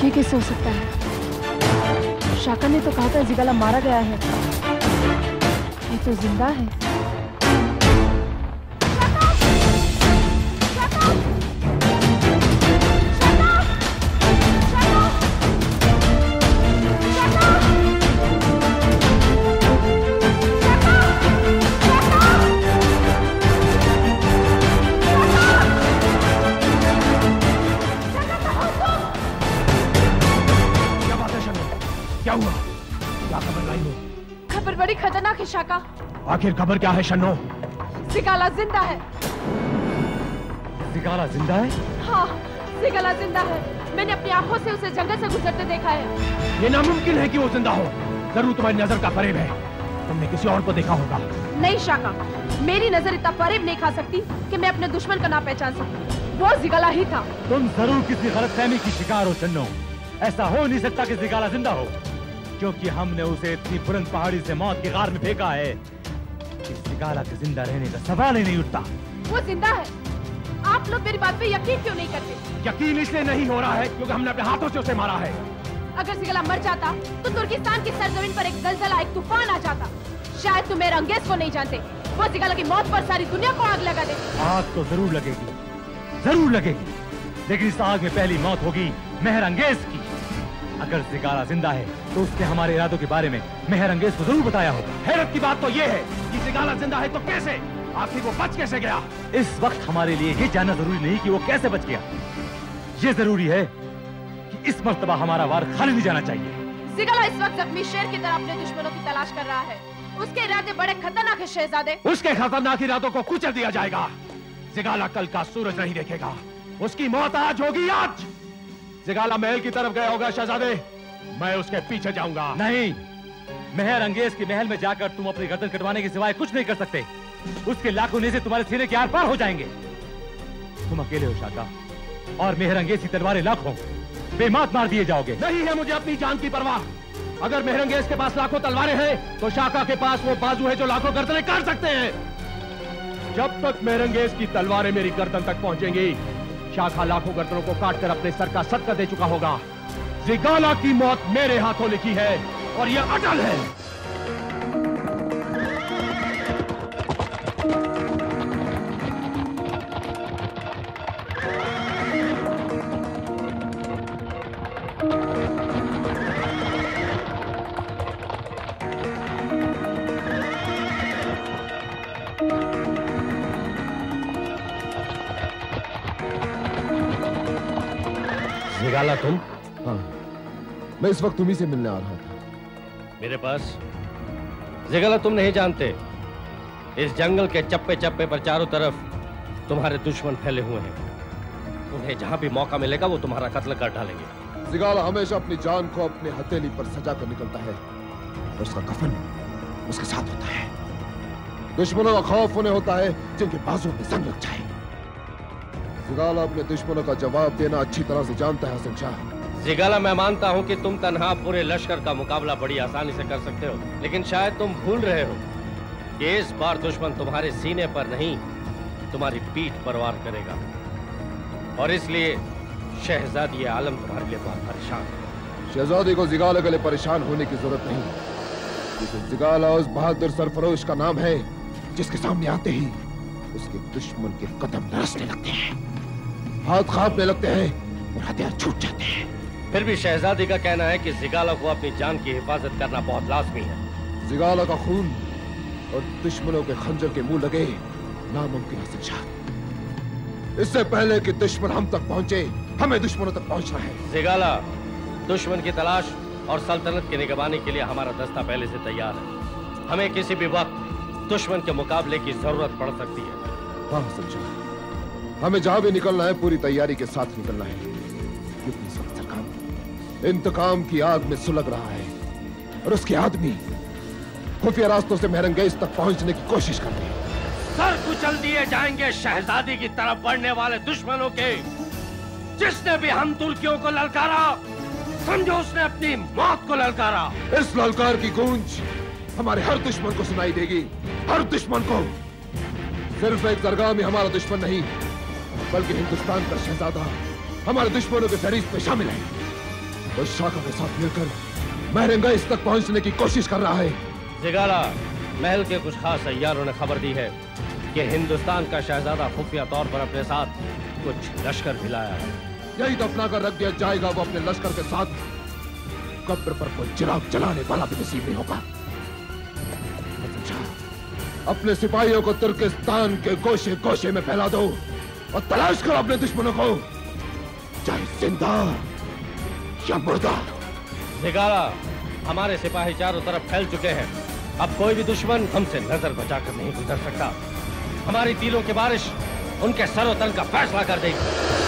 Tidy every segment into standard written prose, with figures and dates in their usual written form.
ये कैसे हो सकता है? शाका ने तो कहा था जिगाला मारा गया है, ये तो जिंदा है। क्या हुआ? क्या खबर लाई हो? खबर बड़ी खतरनाक है शाका। आखिर खबर क्या है शन्नो? जिगाला जिंदा है। जिगाला जिंदा है? हाँ, जिगाला जिंदा है। मैंने अपनी आंखों से उसे जंगल से गुजरते देखा है। ये नामुमकिन है कि वो जिंदा हो। जरूर तुम्हारी नजर का फरेब है। तुमने किसी और को देखा होगा। नहीं शाका, मेरी नजर इतना फरेब नहीं खा सकती कि मैं अपने दुश्मन का ना पहचान सकूं। वो जिगाला ही था। तुम जरूर किसी गलतफहमी की शिकार हो शन्नो। ऐसा हो नहीं सकता कि जिगाला जिंदा हो, क्योंकि हमने उसे इतनी बुलंद पहाड़ी से मौत के गार में फेंका है कि जिगाला के जिंदा रहने का सवाल ही नहीं उठता। वो जिंदा है। आप लोग मेरी बात पे यकीन क्यों नहीं करते? यकीन इसलिए नहीं हो रहा है क्योंकि हमने अपने हाथों से उसे मारा है। अगर जिगाला मर जाता तो तुर्किस्तान की सरजमीन पर एक जलजला, एक तूफान आ जाता। शायद तुम मेहरंगेज को नहीं जानते। वो जिगाला की मौत पर सारी दुनिया को आग लगा दे। आग तो जरूर लगेगी, जरूर लगेगी, लेकिन इस आग में पहली मौत होगी मेहरंगेज की। अगर जिगाला जिंदा है तो उसने हमारे इरादों के बारे में मेहरंगेज को जरूर बताया होगा। हैरत की बात तो ये है कि जिगाला जिंदा है तो कैसे? आखिर वो बच कैसे गया? इस वक्त हमारे लिए ये जानना जरूरी नहीं कि वो कैसे बच गया। ये जरूरी है कि इस मर्तबा हमारा वार खाली नहीं जाना चाहिए। जिगाला इस वक्त जख्मी शेर की तरह अपने दुश्मनों की तलाश कर रहा है। उसके इरादे बड़े खतरनाक है शहजादे। उसके खतरनाक इरादों को कुचल दिया जाएगा। जिगाला कल का सूरज नहीं देखेगा। उसकी मौत आज होगी, आज। जिगाला महल की तरफ गया होगा शहजादे। मैं उसके पीछे जाऊंगा। नहीं, मेहरंगेज के महल में जाकर तुम अपनी गर्दन कटवाने के सिवाय कुछ नहीं कर सकते। उसके लाखों नेज़े तुम्हारे सीने के आर पार हो जाएंगे। तुम अकेले हो शाका, और मेहरंगेज की तलवारें लाखों बेमात मार दिए जाओगे। नहीं है मुझे अपनी जान की परवाह। अगर मेहरंगेज के पास लाखों तलवारें हैं तो शाका के पास वो बाजू है जो लाखों गर्दनें काट सकते हैं। जब तक मेहरंगेज की तलवारें मेरी गर्दन तक पहुंचेंगी, शाखा लाखों गर्दनों को काटकर अपने सर का सदका दे चुका होगा। जिगाला की मौत मेरे हाथों लिखी है और यह अटल है। जिगाला तुम? हाँ, मैं इस वक्त तुम्ही से मिलने आ रहा था। मेरे पास? जिगाला तुम नहीं जानते, इस जंगल के चप्पे चप्पे पर चारों तरफ तुम्हारे दुश्मन फैले हुए हैं। उन्हें जहां भी मौका मिलेगा वो तुम्हारा कत्ल कर डालेंगे। जिगाला हमेशा अपनी जान को अपनी हथेली पर सजा कर निकलता है और उसका कफन उसके साथ होता है। दुश्मनों का खौफ उन्हें होता है जिनके बाजू में जंग लग जाए। जिगाला अपने दुश्मनों का जवाब देना अच्छी तरह से जानता है हसन शाह। जिगाला, मैं मानता हूं कि तुम तन्हा पूरे लश्कर का मुकाबला बड़ी आसानी से कर सकते हो, लेकिन शायद तुम भूल रहे हो कि इस बार दुश्मन तुम्हारे सीने पर नहीं, तुम्हारी पीठ पर वार करेगा। और इसलिए शहजादी आलम तुम्हारे लिए बहुत परेशान है। शहजादी को जिगाला के लिए परेशान होने की जरूरत नहीं, क्योंकि जिगाला उस बहादुर सरफरोश का नाम है जिसके सामने आते ही उसके दुश्मन के कदम लरसने लगते हैं, हाथ कांपने लगते हैं और हथियार छूट जाते हैं। फिर भी शहजादी का कहना है कि जिगाला को अपनी जान की हिफाजत करना बहुत लाजमी है। जिगाला का खून और दुश्मनों के खंजर के मुंह लगे नामुमकिन है शाह। इससे पहले कि दुश्मन हम तक पहुंचे, हमें दुश्मनों तक पहुंचना है। जिगाला, दुश्मन की तलाश और सल्तनत की निगरानी के लिए हमारा दस्ता पहले से तैयार है। हमें किसी भी वक्त दुश्मन के मुकाबले की जरूरत पड़ सकती है। हाँ हसन शाह, हमें जहां भी निकलना है पूरी तैयारी के साथ निकलना है, क्योंकि इस वक्त सरकार इंतकाम की आग में सुलग रहा है और उसके आदमी खुफिया रास्तों से मेहरंगेज तक पहुंचने की कोशिश कर रहे हैं। सर कुचल दिए जाएंगे शहजादी की तरफ बढ़ने वाले दुश्मनों के। जिसने भी हम तुर्कियों को ललकारा, समझो उसने अपनी मौत को ललकारा। इस ललकार की गूंज हमारे हर दुश्मन को सुनाई देगी, हर दुश्मन को। सिर्फ एक दरगाह में हमारा दुश्मन नहीं, बल्कि हिंदुस्तान का शहजादा हमारे दुश्मनों के फहरिस्त में शामिल है। वो शाका के साथ मिलकर महरंगेज तक पहुंचने की कोशिश कर रहा है। जिगाला, महल के कुछ खास सैयारों ने खबर दी है कि हिंदुस्तान का शहजादा खुफिया तौर पर अपने साथ कुछ लश्कर भी लाया है। यही दफना कर रख दिया जाएगा वो अपने लश्कर के साथ। कब्र पर कोई चिराग जलाने वाला भी नसीब नहीं होगा। अपने सिपाहियों को तुर्किस्तान के गोशे गोशे में फैला दो और तलाश करो अपने दुश्मनों को, चाहे जिंदा या मुर्दा। जिगाला, हमारे सिपाही चारों तरफ फैल चुके हैं। अब कोई भी दुश्मन हमसे नजर बचाकर नहीं गुजर सकता। हमारी तीरों की बारिश उनके सरों तन का फैसला कर देगी।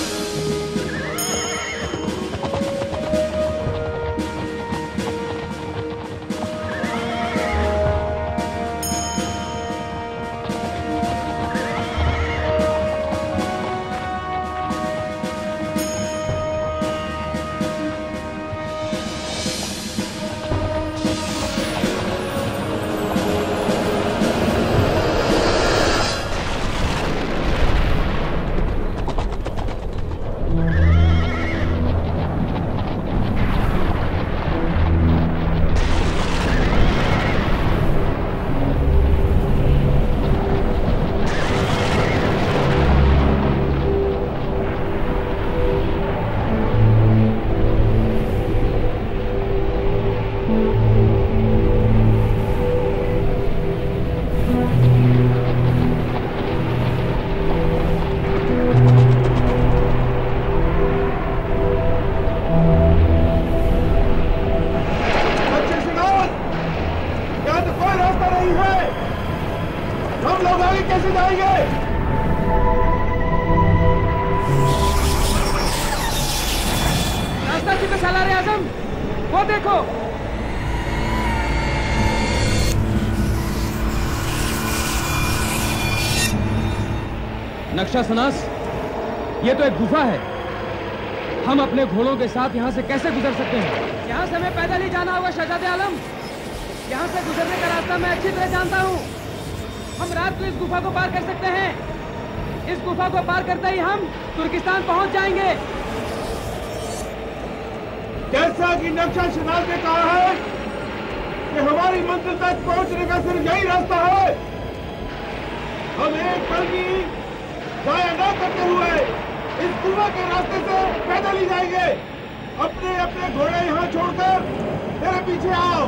नक्शा सनास, ये तो एक गुफा है। हम अपने घोड़ों के साथ यहाँ से कैसे गुजर सकते हैं? यहाँ से हमें पैदल ही जाना होगा शहजादे आलम। यहाँ से गुजरने का रास्ता मैं अच्छी तरह जानता हूँ। हम रात को इस गुफा को पार कर सकते हैं। इस गुफा को पार करते ही हम तुर्किस्तान पहुँच जाएंगे। जैसा कि नक्शा शनास ने कहा है कि हमारी मंजिल तक पहुँचने का सिर्फ यही रास्ता है। हम एक पल भी जाया न करते हुए इस गुफा के रास्ते से पैदल ही जाएंगे। अपने अपने घोड़े यहाँ छोड़कर मेरे पीछे आओ।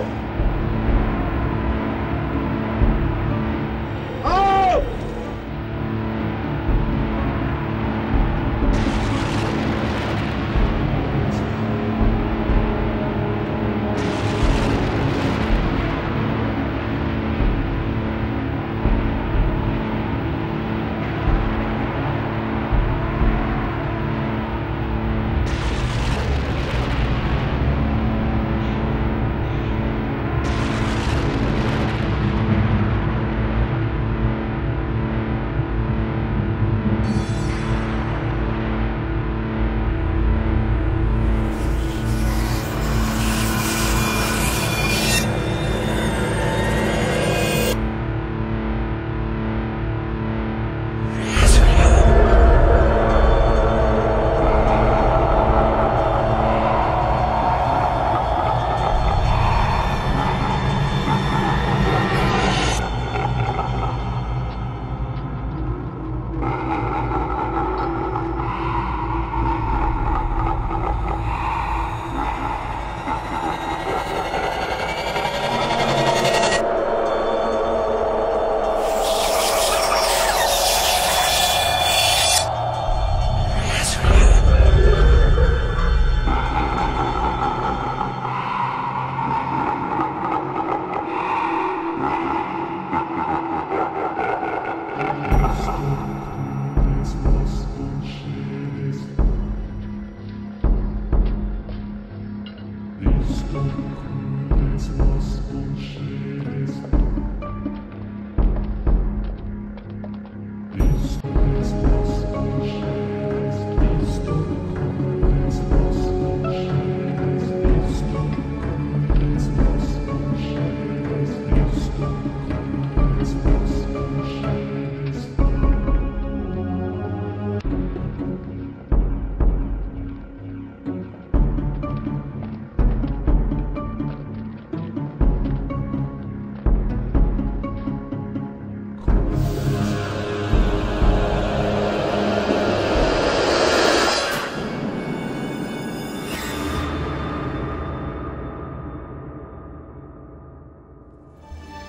आओ।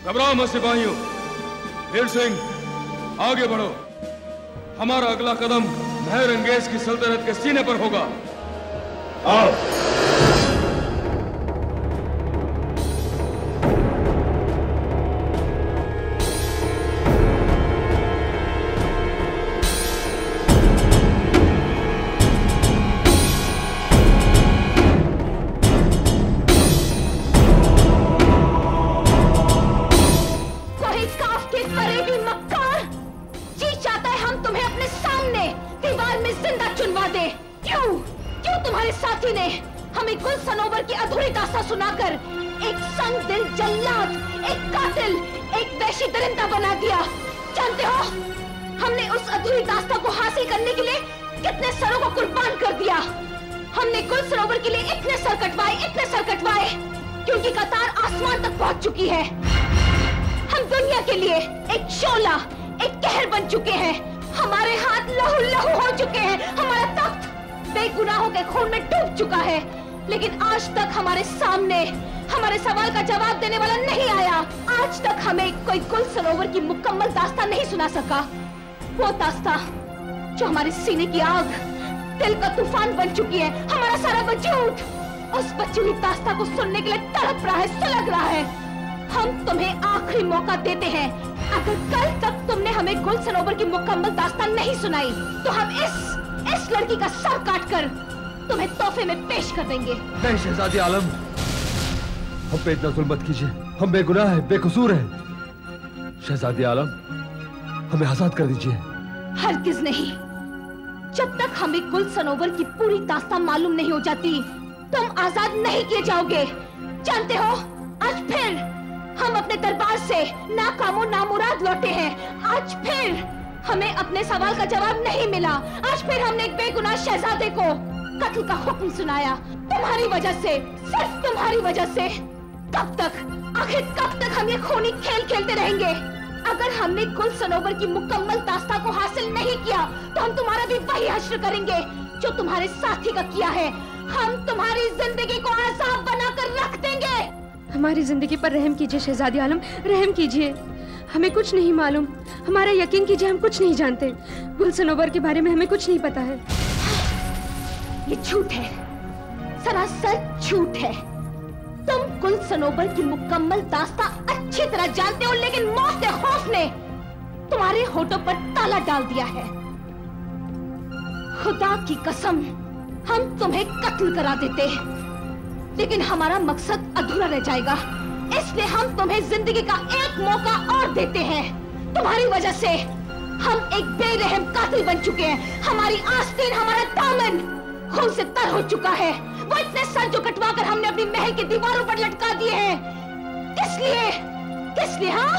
घबराओ मत सिपाहियों। वीर सिंह, आगे बढ़ो। हमारा अगला कदम मेहर अंगेज की सल्तनत के सीने पर होगा। आओ। लेकिन आज तक हमारे सामने हमारे सवाल का जवाब देने वाला नहीं आया। आज तक हमें कोई गुल सरोवर की मुकम्मल दास्तान नहीं सुना सका। वो दास्तान जो हमारे सीने की आग, दिल का तूफान बन चुकी है। हमारा सारा वजूद उस बची हुई दास्तान को सुनने के लिए तड़प रहा है, सुलग रहा है। हम तुम्हें आखिरी मौका देते हैं। अगर कल तक तुमने हमें गुल सरोवर की मुकम्मल दास्तान नहीं सुनाई तो हम इस लड़की का सर काट कर तुम्हें तोहफे में पेश कर देंगे। नहीं शहजादी आलम, हम पे इतना जुल्म मत कीजिए। हम बेगुनाह हैं, बेकसूर हैं। शहजादी आलम, हमें आजाद कर दीजिए। हरगिज नहीं। जब तक हमें गुल सरोवर की पूरी दास्तान मालूम नहीं हो जाती तुम आजाद नहीं किए जाओगे। जानते हो, आज फिर हम अपने दरबार से नाकामो नामुराद लौटे हैं। आज फिर हमें अपने सवाल का जवाब नहीं मिला। आज फिर हमने एक बेगुनाह शहजादे को कत्ल का हुक्म सुनाया। तुम्हारी वजह से, सिर्फ तुम्हारी वजह से। कब तक, आखिर कब तक हम ये खूनी खेल खेलते रहेंगे? अगर हमने गुल सरोवर की मुकम्मल दास्तान को हासिल नहीं किया तो हम तुम्हारा भी वही हश्र करेंगे जो तुम्हारे साथी का किया है। हम तुम्हारी जिंदगी को आजाद बनाकर रख देंगे। हमारी जिंदगी पर रहम कीजिए शहजादी आलम, रहम कीजिए। हमें कुछ नहीं मालूम, हमारा यकीन कीजिए, हम कुछ नहीं जानते। गुल सरोवर के बारे में हमें कुछ नहीं पता है। ये झूठ है, सरासर झूठ है। तुम गुल सरोवर की मुकम्मल दास्तान अच्छी तरह जानते हो, लेकिन मौत के खौफ ने तुम्हारे होठों पर ताला डाल दिया है। खुदा की कसम, हम तुम्हें कत्ल करा देते, लेकिन हमारा मकसद अधूरा रह जाएगा। इसलिए हम तुम्हें जिंदगी का एक मौका और देते हैं। तुम्हारी वजह से हम एक बेरहम कातिल बन चुके हैं। हमारी आस्तीन, हमारा दामन खून से तर हो चुका है। वो इतने सर जो कटवाकर हमने अपनी महल की दीवारों पर लटका दिए हैं। किस लिए? किस लिए? हाँ,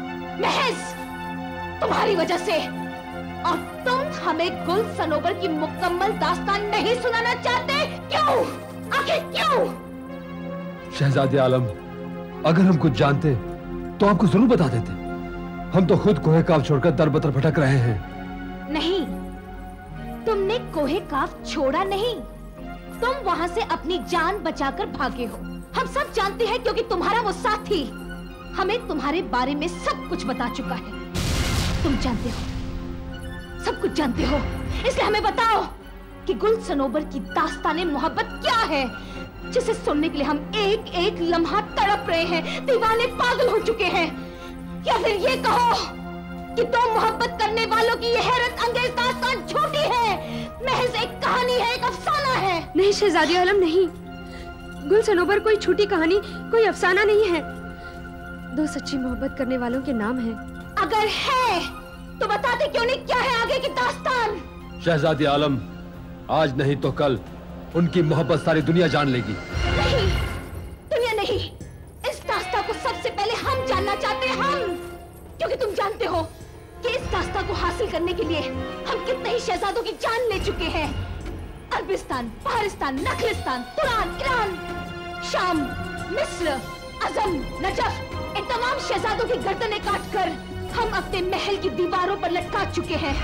महज तुम्हारी वजह से। और तुम हमें गुल सरोवर की मुकम्मल दास्तान नहीं सुनाना चाहते। क्यों? आखिर क्यों? शहजादे आलम, अगर हम कुछ जानते तो आपको जरूर बता देते। हम तो खुद कोहे काफ छोड़कर दर बदर भटक रहे हैं। नहीं, तुमने कोहे काफ छोड़ा नहीं, तुम वहां से अपनी जान बचाकर भागे हो। हम सब जानते हैं, क्योंकि तुम्हारा वो साथी हमें तुम्हारे बारे में सब कुछ बता चुका है। तुम जानते हो, सब कुछ जानते हो, इसलिए हमें बताओ कि गुल सरोवर की दास्ताने मोहब्बत क्या है, जिसे सुनने के लिए हम एक एक लम्हा तड़प रहे हैं, दीवाने पागल हो चुके हैं। या फिर ये कहो कि दो मोहब्बत करने वालों की ये हैरत अंगेज दास्तान झूठी है, महज एक कहानी है, एक अफसाना है। नहीं शहजादी आलम, नहीं। गुल सरोवर कोई झूठी कहानी, कोई अफसाना नहीं है। दो सच्ची मोहब्बत करने वालों के नाम हैं। अगर है तो बताते क्यों नहीं क्या है आगे की दास्तान? शहजादी आलम, आज नहीं तो कल उनकी मोहब्बत सारी दुनिया जान लेगी। नहीं, दुनिया नहीं, इस दास्तान को सबसे पहले हम जानना चाहते हैं। हम, क्योंकि तुम जानते हो कि इस दास्तान को हासिल करने के लिए हम कितने ही शहजादों की जान ले चुके हैं। अरबिस्तान, बहरिस्तान, नखलिस्तान, तुरान, ईरान, शाम, मिस्र, अजम, नजफ, इन तमाम शहजादों की गर्दनें काटकर हम अपने महल की दीवारों पर लटका चुके हैं।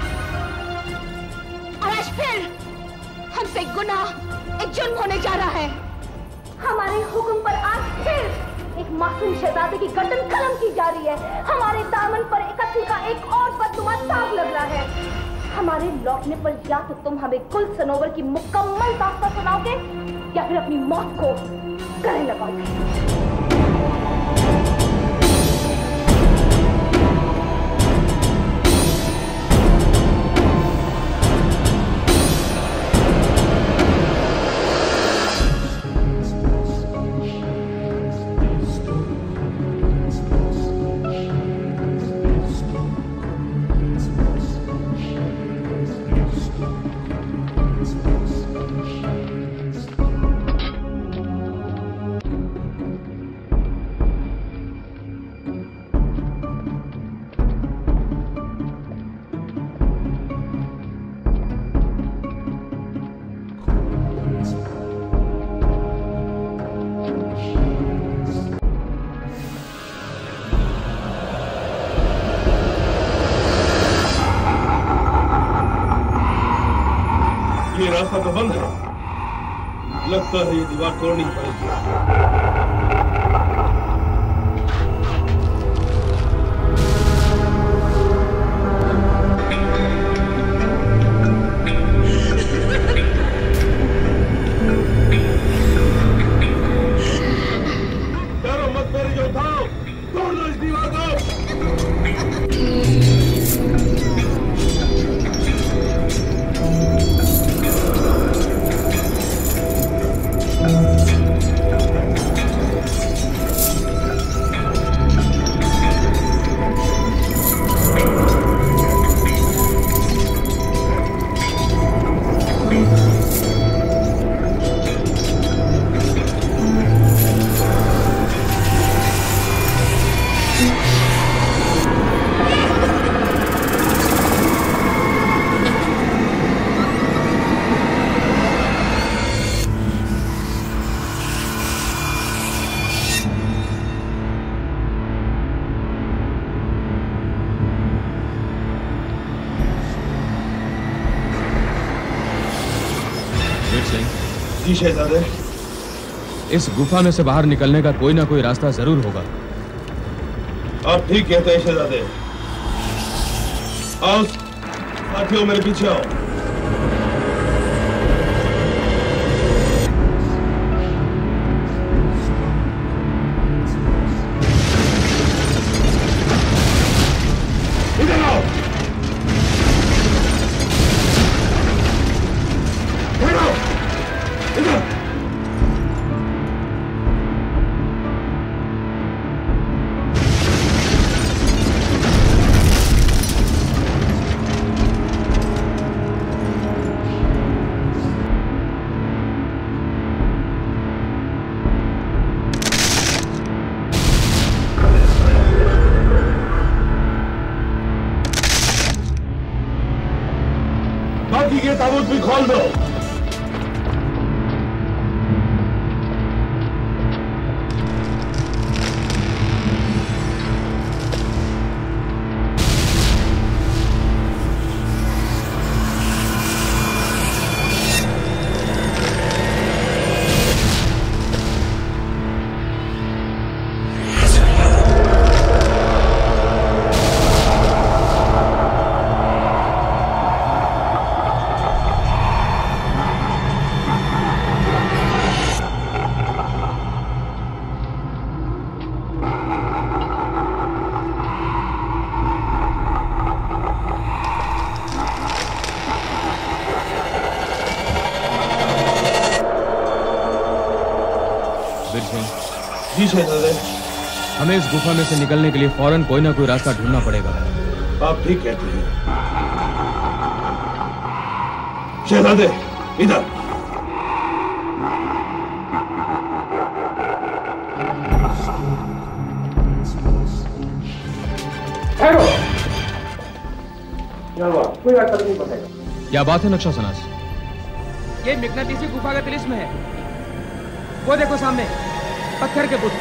और आज फिर हमसे गुनाह, एक जुर्म होने जा रहा है। हमारे हुक्म पर आज फिर एक मासूम शहजादे की गर्दन कलम की जा रही है। हमारे दामन पर कत्ल का एक और बदनुमा दाग लग रहा है। हमारे लौटने पर या तो तुम हमें कुल सनोवर की मुकम्मल दास्तां सुनाओगे या फिर अपनी मौत को गले लगाओगे। रास्ता तो बंद है, लगता है ये दीवार तोड़नी पड़ेगी। डरो मत मेरे योद्धाओं, तोड़ दो इस दीवार को। जी शहजादे, इस गुफा में से बाहर निकलने का कोई ना कोई रास्ता जरूर होगा। आप ठीक कहते हैं शहजादे। आओ साथियों, मेरे पीछे आओ। इधर आओ। बाकी के ताबूत भी खोल दो। जी शहजादे, हमें इस गुफा में से निकलने के लिए फौरन कोई ना कोई रास्ता ढूंढना पड़ेगा। आप ठीक कहते हैं शहजादे। इधर ठहरो। कोई रास्ता नहीं बताएगा। क्या बात है नक्शा सनास? ये मिकनातीसी गुफा का तिलिस्म है। वो देखो सामने पत्थर के बुत।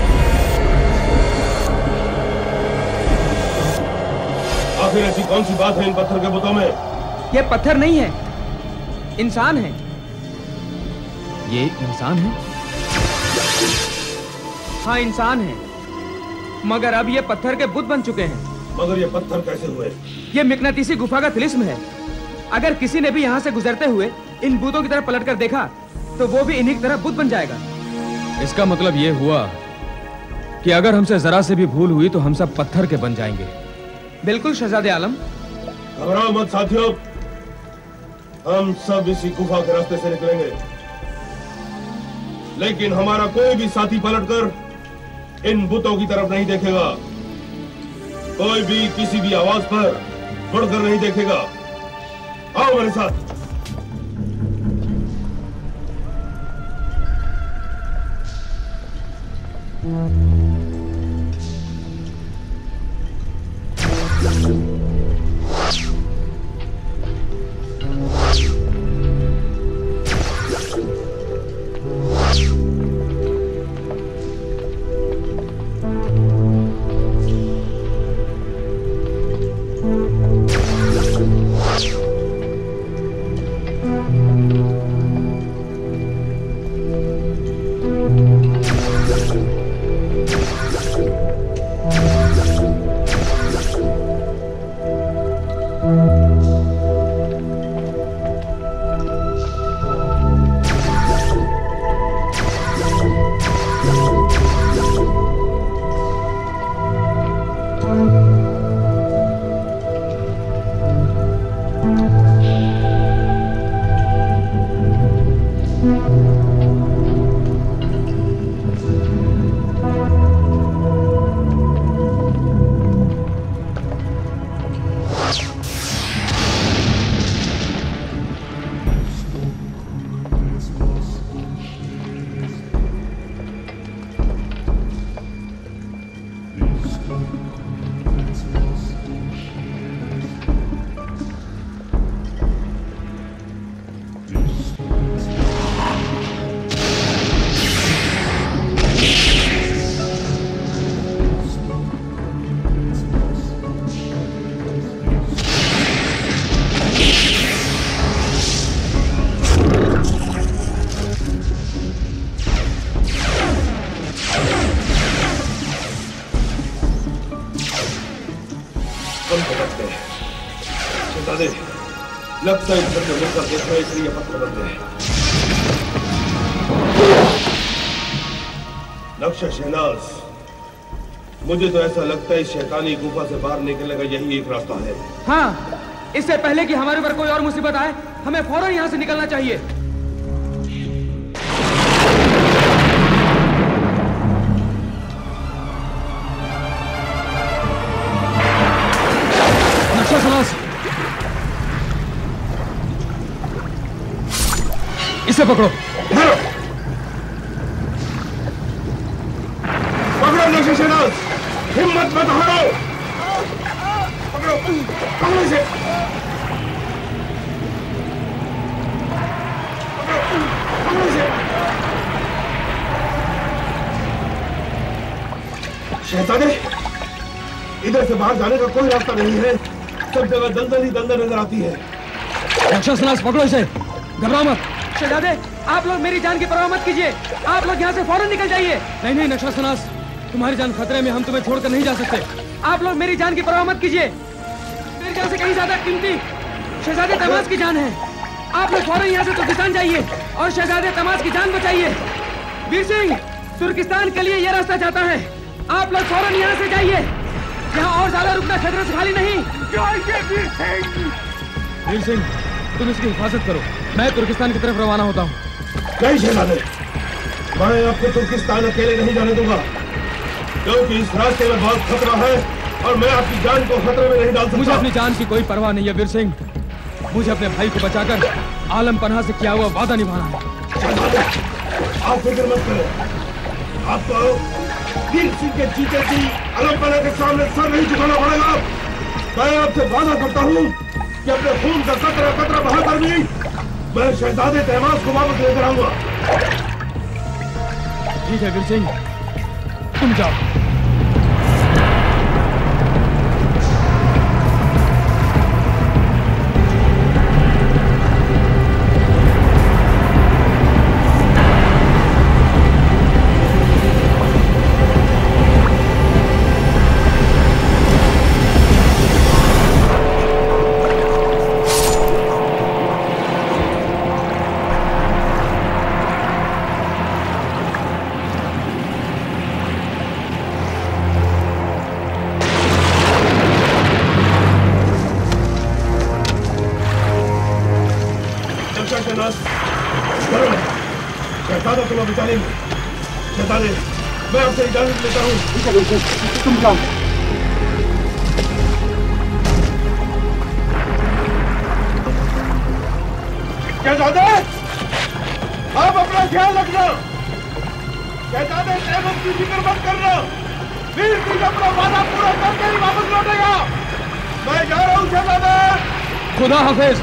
आखिर ऐसी कौन सी बात है इन पत्थर के बुतों में? ये पत्थर नहीं है, इंसान है। ये इंसान है? हाँ इंसान हैं, मगर अब ये पत्थर के बुत बन चुके हैं। मगर ये पत्थर कैसे हुए? ये मिकनातीसी गुफा का तिलिस्म है। अगर किसी ने भी यहाँ से गुजरते हुए इन बूतों की तरफ पलटकर देखा तो वो भी इन्हीं की तरह बुत बन जाएगा। इसका मतलब ये हुआ कि अगर हमसे जरा से भी भूल हुई तो हम सब पत्थर के बन जाएंगे। बिल्कुल शहजादे आलम। घबराओ मत साथियों, हम सब इसी गुफा के रास्ते से निकलेंगे, लेकिन हमारा कोई भी साथी पलटकर इन बुतों की तरफ नहीं देखेगा। कोई भी किसी भी आवाज पर मुड़कर नहीं देखेगा। आओ मेरे साथ। लगता है इधर में मुड़कर देख रहे इसलिए पत्थर बन गए। नक्शा शहनाज, मुझे तो ऐसा लगता है इस शैतानी गुफा से बाहर निकलने का यही एक रास्ता है। हाँ, इससे पहले कि हमारे ऊपर कोई और मुसीबत आए हमें फौरन यहाँ से निकलना चाहिए। नक्शा शहनाज, इसे पकड़ो। पकड़ो नक्शा शहनाज, हिम्मत मत हारो। पकड़ो, पकड़ो इसे। पकड़ो इसे। शहजादे, इधर से बाहर जाने का कोई रास्ता नहीं है। सब जगह दलदल ही दलदल नजर आती है। नक्शा शहनाज, पकड़ो इसे, घबराओ मत। शहजादे, आप लोग मेरी जान की परवाह मत कीजिए। आप लोग यहाँ से फौरन निकल जाइए। नहीं नहीं नक्शा शहनाज, तुम्हारी जान खतरे में, हम तुम्हें छोड़कर नहीं जा सकते। आप लोग मेरी जान की परवाह मत कीजिए। मेरी जान से कहीं ज्यादा कीमती शहजादे तमाश की जान है। आप लोग फौरन यहाँ से तुर्किस्तान जाइए और शहजादे तमाश की जान बचाइए। वीर सिंह तुर्किस्तान के लिए यह रास्ता जाता है। आप लोग फौरन यहाँ से जाइए। यहाँ और ज्यादा रुकना खतरे से खाली नहीं। वीर सिंह, तुम इसकी हिफाजत करो, मैं तुर्किस्तान की तरफ रवाना होता हूँ। नहीं शहजादे, मैं आपको तुर्किस्तान अकेले नहीं जाने दूंगा, क्योंकि इस रास्ते में बहुत खतरा है और मैं आपकी जान को खतरे में नहीं डाल सकता। मुझे अपनी जान की कोई परवाह नहीं है वीर सिंह। मुझे अपने भाई को बचाकर आलम पनाह से किया हुआ वादा निभाना है। शहजादे, आप फिक्र मत करें। आपको वीर सिंह के जीते जी आलम पनाह के सामने सर नहीं झुकाना पड़ेगा। मैं आपसे वादा करता हूँ कि अपने खून का कतरा कतरा बहाकर भी मैं शहजादे तहमास को वापस लेकर आऊंगा। ठीक है वीर सिंह, तुम जाओ। शहजादा तुम्हें बचा लेंगे। शहजादे, मैं आपसे इजाजत लेता हूँ। तुम जाओ। शहजादे, आप अपना ख्याल रखना। शहजादे, तैमूर की फिक्र मत करना। वीर सिंह अपना वादा पूरा करके ही वापस लौटेगा। मैं जा रहा हूँ शहजादे। खुदा हाफिज।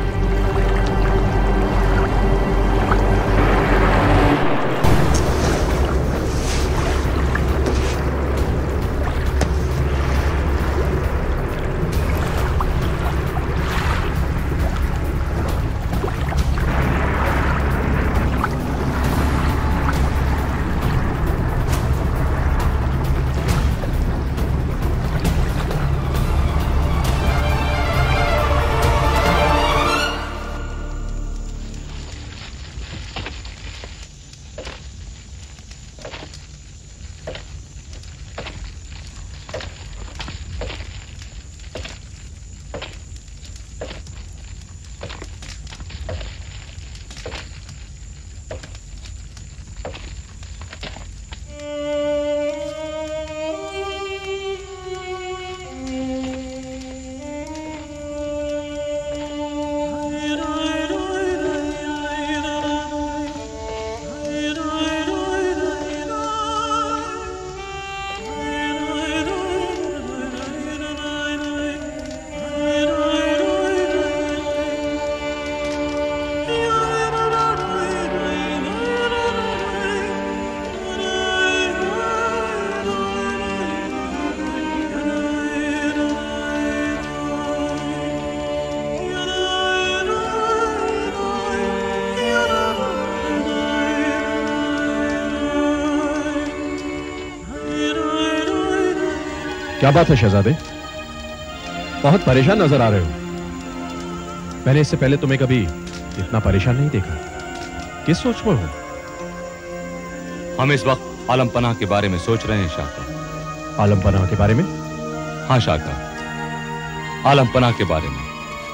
क्या बात है शहजादे? बहुत परेशान नजर आ रहे हो। मैंने इससे पहले तुम्हें कभी इतना परेशान नहीं देखा। किस सोच में हो? हम इस वक्त आलम पनाह के बारे में सोच रहे हैं शाका। आलम पनाह के बारे में? हाँ शाका, आलम पनाह के बारे में।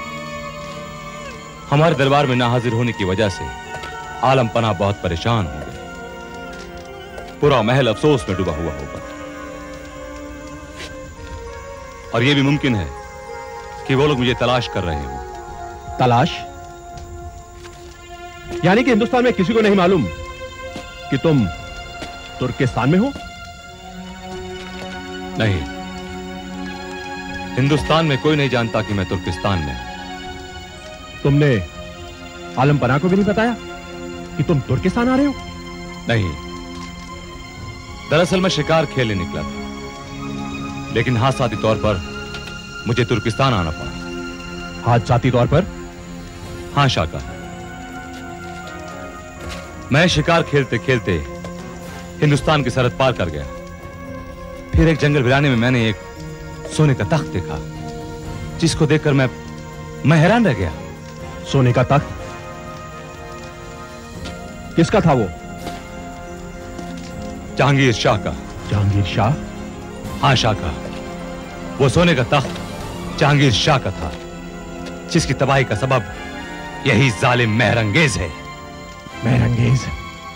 हमारे दरबार में ना हाजिर होने की वजह से आलम पनाह बहुत परेशान हो गए। पूरा महल अफसोस में डूबा हुआ होगा। और यह भी मुमकिन है कि वो लोग मुझे तलाश कर रहे हो। तलाश? यानी कि हिंदुस्तान में किसी को नहीं मालूम कि तुम तुर्किस्तान में हो? नहीं, हिंदुस्तान में कोई नहीं जानता कि मैं तुर्किस्तान में हूं। तुमने आलम पनाह को भी नहीं बताया कि तुम तुर्किस्तान आ रहे हो? नहीं, दरअसल मैं शिकार खेलने निकला था, लेकिन हादसाती तौर पर मुझे तुर्किस्तान आना पड़ा। हादसाती तौर पर? हाँ शाका, मैं शिकार खेलते खेलते हिंदुस्तान की सरहद पार कर गया। फिर एक जंगल वीराने में मैंने एक सोने का तख्त देखा, जिसको देखकर मैं हैरान रह गया। सोने का तख्त? किसका था वो? जहांगीर शाह का। जहांगीर शाह? हाँ शाका, वो सोने का तख्त जहांगीर शाह का था, जिसकी तबाही का सबब यही जालिम मेहरंगेज है। मेहरंगेज?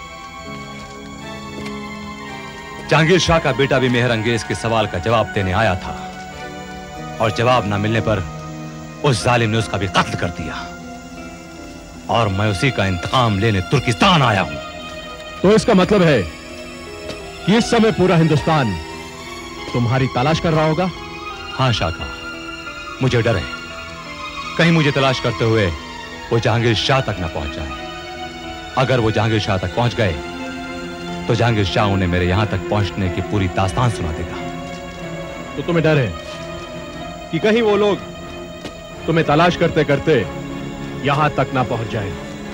जहांगीर शाह का बेटा भी मेहरंगेज के सवाल का जवाब देने आया था, और जवाब ना मिलने पर उस जालिम ने उसका भी कत्ल कर दिया, और मैं उसी का इंतकाम लेने तुर्किस्तान आया हूं। तो इसका मतलब है कि इस समय पूरा हिंदुस्तान तुम्हारी तलाश कर रहा होगा? हाँ शाका, मुझे डर है कहीं मुझे तलाश करते हुए वो जहांगीर शाह तक ना पहुंच जाए। अगर वो जहांगीर शाह तक पहुंच गए तो जहांगीर शाह उन्हें मेरे यहां तक पहुंचने की पूरी दास्तान सुना देगा। तो तुम्हें डर है कि कहीं वो लोग तुम्हें तलाश करते करते यहां तक ना पहुंच जाए?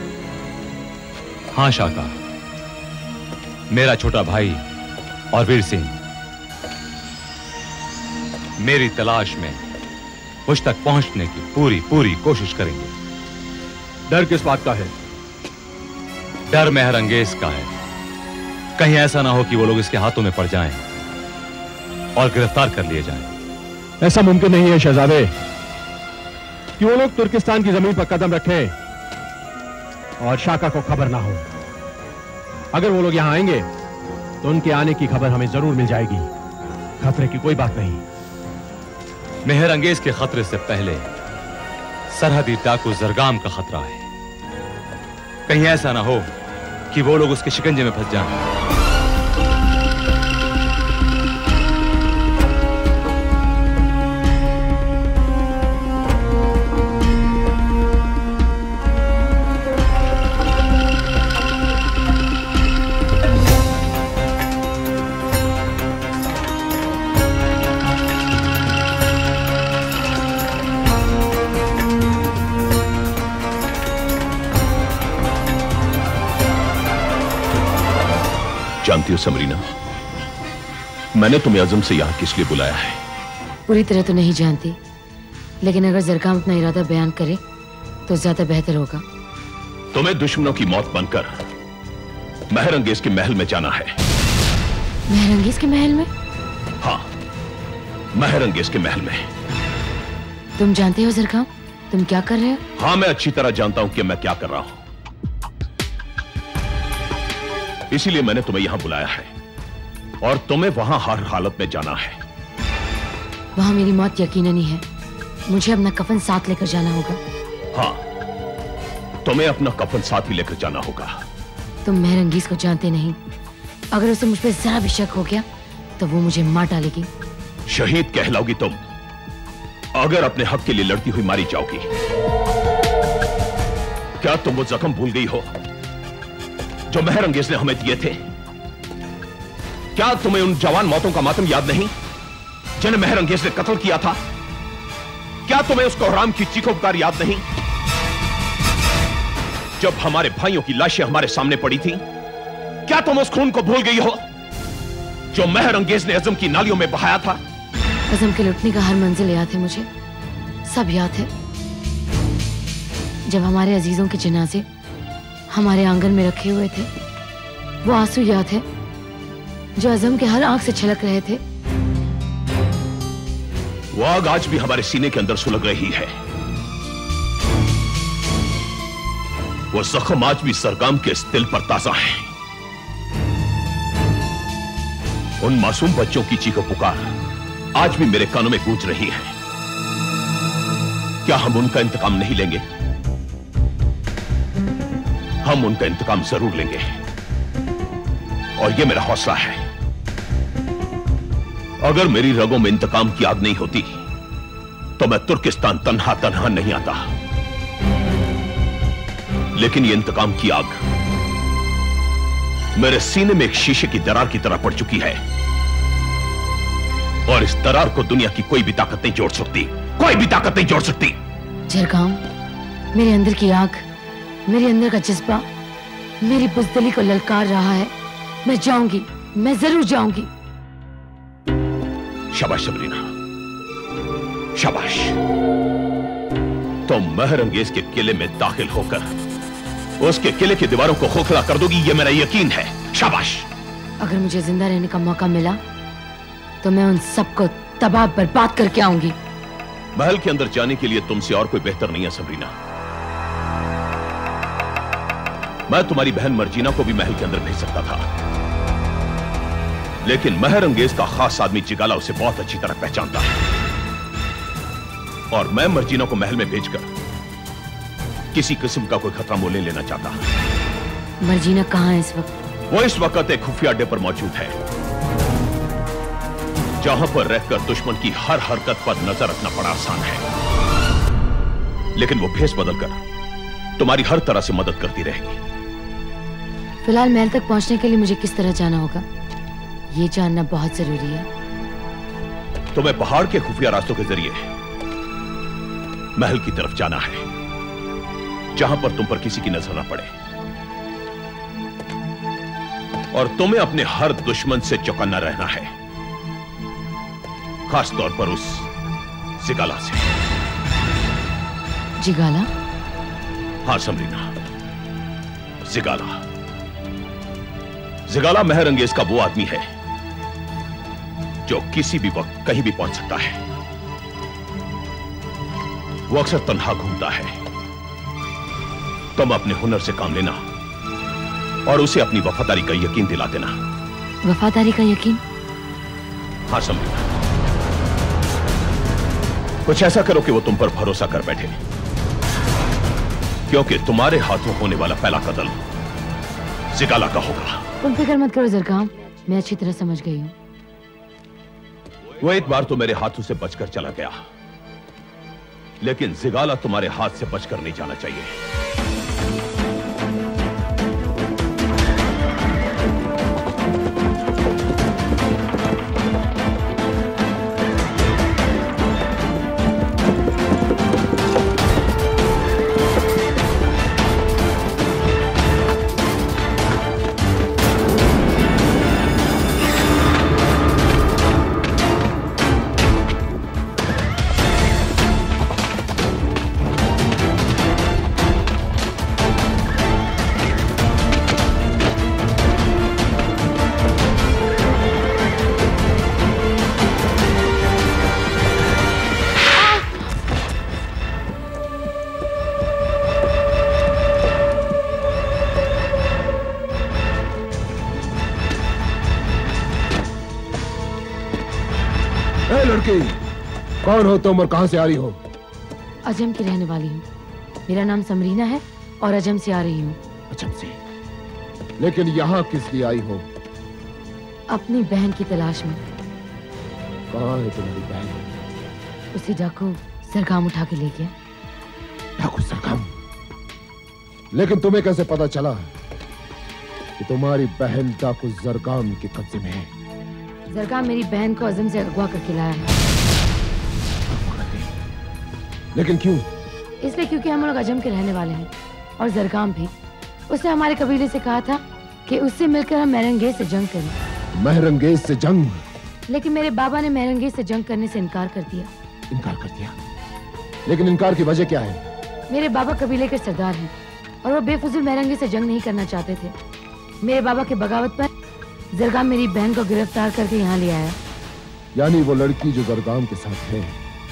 हाँ शाका, मेरा छोटा भाई और वीर सिंह मेरी तलाश में मुझ तक पहुंचने की पूरी कोशिश करेंगे। डर किस बात का है? डर मेहरंगेज का है। कहीं ऐसा ना हो कि वो लोग इसके हाथों में पड़ जाएं और गिरफ्तार कर लिए जाएं। ऐसा मुमकिन नहीं है शहजादे कि वो लोग तुर्किस्तान की जमीन पर कदम रखें और शाका को खबर ना हो। अगर वो लोग यहां आएंगे तो उनके आने की खबर हमें जरूर मिल जाएगी। खतरे की कोई बात नहीं। मेहर अंगेज के खतरे से पहले सरहदी डाकू जरगाम का खतरा है। कहीं ऐसा ना हो कि वो लोग उसके शिकंजे में फंस जाएं। जानती हो समरीना, मैंने तुम्हें आजम से यहां किस लिए बुलाया है? पूरी तरह तो नहीं जानती, लेकिन अगर जरगाम अपना इरादा बयान करे तो ज्यादा बेहतर होगा। तुम्हें दुश्मनों की मौत बनकर मेहर अंगेज के महल में जाना है। मेहर अंगेज के महल में? हाँ, मेहर अंगेज के महल में। तुम जानते हो जरगाम तुम क्या कर रहे हो? हाँ, मैं अच्छी तरह जानता हूं कि मैं क्या कर रहा हूं। इसीलिए मैंने तुम्हें यहां बुलाया है और तुम्हें वहां हर हालत में जाना है। वहां मेरी मौत यकीनन ही है। मुझे अपना कफन साथ लेकर जाना होगा। हाँ, तुम्हें अपना कफन साथ ही लेकर जाना होगा। तुम मेहर अंगेज को जानते नहीं। अगर उसे मुझ पर जरा भी शक हो गया तो वो मुझे मार डालेगी। शहीद कहलाओगी तुम अगर अपने हक के लिए लड़ती हुई मारी जाओगी। क्या तुम वो जख्म भूल गई हो जो मेहर अंगेज ने हमें दिए थे? क्या तुम्हें उन जवान मौतों का मातम याद नहीं जिन्हें मेहर अंगेज ने कत्ल किया था? क्या तुम्हें उस कोहराम की चीखों पुकार याद नहीं जब हमारे भाइयों की लाशें हमारे सामने पड़ी थी? क्या तुम उस खून को भूल गई हो जो मेहर अंगेज ने अजम की नालियों में बहाया था? अजम के लुटने का हर मंजिल याद है मुझे, सब याद है। जब हमारे अजीजों के जनाजे हमारे आंगन में रखे हुए थे, वो आंसू याद है जो अजम के हर आंख से छलक रहे थे। वो आग आज भी हमारे सीने के अंदर सुलग रही है। वो जख्म आज भी सरगाम के इस दिल पर ताजा है। उन मासूम बच्चों की चीखों पुकार आज भी मेरे कानों में गूंज रही है। क्या हम उनका इंतकाम नहीं लेंगे? हम उनका इंतकाम जरूर लेंगे और यह मेरा हौसला है। अगर मेरी रगों में इंतकाम की आग नहीं होती तो मैं तुर्किस्तान तन्हा तन्हा नहीं आता। लेकिन यह इंतकाम की आग मेरे सीने में एक शीशे की दरार की तरह पड़ चुकी है और इस दरार को दुनिया की कोई भी ताकत नहीं जोड़ सकती। कोई भी ताकत नहीं जोड़ सकती। जरगाम, मेरे अंदर की आग, मेरे अंदर का जज्बा मेरी बुज़दिली को ललकार रहा है। मैं जाऊंगी, मैं जरूर जाऊंगी। शाबाश सबरीना, शाबाश। तुम मेहर अंगेज के किले में दाखिल होकर उसके किले की दीवारों को खोखला कर दोगी, यह मेरा यकीन है। शाबाश। अगर मुझे जिंदा रहने का मौका मिला तो मैं उन सबको तबाह बर्बाद करके आऊंगी। महल के अंदर जाने के लिए तुमसे और कोई बेहतर नहीं है सबरीना। मैं तुम्हारी बहन मर्जीना को भी महल के अंदर भेज सकता था, लेकिन मेहर अंगेज का खास आदमी जिगाला उसे बहुत अच्छी तरह पहचानता है और मैं मर्जीना को महल में भेजकर किसी किस्म का कोई खतरा मोल नहीं लेना चाहता। मर्जीना कहां है इस वक्त? वो इस वक्त एक खुफिया अड्डे पर मौजूद है जहां पर रहकर दुश्मन की हर हरकत पर नजर रखना बड़ा आसान है, लेकिन वो भेष बदलकर तुम्हारी हर तरह से मदद करती रहेगी। फिलहाल महल तक पहुंचने के लिए मुझे किस तरह जाना होगा ये जानना बहुत जरूरी है। तुम्हें पहाड़ के खुफिया रास्तों के जरिए महल की तरफ जाना है जहां पर तुम पर किसी की नजर न पड़े और तुम्हें अपने हर दुश्मन से चौकन्ना रहना है, खास तौर पर उस जिगाला से। जिगाला? हाँ समरीना, जिगाला। जिगाला मेहर अंगेज का वो आदमी है जो किसी भी वक्त कहीं भी पहुंच सकता है। वो अक्सर तन्हा घूमता है। तुम अपने हुनर से काम लेना और उसे अपनी वफादारी का यकीन दिला देना। वफादारी का यकीन? हाँ समरीना, कुछ ऐसा करो कि वो तुम पर भरोसा कर बैठे, क्योंकि तुम्हारे हाथों होने वाला पहला कत्ल जिगाला का होगा। तुम फिक्र मत करो जरगाम, मैं अच्छी तरह समझ गई हूँ। वो एक बार तो मेरे हाथों से बचकर चला गया, लेकिन जिगाला तुम्हारे हाथ से बचकर नहीं जाना चाहिए। कौन हो तुम और कहां से आ रही हो? अजम की रहने वाली हूँ। मेरा नाम समरीना है और अजम से आ रही हूँ। अजम से? लेकिन यहाँ किस लिए आई हो? अपनी बहन की तलाश में। कहाँ है तुम्हारी बहन? उसे डाकू सरगाम उठा के ले गया। डाकू सरगाम? लेकिन तुम्हें कैसे पता चला कि तुम्हारी बहन डाकू सरगाम के कब्जे में है? सरगाम मेरी बहन को अजम से अगवा करके लाया है। लेकिन क्यों? इसलिए क्योंकि हम लोग अजम के रहने वाले हैं और जरगाम भी। उसने हमारे कबीले से कहा था कि उससे मिलकर हम महरंगेज से जंग करें। महरंगेज से जंग? लेकिन मेरे बाबा ने महरंगेज से जंग करने से इनकार कर दिया। इनकार कर दिया? लेकिन इनकार की वजह क्या है? मेरे बाबा कबीले के सरदार हैं और वो बेफुजूल महरंगेज से जंग नहीं करना चाहते थे। मेरे बाबा के बगावत पर जरगाम मेरी बहन को गिरफ्तार करके यहाँ ले आया। यानी वो लड़की जो जरगाम के साथ है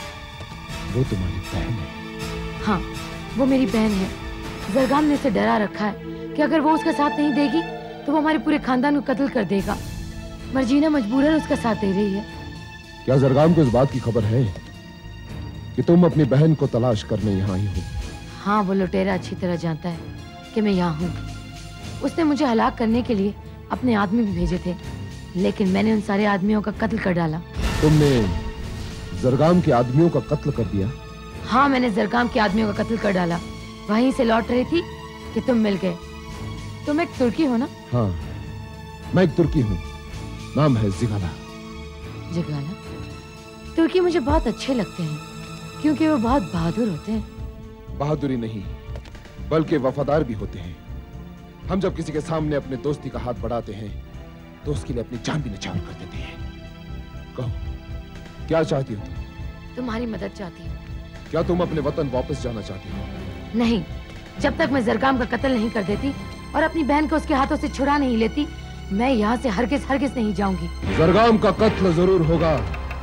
वो तुम्हारी बहन है? हाँ, वो मेरी बहन है। जरगाम ने उसे डरा रखा है कि अगर वो उसका साथ नहीं देगी तो वो हमारे पूरे खानदान को कत्ल कर देगा। मर्जीना मजबूरन उसका साथ दे रही है। क्या जरगाम को इस बात की खबर है कि तुम अपनी बहन को तलाश करने यहाँ आई हो? हाँ, वो लुटेरा अच्छी तरह जानता है कि मैं यहाँ हूँ। उसने मुझे हलाक करने के लिए अपने आदमी भी भेजे थे, लेकिन मैंने उन सारे आदमियों का कत्ल कर डाला। तुमने जरगाम के आदमियों का कत्ल कर दिया? हाँ, मैंने जरगाम के आदमियों का कत्ल कर डाला। वहीं से लौट रही थी कि तुम मिल गए। तुम एक तुर्की हो ना? हाँ, मैं एक तुर्की हूँ। नाम है जिगाला। जिगाला? तुर्की मुझे बहुत अच्छे लगते हैं क्योंकि वो बहुत बहादुर होते हैं। बहादुरी नहीं, बल्कि वफादार भी होते हैं। हम जब किसी के सामने अपने दोस्ती का हाथ बढ़ाते हैं तो उसके लिए अपनी जान भी न्यौछावर कर देते हैं। कहो, क्या चाहती हो तुम? तुम्हारी मदद चाहती हूँ। क्या तुम अपने वतन वापस जाना चाहती हो? नहीं, जब तक मैं जरगाम का कत्ल नहीं कर देती और अपनी बहन को उसके हाथों से छुड़ा नहीं लेती, मैं यहाँ से हरगिज हरगिज नहीं जाऊंगी। जरगाम का कत्ल जरूर होगा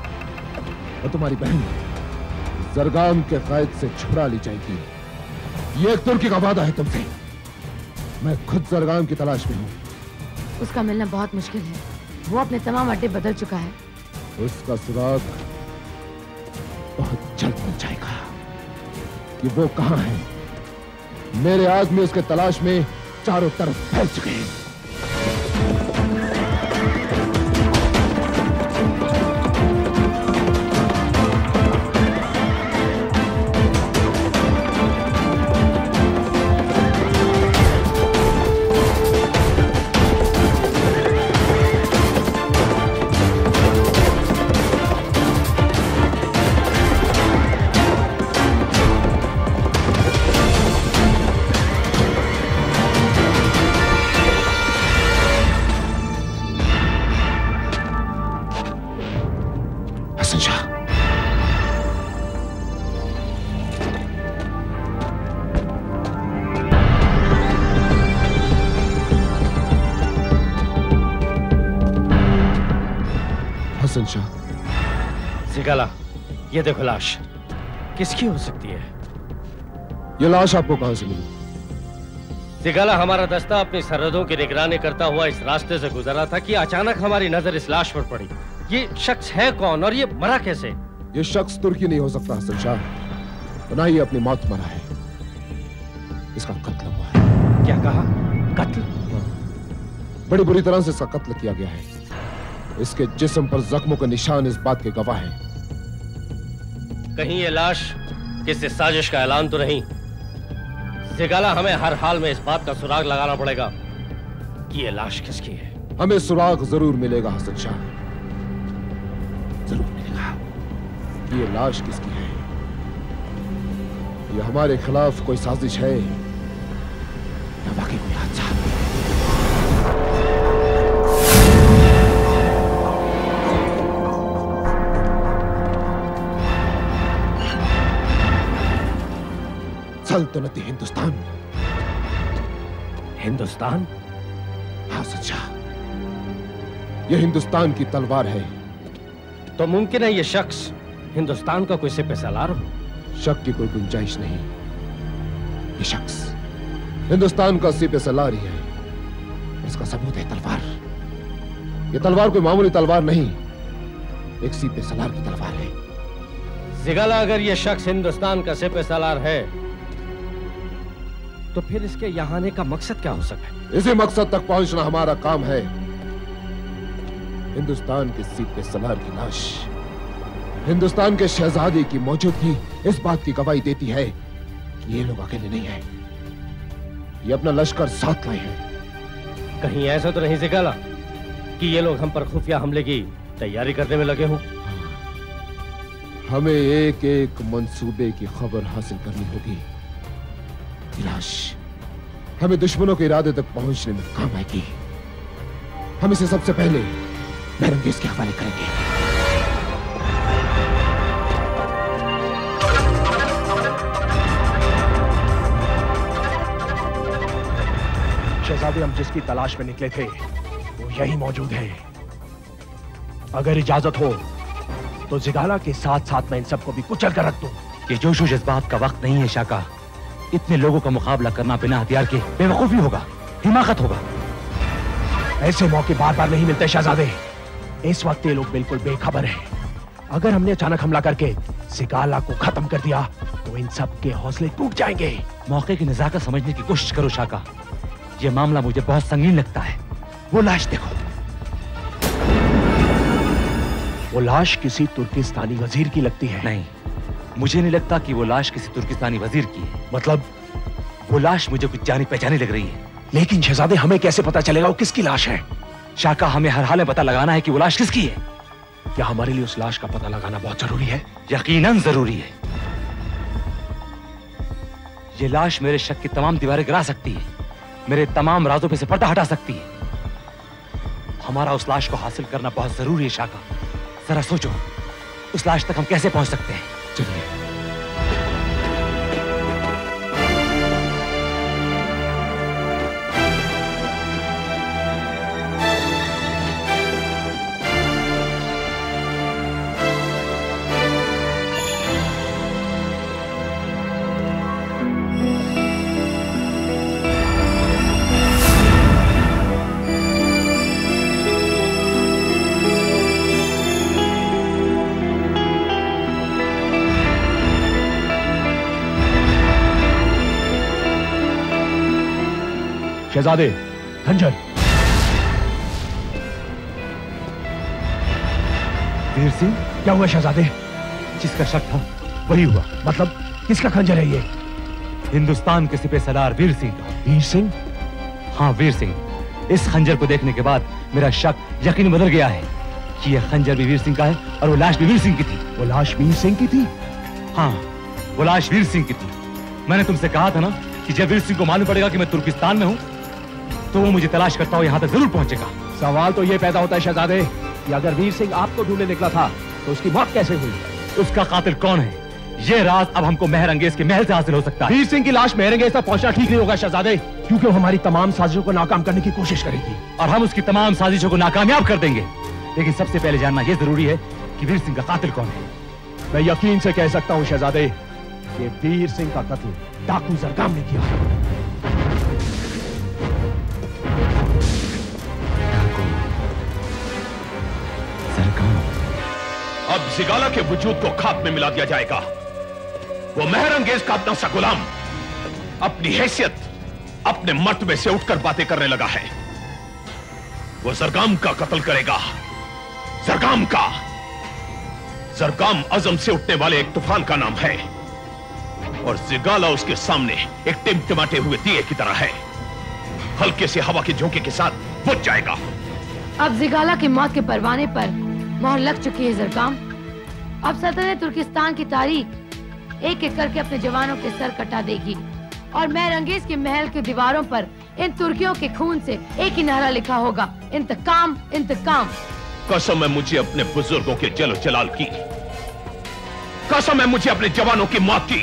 और तुम्हारी बहन जरगाम के कैद से छुड़ा ली जाएगी। ये एक तुर्की का वादा है तुमसे। मैं खुद जरगाम की तलाश में हूँ। उसका मिलना बहुत मुश्किल है। वो अपने तमाम अड्डे बदल चुका है। उसका सुराग बहुत जल्द मिल जाएगा कि वो कहाँ है। मेरे आदमी उसके तलाश में चारों तरफ फैल चुके हैं। जिगाला, ये देखो लाश। किसकी हो सकती है? ये लाश आपको कहां से मिली? सिगाला हमारा दस्ता अपनी सरहदों की निगरानी करता हुआ इस रास्ते से गुजरा था कि अचानक हमारी नजर इस लाश पर पड़ी। ये शख्स है कौन और ये मरा कैसे? ये शख्स तुर्की नहीं हो सकता हसन शाह, ना ही अपनी मौत मरा है। इसका कत्ल हुआ है। क्या कहा? कत्ल? बड़ी बुरी तरह से इसका कत्ल किया गया है। इसके जिस्म पर जख्मों के निशान इस बात के गवाह हैं। कहीं ये लाश किसी साजिश का ऐलान तो नहीं? सिगाला, हमें हर हाल में इस बात का सुराग लगाना पड़ेगा कि ये लाश किसकी है। हमें सुराग जरूर मिलेगा हसन शाह, जरूर मिलेगा कि ये लाश किसकी है। ये हमारे खिलाफ कोई साजिश है या वाकई कोई हादसा? सल्तनती हिंदुस्तान। हिंदुस्तान? हाँ सच्चा, यह हिंदुस्तान की तलवार है। तो मुमकिन है ये शख्स हिंदुस्तान का कोई सिपह सालार हो? शक की कोई गुंजाइश नहीं। ये शख्स हिंदुस्तान का सिपह सालार ही है। इसका सबूत है तलवार। ये तलवार कोई मामूली तलवार नहीं, एक सिपह सालार की तलवार है। सिगाला, अगर ये शख्स हिंदुस्तान का सिपह सालार है तो फिर इसके यहाँ आने का मकसद क्या हो सकता है? इसी मकसद तक पहुंचना हमारा काम है। हिंदुस्तान के सिपह सालार की लाश हिंदुस्तान के शहजादे की मौजूदगी इस बात की गवाही देती है कि ये लोग अकेले नहीं हैं। ये अपना लश्कर साथ लाए हैं। कहीं ऐसा तो नहीं सिगाला कि ये लोग हम पर खुफिया हमले की तैयारी करने में लगे हों? हमें एक एक मंसूबे की खबर हासिल करनी होगी। लाश हमें दुश्मनों के इरादे तक पहुंचने में काम आएगी। हम इसे सबसे पहले महरंगेज के हवाले करेंगे। शहजादे, हम जिसकी तलाश में निकले थे वो यही मौजूद है। अगर इजाजत हो तो जिगाला के साथ साथ मैं इन सबको भी कुचल कर रख दूं। ये जोशो जज्बात का वक्त नहीं है शाका। इतने लोगों का मुकाबला करना बिना हथियार के बेवकूफी होगा, हिमाकत होगा। ऐसे मौके बार बार नहीं मिलते शहजादे। इस वक्त ये लोग बिल्कुल बेखबर हैं। अगर हमने अचानक हमला करके सिगाला को खत्म कर दिया तो इन सब के हौसले टूट जाएंगे। मौके की नजाकत समझने की कोशिश करो शाका। ये मामला मुझे बहुत संगीन लगता है। वो लाश देखो। वो लाश किसी तुर्किस्तानी वजीर की लगती है। नहीं, मुझे नहीं लगता कि वो लाश किसी तुर्किस्तानी वजीर की है। मतलब? वो लाश मुझे कुछ जानी पहचानी लग रही है। लेकिन शहजादे, हमें कैसे पता चलेगा वो किसकी लाश है? शाका, हमें हर हाल में पता लगाना है कि वो लाश किसकी है। क्या हमारे लिए उस लाश का पता लगाना बहुत जरूरी है? यकीनन जरूरी है। ये लाश मेरे शक की तमाम दीवारें गिरा सकती है, मेरे तमाम राजों पे से पर्दा हटा सकती है। हमारा उस लाश को हासिल करना बहुत जरूरी है शाका। जरा सोचो, उस लाश तक हम कैसे पहुंच सकते हैं? चलिए। शहजादे, खंजर। वीर सिंह? क्या हुआ शहजादे? जिसका शक था वही हुआ। मतलब किसका खंजर है ये? हिंदुस्तान के सिपह सालार वीर सिंह का। वीर सिंह? हाँ, वीर सिंह। इस खंजर को देखने के बाद मेरा शक यकीन बदल गया है कि यह खंजर भी वीर सिंह का है और वो लाश भी वीर सिंह की थी। वो लाश वीर सिंह की थी? हाँ, वो लाश वीर सिंह की थी। मैंने तुमसे कहा था ना कि जब वीर सिंह को मालूम पड़ेगा कि मैं तुर्किस्तान में हूँ तो वो मुझे तलाश करता हुआ यहाँ तक जरूर पहुंचेगा। सवाल तो ये पैदा होता है शहजादे कि अगर वीर सिंह आपको ढूंढने निकला था तो उसकी मौत कैसे हुई? उसका कातिल कौन है, ये राज अब हमको महरंगेज के महल से हासिल हो सकता है। वीर सिंह की लाश महरंगेज तक पहुंचना ठीक नहीं होगा शहजादे, क्योंकि वो हमारी तमाम साजिशों को नाकाम करने की कोशिश करेगी। और हम उसकी तमाम साजिशों को नाकामयाब कर देंगे। लेकिन सबसे पहले जानना यह जरूरी है कि वीर सिंह का कातिल कौन है। मैं यकीन से कह सकता हूँ शहजादे, कि वीर सिंह का कत्ल डाकू जरगाम ने किया। अब जिगाला के वजूद को खाक में मिला दिया जाएगा। वो मेहरंगेज का अपना सा गुलाम अपनी हैसियत, अपने मर्तबे से उठकर बातें करने लगा है। वो जरगाम का कत्ल करेगा, जरगाम का। जरगाम अजम से उठने वाले एक तूफान का नाम है और जिगाला उसके सामने एक टिमटिमाते हुए दिए की तरह है। हल्के से हवा के झोंके के साथ बुझ जाएगा। अब जिगाला की मौत के परवाने पर मोहर लग चुकी है जरगाम। अब सल्तनत तुर्किस्तान की तारीख एक एक करके अपने जवानों के सर कटा देगी और मेहरंगेज के महल की दीवारों पर इन तुर्कियों के खून से एक ही नारा लिखा होगा, इंतकाम इंतकाम। कसम है मुझे अपने बुजुर्गों के जलो जलाल की, कसम है मुझे अपने जवानों की मौत की,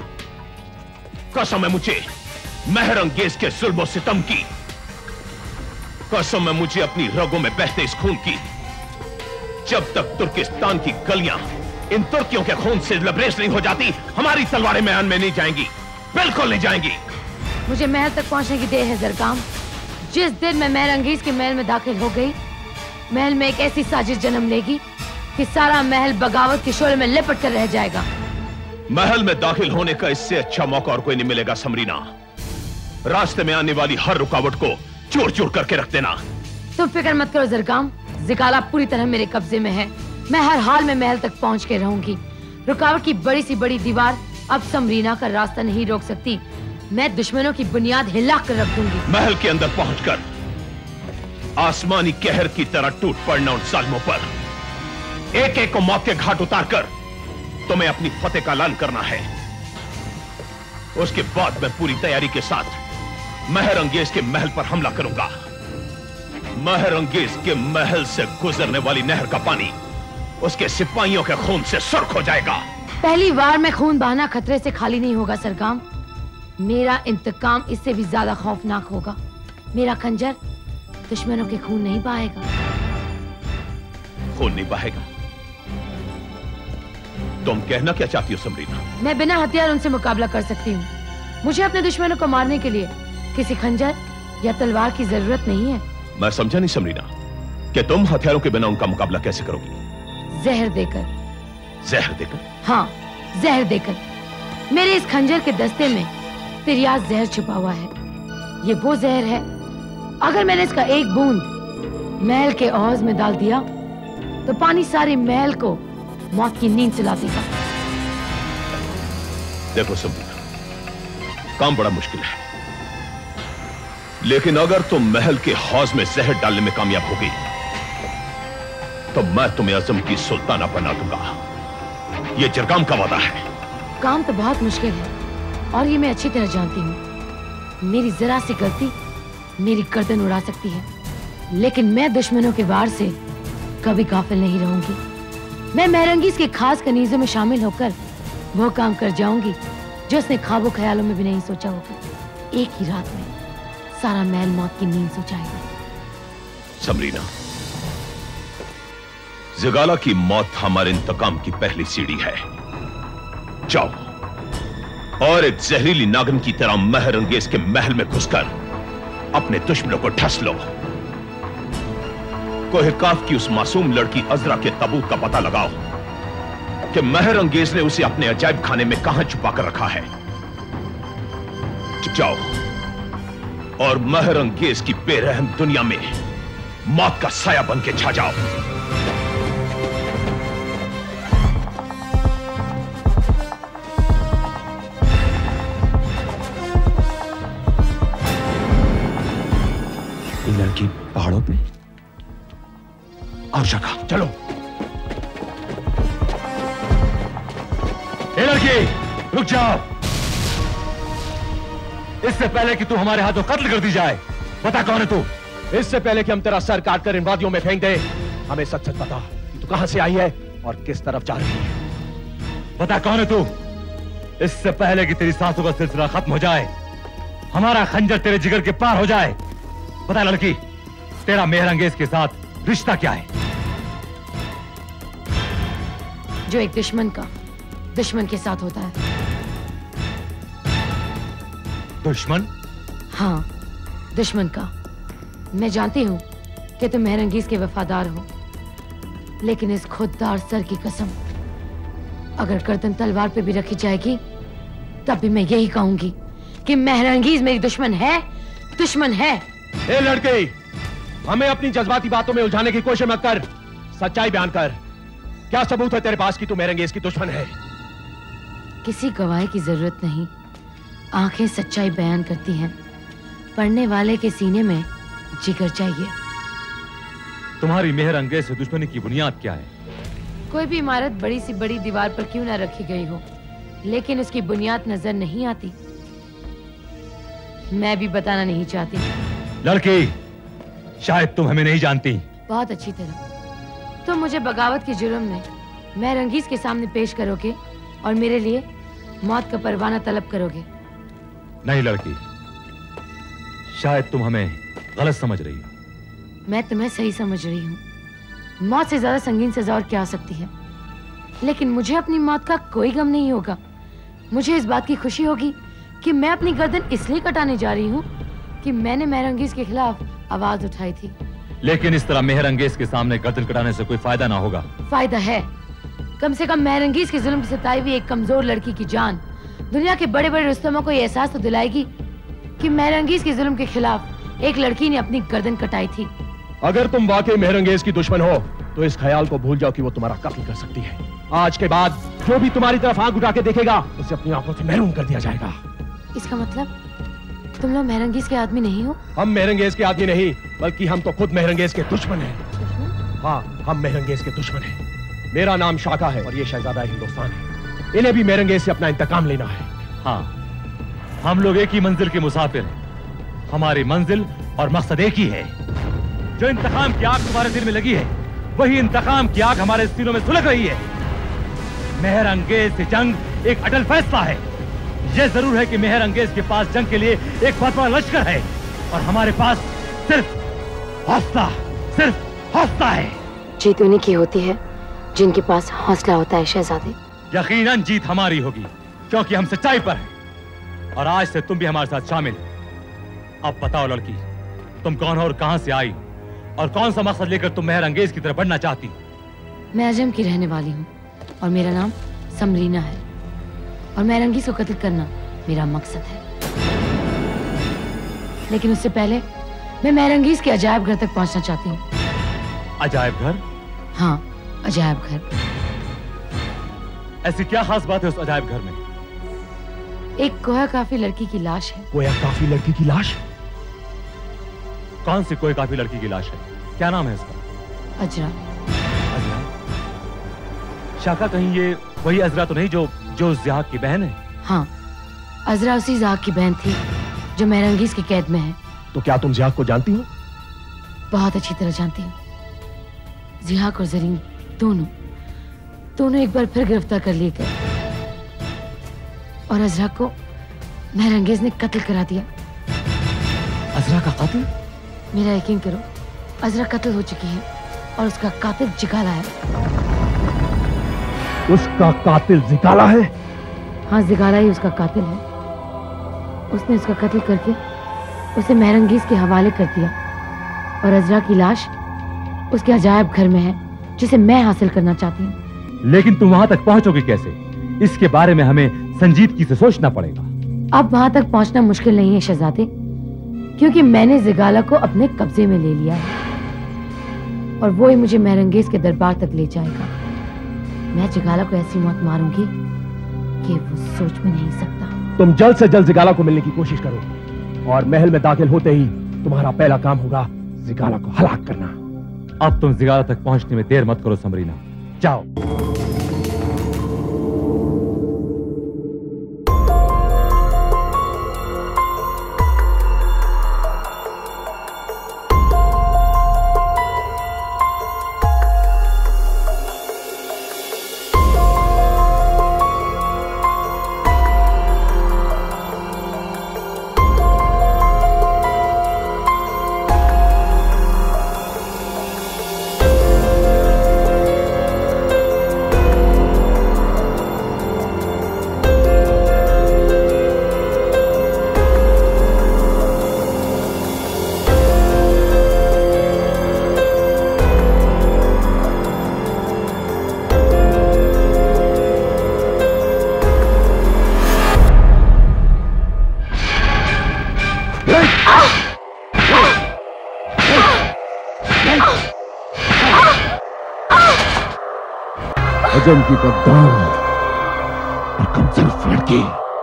कसम है मुझे मेहरंगेज के जुल्म सितम की, कसम है मुझे अपनी रगों में बहते इस खून की। जब तक तुर्किस्तान की गलियां इन तुर्कियों के खून से लबरेज नहीं हो जाती, हमारी तलवारें मैदान में नहीं जाएंगी, बिल्कुल नहीं जाएंगी। मुझे महल तक पहुंचने की देर है जरगाम। जिस दिन मैं मेहरंगेज के महल में दाखिल हो गई, महल में एक ऐसी साजिश जन्म लेगी कि सारा महल बगावत के शोले में लिपट कर रह जाएगा। महल में दाखिल होने का इससे अच्छा मौका और कोई नहीं मिलेगा समरीना। रास्ते में आने वाली हर रुकावट को चूर चूर करके रख देना। तुम फिक्र मत करो जरगाम, जिगाला पूरी तरह मेरे कब्जे में है। मैं हर हाल में महल तक पहुंच के रहूंगी। रुकावट की बड़ी सी बड़ी दीवार अब समरीना का रास्ता नहीं रोक सकती। मैं दुश्मनों की बुनियाद हिला कर रख दूंगी। महल के अंदर पहुंचकर आसमानी कहर की तरह टूट पड़ना उन जालिमों पर, एक एक को मौत के घाट उतारकर तुम्हें अपनी फतेह का ऐलान करना है। उसके बाद मैं पूरी तैयारी के साथ मेहरंगेज के महल पर हमला करूंगा। मेहरंगेज के महल से गुजरने वाली नहर का पानी उसके सिपाहियों के खून से सुर्ख हो जाएगा। पहली बार में खून बहाना खतरे से खाली नहीं होगा सरगाम। मेरा इंतकाम इससे भी ज्यादा खौफनाक होगा। मेरा खंजर दुश्मनों के खून नहीं बहाएगा। खून नहीं बहाएगा? तुम कहना क्या चाहती हो समरीना? मैं बिना हथियार उनसे मुकाबला कर सकती हूँ। मुझे अपने दुश्मनों को मारने के लिए किसी खंजर या तलवार की जरूरत नहीं है। मैं समझा नहीं समरीना कि तुम हथियारों के बिना उनका मुकाबला कैसे करोगी? जहर देकर। जहर देकर? हाँ, जहर देकर। मेरे इस खंजर के दस्ते में तिरियाज जहर छुपा हुआ है। ये वो जहर है, अगर मैंने इसका एक बूंद महल के औज में डाल दिया तो पानी सारे महल को मौत की नींद सुला देगा। देखो समरीना, काम बड़ा मुश्किल है, लेकिन अगर तुम महल के हौज में जहर डालने में कामयाब हो गई तो मैं तुम्हें अजम की सुल्ताना बना दूंगा। यह जरगाम का वादा है। काम तो बहुत मुश्किल है और ये मैं अच्छी तरह जानती हूँ। मेरी जरा सी गलती मेरी गर्दन उड़ा सकती है, लेकिन मैं दुश्मनों के वार से कभी गाफिल नहीं रहूंगी। मैं मेहरंगेज के खास कनीजों में शामिल होकर वो काम कर जाऊंगी जो उसने ख्वाबों ख्यालों में भी नहीं सोचा होगा। एक ही रात में सारा महल मौत की नींद सो जाएगा। समरीना, जिगाला की मौत हमारे इंतकाम की पहली सीढ़ी है। जाओ और एक जहरीली नागिन की तरह मेहरंगेज के महल में घुसकर अपने दुश्मनों को ढस लो। कोहिकाफ की उस मासूम लड़की अजरा के ताबूत का पता लगाओ कि मेहरंगेज ने उसे अपने अजायब खाने में कहां छुपा कर रखा है। जाओ और मेहरंगेज की बेरहम दुनिया में मौत का साया बन के छा जाओ। लड़की पहाड़ों पे? आओ शाखा, चलो। ए लड़की, रुक जाओ। इससे पहले कि तू हमारे हाथों कत्ल कर दी जाए, बता कौन है तू? इससे पहले कि हम तेरा सर काट कर इन वादियों में फेंक दे, हमें सच सच बता कि तू कहां से आई है और किस तरफ जा रही है। बता कौन है तू? इससे पहले कि तेरी सांसों का सिलसिला खत्म हो जाए, हमारा खंजर तेरे जिगर के पार हो जाए, बता लड़की, तेरा मेहरंगेज के साथ रिश्ता क्या है? जो एक दुश्मन का दुश्मन के साथ होता है। दुश्मन? हाँ, दुश्मन का। मैं जानती हूँ कि तुम मेहरंगेज के वफादार हो, लेकिन इस खुददार सर की कसम, अगर गर्दन तलवार पे भी रखी जाएगी तब भी मैं यही कहूंगी कि मेहरंगीज मेरी दुश्मन है, दुश्मन है। ए लड़के, हमें अपनी जज्बाती बातों में उलझाने की कोशिश मत कर, सच्चाई बयान कर। क्या सबूत है तेरे पास कि तू मेहरंगेज की दुश्मन है? किसी गवाही की जरूरत नहीं, आंखें सच्चाई बयान करती हैं। पढ़ने वाले के सीने में जिगर चाहिए। तुम्हारी मेहरंगेज से दुश्मनी की बुनियाद क्या है? कोई भी इमारत बड़ी सी बड़ी दीवार पर क्यों ना रखी गई हो, लेकिन उसकी बुनियाद नजर नहीं आती। मैं भी बताना नहीं चाहती। लड़की, शायद तुम हमें नहीं जानती। बहुत अच्छी तरह। तुम मुझे बगावत के जुर्म में मेहरंगीज के सामने पेश करोगे और मेरे लिए मौत का परवाना तलब करोगे। नहीं लड़की, शायद तुम हमें गलत समझ रही हो। मैं तुम्हें सही समझ रही हूँ। मौत से ज्यादा संगीन सजा और क्या हो सकती है, लेकिन मुझे अपनी मौत का कोई गम नहीं होगा। मुझे इस बात की खुशी होगी कि मैं अपनी गर्दन इसलिए कटाने जा रही हूँ कि मैंने मेहरंगेज के खिलाफ आवाज उठाई थी। लेकिन इस तरह मेहरंगेज के सामने गर्दन कटाने से कोई फायदा ना होगा। फायदा है। कम से कम मेहरंगेज के जुल्म से सताई हुई एक कमजोर लड़की की जान दुनिया के बड़े बड़े रुस्तमों को ये एहसास तो दिलाएगी कि मेहरंगेज के जुल्म के खिलाफ एक लड़की ने अपनी गर्दन कटाई थी। अगर तुम वाकई मेहरंगेज की दुश्मन हो तो इस ख्याल को भूल जाओ कि वो तुम्हारा कत्ल कर सकती है। आज के बाद जो भी तुम्हारी तरफ आंख उठा के देखेगा उसे अपनी आंखों से महरूम कर दिया जाएगा। इसका मतलब तुम लोग मेहरंगेज के आदमी नहीं हो? हम मेहरंगेज के आदमी नहीं, बल्कि हम तो खुद मेहरंगेज के दुश्मन हैं। हाँ, हम मेहरंगेज के दुश्मन हैं। मेरा नाम शाका है और ये शहजादा हिंदुस्तान है। इन्हें भी मेहरंगेज से अपना इंतकाम लेना है। हाँ, हम लोग एक ही मंजिल के मुसाफिर हैं। हमारी मंजिल और मकसद एक ही है। जो इंतकाम की आग तुम्हारे दिल में लगी है, वही इंतकाम की आग हमारे सीनों में सुलग रही है। मेहरंगेज से जंग एक अटल फैसला है। यह जरूर है कि मेहरंगेज के पास जंग के लिए एक बहुत बड़ा लश्कर है और हमारे पास सिर्फ हौसला है। जीत उन्हीं की होती है जिनके पास हौसला होता है शहजादे। यकीनन जीत हमारी होगी, क्योंकि हम सच्चाई पर हैं और आज से तुम भी हमारे साथ शामिल। अब बताओ लड़की, तुम कौन हो और कहां से आई और कौन सा मकसद लेकर तुम मेहरंगेज की तरफ बढ़ना चाहती? मैं अजम की रहने वाली हूँ और मेरा नाम समरीना है और मेहरंगेज को कत्ल करना मेरा मकसद है। लेकिन उससे पहले मैं मेहरंगेज के अजायब घर तक पहुंचना चाहती हूँ। अजायब घर? हाँ, अजायब घर। ऐसी क्या खास बात है उस अजायब घर में? एक कोया काफी लड़की की लाश है। कोया काफी लड़की की लाश? कौन सी कोई काफी लड़की की लाश है? क्या नाम है इसका? अजरा। अजरा? शाका, कहीं ये वही अजरा तो नहीं जो ज़िहाक की बहन है? हाँ, अजरा उसी ज़िहाक की बहन थी जो मेहरंगेज की कैद में है। तो क्या तुम ज़िहाक को जानती हो? बहुत अच्छी तरह जानती हूँ। ज़िहाक और ज़रीन दोनों एक बार फिर गिरफ्तार कर लिए गए और अजरा को मेहरंगेज ने कत्ल करा दिया। अजरा का कातिल? मेरा यकीन करो, अजरा कत्ल हो चुकी है और उसका कातिल जिगाला है। उसका कातिल जिगाला है? हाँ, जिगाला ही उसका कातिल है। उसने उसका कत्ल करके उसे मेहरंगेज के हवाले कर दिया और अजरा की लाश उसके अजायब घर में है जिसे मैं हासिल करना चाहती हूँ। लेकिन तुम वहां तक पहुंचोगे कैसे? इसके बारे में हमें संजीदगी से सोचना पड़ेगा। अब वहां तक पहुंचना मुश्किल नहीं है शहजादे, क्योंकि मैंने जिगाला को अपने कब्जे में ले लिया है और वो ही मुझे मेहरंगेज के दरबार तक ले जाएगा। मैं जिगाला को ऐसी मौत मारूंगी कि वो सोच में नहीं सकता। तुम जल्द से जल्द जिगाला को मिलने की कोशिश करो और महल में दाखिल होते ही तुम्हारा पहला काम होगा जिगाला को हलाक करना। अब तुम जिगाला तक पहुंचने में देर मत करो समरीना, जाओ। अजम की गद्दार और कमजोर लड़की,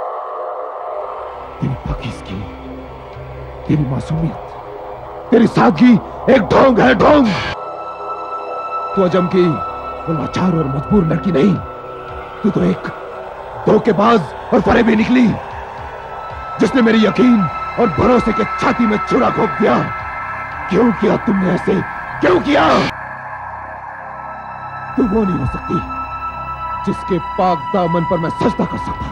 तेरी पाकिज़गी, तेरी मासूमियत, तेरी सादगी एक ढोंग है, ढोंग। तू अजम की वो लाचार और मजबूर लड़की नहीं, तू तो एक धोखेबाज और फरेबी निकली, जिसने मेरी यकीन और भरोसे के छाती में छुरा घोंप दिया। क्यों किया तुमने ऐसे, क्यों किया? तू वो नहीं हो सकती जिसके पाक दामन पर मैं सजदा कर सकता।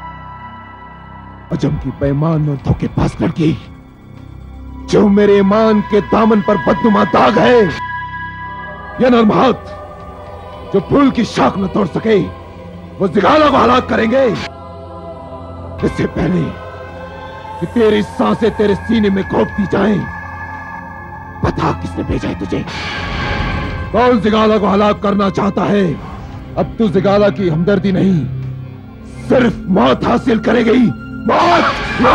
अजम की बेईमान और धोखेबाज लड़की, जो मेरे ईमान के दामन पर बदनुमा दाग है, यह नर्म हाथ जो फूल की शाख न तोड़ सके, वो जिगाला को हलाक करेंगे। इससे पहले कि तेरी सांसें तेरे सीने में घोंप दी जाएं, बता किसने भेजा है तुझे? कौन जिगाला को हलाक करना चाहता है? अब तू जिगाला की हमदर्दी नहीं, सिर्फ मौत हासिल करेगी, मौत।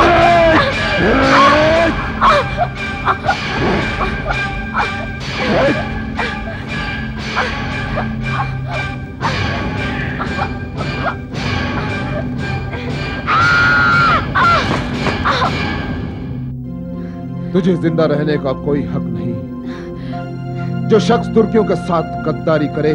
तुझे जिंदा रहने का कोई हक नहीं। जो शख्स तुर्कियों के साथ गद्दारी करे,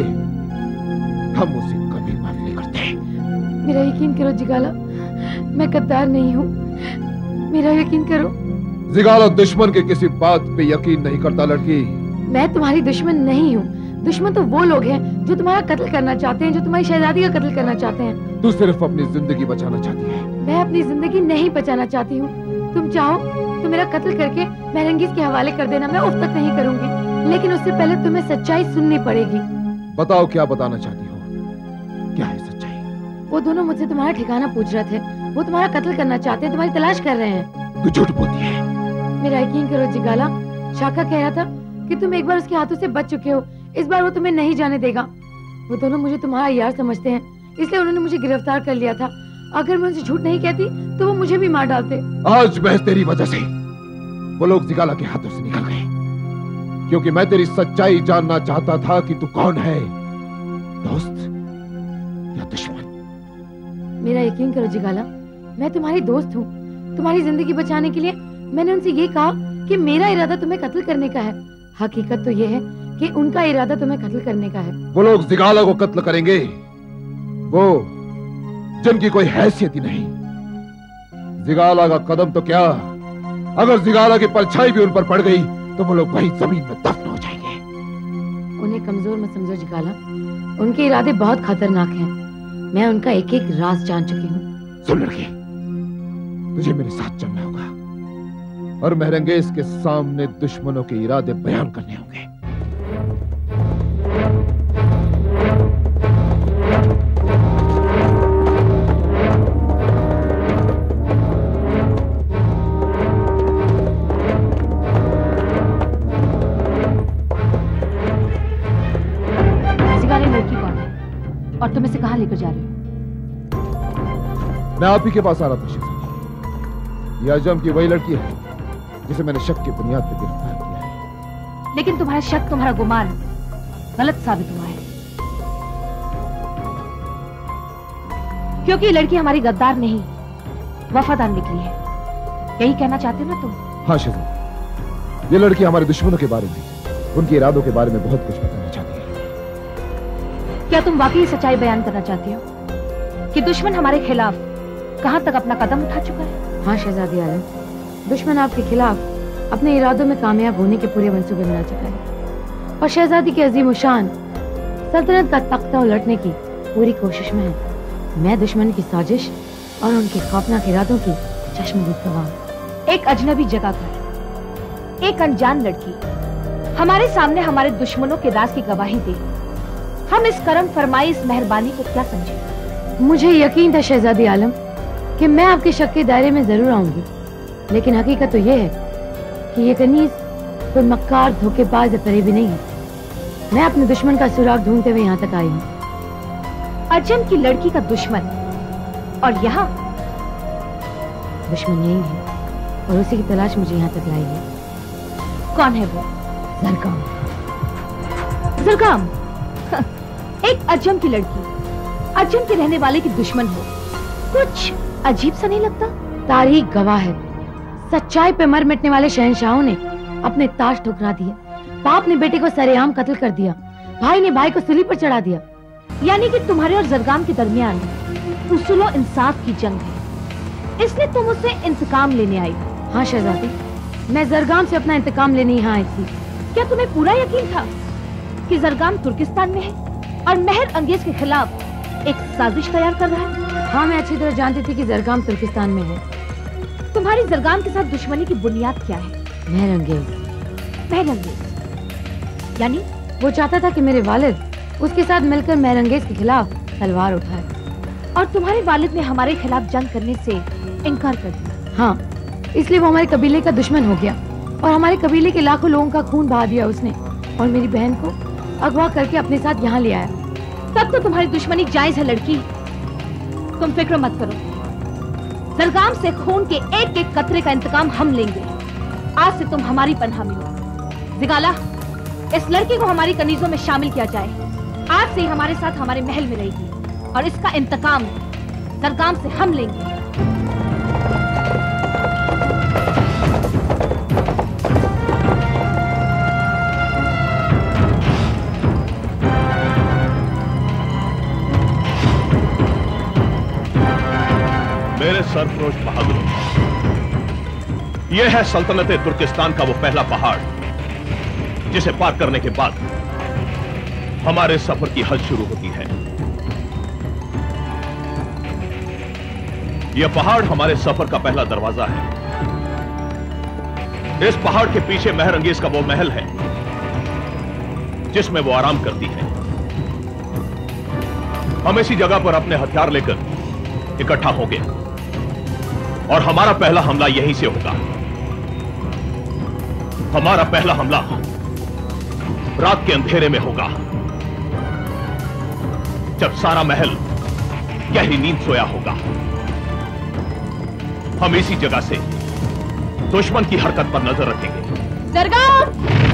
हम उसे कभी माफ नहीं करते। मेरा यकीन करो जिगाला, मैं गद्दार नहीं हूँ, मेरा यकीन करो। जिगाला दुश्मन के किसी बात पे यकीन नहीं करता लड़की। मैं तुम्हारी दुश्मन नहीं हूँ। दुश्मन तो वो लोग हैं जो तुम्हारा कत्ल करना चाहते हैं, जो तुम्हारी शहजादी का कत्ल करना चाहते हैं। तू सिर्फ अपनी जिंदगी बचाना चाहती है। मैं अपनी जिंदगी नहीं बचाना चाहती हूँ। तुम चाहो तो मेरा कत्ल करके महरंगीज के हवाले कर देना, मैं उफ तक नहीं करूंगी, लेकिन उससे पहले तुम्हें सच्चाई सुननी पड़ेगी। बताओ क्या बताना चाहती हो? क्या है सच्चाई? वो दोनों मुझसे तुम्हारा ठिकाना पूछ रहे थे। वो तुम्हारा कत्ल करना चाहते हैं, तुम्हारी तलाश कर रहे हैं। तू झूठ बोलती है। मेरा यकीन करो जिगाला, शाका कह रहा था कि तुम एक बार उसके हाथों से बच चुके हो, इस बार वो तुम्हें नहीं जाने देगा। वो दोनों मुझे तुम्हारा यार समझते हैं, इसलिए उन्होंने मुझे गिरफ्तार कर लिया था। अगर मैं उनसे झूठ नहीं कहती तो वो मुझे भी मार डालते। आज महज तेरी वजह से वो लोग जिगाला के हाथों से निकल गए, क्योंकि मैं तेरी सच्चाई जानना चाहता था कि तू कौन है, दोस्त या दुश्मन। मेरा यकीन करो जिगाला, मैं तुम्हारी दोस्त हूँ। तुम्हारी जिंदगी बचाने के लिए मैंने उनसे ये कहा कि मेरा इरादा तुम्हें कत्ल करने का है। हकीकत तो ये है कि उनका इरादा तुम्हें कत्ल करने का है। वो लोग जिगाला को कत्ल करेंगे, वो जिनकी कोई हैसियत ही नहीं। जिगाला का कदम तो क्या, अगर जिगाला की परछाई भी उन पर पड़ गई तो वो लोग वहीं जमीन में दफन हो जाएंगे। उन्हें कमजोर मत समझो जिगाला, उनके इरादे बहुत खतरनाक हैं। मैं उनका एक एक राज जान चुकी हूँ। सुन लड़की, तुझे मेरे साथ चलना होगा और महरंगेज के सामने दुश्मनों के इरादे बयान करने होंगे। और तुम इसे कहां लेकर जा रहे हो? मैं आप ही के पास आ रहा था शहजादी। ये अजम की वही लड़की है जिसे मैंने शक की बुनियाद पर गिरफ्तार किया है। लेकिन तुम्हारा शक, तुम्हारा गुमान गलत साबित हुआ है, क्योंकि ये लड़की हमारी गद्दार नहीं, वफादार निकली है। यही कहना चाहते हो ना तुम? हाँ शहजादी, ये लड़की हमारे दुश्मनों के बारे में, उनके इरादों के बारे में बहुत कुछ बताना चाहती है। क्या तुम वाकई सच्चाई बयान करना चाहती हो कि दुश्मन हमारे खिलाफ कहां तक अपना कदम उठा चुका है? हाँ शहजादी आलम, दुश्मन आपके खिलाफ अपने इरादों में कामयाब होने के पूरे मंसूबे बना चुका है और शहजादी की अजीम शान सल्तनत का तख्ता उलटने की पूरी कोशिश में है। मैं दुश्मन की साजिश और उनके खौफनाक इरादों की चश्मदीद गवाह। एक अजनबी जगह पर एक अनजान लड़की हमारे सामने हमारे दुश्मनों के राज की गवाही दे, हम इस करम फरमाई, इस मेहरबानी को क्या समझे? मुझे यकीन था शहजादी आलम कि मैं आपके शक के दायरे में जरूर आऊंगी, लेकिन हकीकत तो यह है कि ये कनीज कोई मक्कार, धोखेबाज या फरेबी नहीं है। मैं अपने दुश्मन का सुराग ढूंढते हुए यहाँ तक आई हूँ। अजम की लड़की का दुश्मन, और यहाँ दुश्मन यही है और उसी की तलाश मुझे यहाँ तक लाई है। कौन है वो? जरकाम। जरगाम, एक अजम की लड़की, अजम के रहने वाले की दुश्मन हो, कुछ अजीब सा नहीं लगता? तारीख गवाह है, सच्चाई पे मर मिटने वाले शहंशाहों ने अपने ताज ठुकरा दिए। बाप ने बेटे को सरेआम कत्ल कर दिया, भाई ने भाई को सूली पर चढ़ा दिया। यानी कि तुम्हारे और जरगाम के दरमियान उसूल और इंसाफ की जंग है, इसलिए तुम उससे इंतकाम लेने आई हो। हाँ शहजादी, मैं जरगाम से अपना इंतकाम लेने यहाँ आई थी। क्या तुम्हें पूरा यकीन था कि जरगाम तुर्किस्तान में है और महर अंगेज के खिलाफ एक साजिश तैयार कर रहा है? हाँ, मैं अच्छी तरह जानती थी कि जरगाम तुर्किस्तान में है। तुम्हारी जरगाम के साथ दुश्मनी की बुनियाद क्या है? महर अंगेज। महर अंगेज यानी? वो चाहता था कि मेरे वालिद उसके साथ मिलकर महर अंगेज के खिलाफ तलवार उठाए। और तुम्हारे वालिद ने हमारे खिलाफ जंग करने से इनकार कर दिया? हाँ, इसलिए वो हमारे कबीले का दुश्मन हो गया और हमारे कबीले के लाखों लोगों का खून बहा दिया उसने, और मेरी बहन को अगवा करके अपने साथ यहाँ ले आया। तब तो तुम्हारी दुश्मनी जायज है लड़की, तुम फिक्र मत करो। जरगाम से खून के एक एक कतरे का इंतकाम हम लेंगे। आज से तुम हमारी पनाह में हो। जिगाला, इस लड़की को हमारी कनीजों में शामिल किया जाए। आज से ही हमारे साथ हमारे महल में रहेगी और इसका इंतकाम जरगाम से हम लेंगे। मेरे सरफरोश बहादुर, यह है सल्तनत तुर्किस्तान का वो पहला पहाड़ जिसे पार करने के बाद हमारे सफर की हद शुरू होती है। यह पहाड़ हमारे सफर का पहला दरवाजा है। इस पहाड़ के पीछे महर अंगेज का वो महल है जिसमें वो आराम करती है। हम इसी जगह पर अपने हथियार लेकर इकट्ठा होंगे और हमारा पहला हमला यहीं से होगा। हमारा पहला हमला रात के अंधेरे में होगा, जब सारा महल गहरी नींद सोया होगा। हम इसी जगह से दुश्मन की हरकत पर नजर रखेंगे। जरगाम!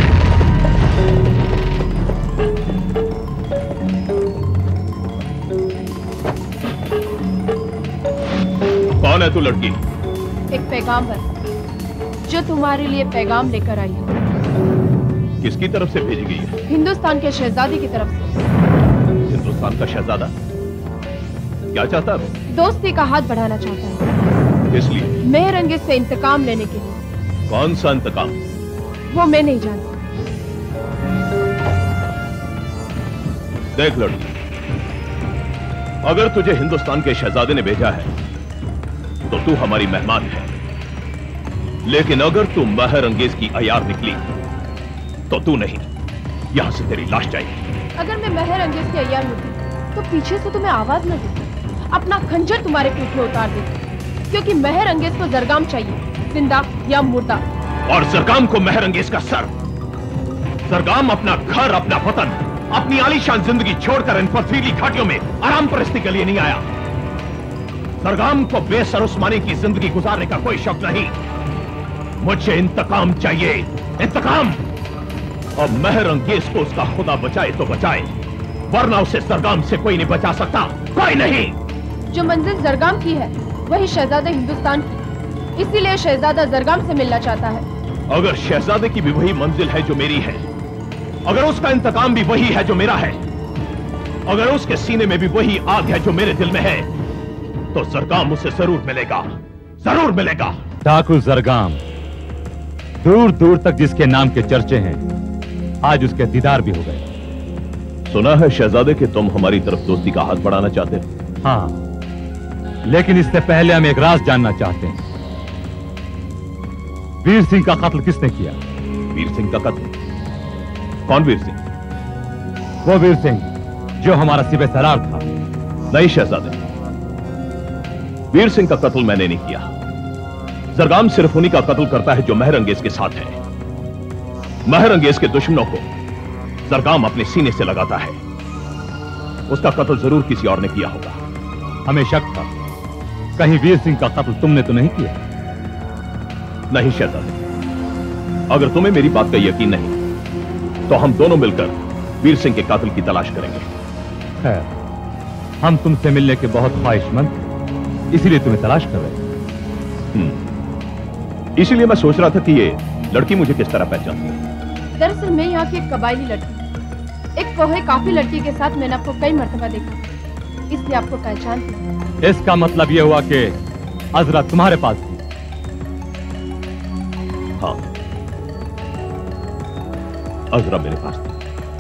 कौन है तू लड़की? एक पैगाम्बर जो तुम्हारे लिए पैगाम लेकर आई है। किसकी तरफ से भेजी गई है? हिंदुस्तान के शहजादे की तरफ से। हिंदुस्तान का शहजादा क्या चाहता है? दोस्ती का हाथ बढ़ाना चाहता है। इसलिए? महर अंगेज से इंतकाम लेने के लिए। कौन सा इंतकाम? वो मैं नहीं जानती। देख लड़की, अगर तुझे हिंदुस्तान के शहजादे ने भेजा है तो तू हमारी मेहमान है, लेकिन अगर तू महर अंगेज की अयार निकली तो तू नहीं, यहां से तेरी लाश जाएगी। अगर मैं महर अंगेज की अय्यार होती तो पीछे से तुम्हें आवाज न देती, अपना खंजर तुम्हारे पीठ में उतार देती, क्योंकि महर अंगेज को जरगाम चाहिए, जिंदा या मुर्दा। और जरगाम को महर अंगेज का सर। जरगाम अपना घर, अपना वतन, अपनी आलीशान जिंदगी छोड़कर इन पथरीली घाटियों में आराम परस्ती के लिए नहीं आया। जरगाम को बेसर उस्मानी की जिंदगी गुजारने का कोई शौक नहीं। मुझे इंतकाम चाहिए, इंतकाम। और महर अंगेज को उसका खुदा बचाए तो बचाए, वरना उसे जरगाम से कोई नहीं बचा सकता, कोई नहीं। जो मंजिल जरगाम की है वही शहजादा हिंदुस्तान की, इसीलिए शहजादा जरगाम से मिलना चाहता है। अगर शहजादे की भी वही मंजिल है जो मेरी है, अगर उसका इंतकाम भी वही है जो मेरा है, अगर उसके सीने में भी वही आग है जो मेरे दिल में है, तो जरगाम उसे जरूर मिलेगा, जरूर मिलेगा। ठाकुर जरगाम, दूर दूर तक जिसके नाम के चर्चे हैं, आज उसके दीदार भी हो गए। सुना है शहजादे कि तुम हमारी तरफ दोस्ती का हाथ बढ़ाना चाहते हो। हाँ, लेकिन इससे पहले हम एक राज जानना चाहते हैं। वीर सिंह का कत्ल किसने किया? वीर सिंह का कत्ल? कौन वीर सिंह? वो वीर सिंह जो हमारा सिबे सरार था। नहीं शहजादे, वीर सिंह का कत्ल मैंने नहीं किया। जरगाम सिर्फ उन्हीं का कत्ल करता है जो महर अंगेज के साथ है। महर अंगेज के दुश्मनों को जरगाम अपने सीने से लगाता है। उसका कत्ल जरूर किसी और ने किया होगा। हमें शक था, कहीं वीर सिंह का कत्ल तुमने तो नहीं किया? नहीं शहजादे, अगर तुम्हें मेरी बात का यकीन नहीं तो हम दोनों मिलकर वीर सिंह के कातिल की तलाश करेंगे। खैर, हम तुमसे मिलने के बहुत ख्वाहिशमंद, इसीलिए तुम्हें तलाश कर रहे हैं। इसीलिए मैं सोच रहा था कि ये लड़की मुझे किस तरह पहचानती है। दरअसल मैं यहाँ की एक कबायली लड़की, एक कोहे काफी लड़की के साथ मैंने आपको कई मर्तबा देखा, इसलिए आपको पहचानती। इसका मतलब यह हुआ कि अजरा तुम्हारे पास थी। हाँ, अजरा मेरे पास थी।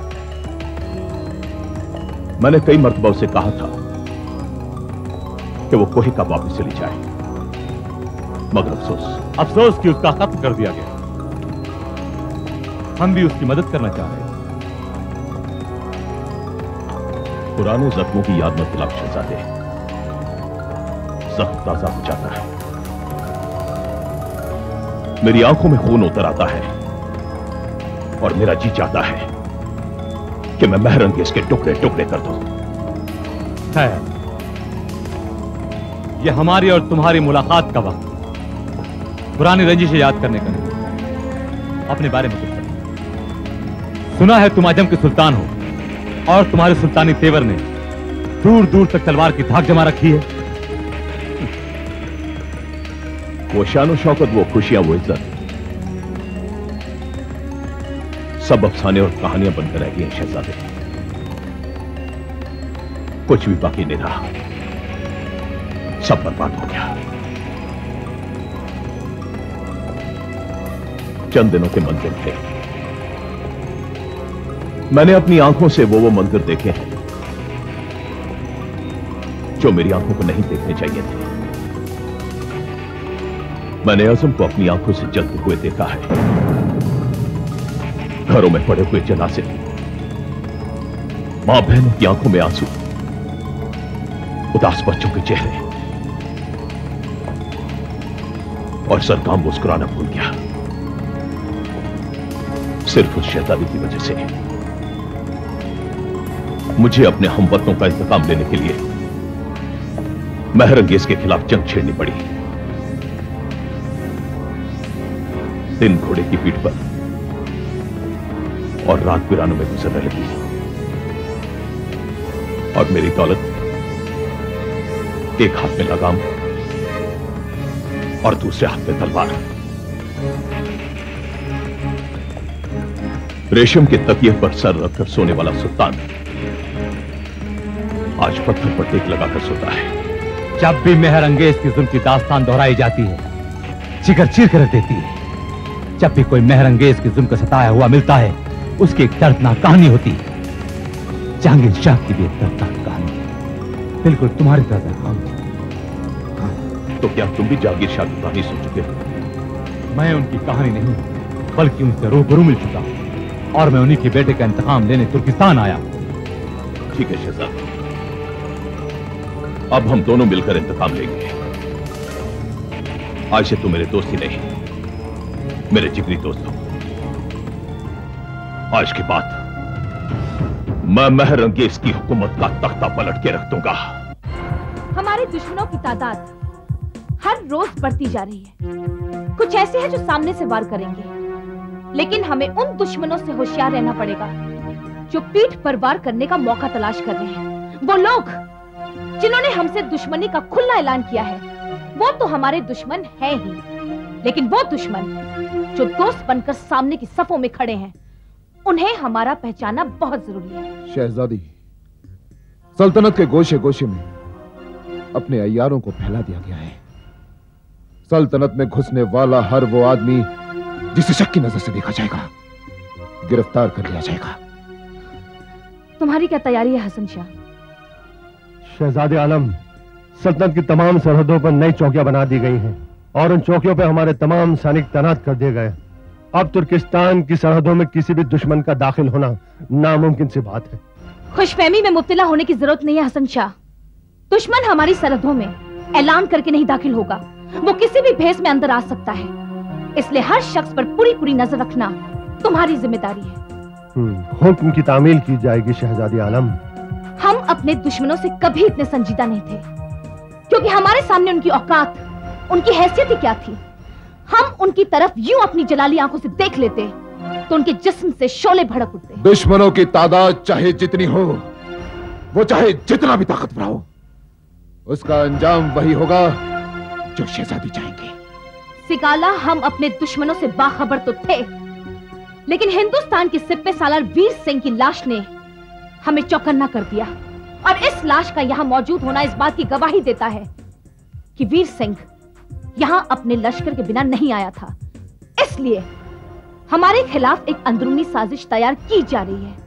मैंने कई मर्तबा उसे कहा था कि वो कोहे का वापस चली जाए, मगर अफसोस कि उसका खत्म कर दिया गया। हम भी उसकी मदद करना चाह रहे हैं। पुराने जख्मों की याद मत दिलाओ शहजादे, जख्म ताजा हो जाता है। मेरी आंखों में खून उतर आता है और मेरा जी चाहता है कि मैं महरंगेज के टुकड़े टुकड़े कर दूं। है, यह हमारी और तुम्हारी मुलाकात का वक्त पुरानी रंजिशें याद करने का नहीं, अपने बारे में कुछ बताओ। सुना है तुम आजम के सुल्तान हो और तुम्हारे सुल्तानी तेवर ने दूर दूर तक तलवार की धाक जमा रखी है। वो शान और शौकत, वो खुशियां, वो इज्जत, सब अफसाने और कहानियां बनकर रह गई हैं शहजादे। कुछ भी बाकी नहीं रहा, सब बर्बाद हो गया। चंद दिनों के मंदिर थे, मैंने अपनी आंखों से वो मंदिर देखे हैं जो मेरी आंखों को नहीं देखने चाहिए थे। मैंने आजम को अपनी आंखों से जलते हुए देखा है, घरों में पड़े हुए जनाजे, मां बहनों की आंखों में आंसू, उदास बच्चों के चेहरे, और सरकाम मुस्कुराना भूल गया, सिर्फ उस शहजादी की वजह से। मुझे अपने हमवतनों का इंतकाम लेने के लिए महरंगेज के खिलाफ जंग छेड़नी पड़ी। दिन घोड़े की पीठ पर और रात वीरानों में गुजरने लगी, और मेरी दौलत एक हाथ में लगाम और दूसरे हाथ में तलवार। रेशम के तकिए पर सर रखकर सोने वाला सुल्तान आज पत्थर पर टेक लगाकर सोता है। जब भी महरंगेज की जुल्म की दास्तान दोहराई जाती है, जिगर चीर कर देती है। जब भी कोई महरंगेज की जुल्म का सताया हुआ मिलता है, उसकी एक दर्दनाक कहानी होती है। जहांगीर शाह की भी एक दर्दनाक कहानी है, बिल्कुल तुम्हारी तरह कहानी। तो क्या तुम भी जहांगीर शाह की कहानी सुन चुके हो? मैं उनकी कहानी नहीं, बल्कि उनसे रूबरू मिल चुका हूं, और मैं उन्हीं के बेटे का इंतकाम लेने तुर्किस्तान आया। ठीक है शहजाद, अब हम दोनों मिलकर इंतकाम लेंगे। आज से तुम मेरे दोस्त ही नहीं, मेरे जिगरी दोस्त हो। आज के बाद मैं महरंगेज की हुकूमत का तख्ता पलट के रख दूंगा। हमारे दुश्मनों की तादाद हर रोज बढ़ती जा रही है। कुछ ऐसे हैं जो सामने से वार करेंगे, लेकिन हमें उन दुश्मनों से होशियार रहना पड़ेगा जो पीठ पर वार करने का मौका तलाश कर रहे हैं। वो लोग जिन्होंने हमसे दुश्मनी का खुला ऐलान किया है, वो तो हमारे दुश्मन है ही, लेकिन वो दुश्मन जो दोस्त बनकर सामने की सफों में खड़े हैं, उन्हें हमारा पहचाना बहुत जरूरी है। शहजादी, सल्तनत के गोशे गोशे में अपने अय्यारों को फैला दिया गया है। सल्तनत में घुसने वाला हर वो आदमी जिसे शक की नजर से देखा जाएगा, गिरफ्तार कर लिया जाएगा। तुम्हारी क्या तैयारी है हसन शाह? शहजादे आलम, सल्तनत की तमाम सरहदों पर नई चौकियां बना दी गई हैं और उन चौकियों पर हमारे तमाम सैनिक तैनात कर दिए गए। अब तुर्किस्तान की सरहदों में किसी भी दुश्मन का दाखिल होना नामुमकिन सी बात है। खुशफहमी में मुब्तला होने की जरूरत नहीं है हसन शाह। दुश्मन हमारी सरहदों में ऐलान करके नहीं दाखिल होगा, वो किसी भी भेष में अंदर आ सकता है। इसलिए हर शख्स पर पूरी पूरी नजर रखना तुम्हारी जिम्मेदारी है। हुक्म की तामील की जाएगी शहजादी आलम। हम अपने दुश्मनों से कभी इतने संजीदा नहीं थे, क्योंकि हमारे सामने उनकी औकात, उनकी हैसियत ही क्या थी। हम उनकी तरफ यूं अपनी जलाली आंखों से देख लेते तो उनके जिस्म से शोले भड़क उठते। दुश्मनों की तादाद चाहे जितनी हो, वो चाहे जितना भी ताकतवर हो, उसका अंजाम वही होगा जो शहजादी चाहेंगे। सिगाला, हम अपने दुश्मनों से बाखबर तो थे, लेकिन हिंदुस्तान की सिप्पे सालार वीर सिंह की लाश ने हमें चौकन्ना कर दिया। और इस लाश का यहां मौजूद होना इस बात की गवाही देता है कि वीर सिंह यहां अपने लश्कर के बिना नहीं आया था। इसलिए हमारे खिलाफ एक अंदरूनी साजिश तैयार की जा रही है,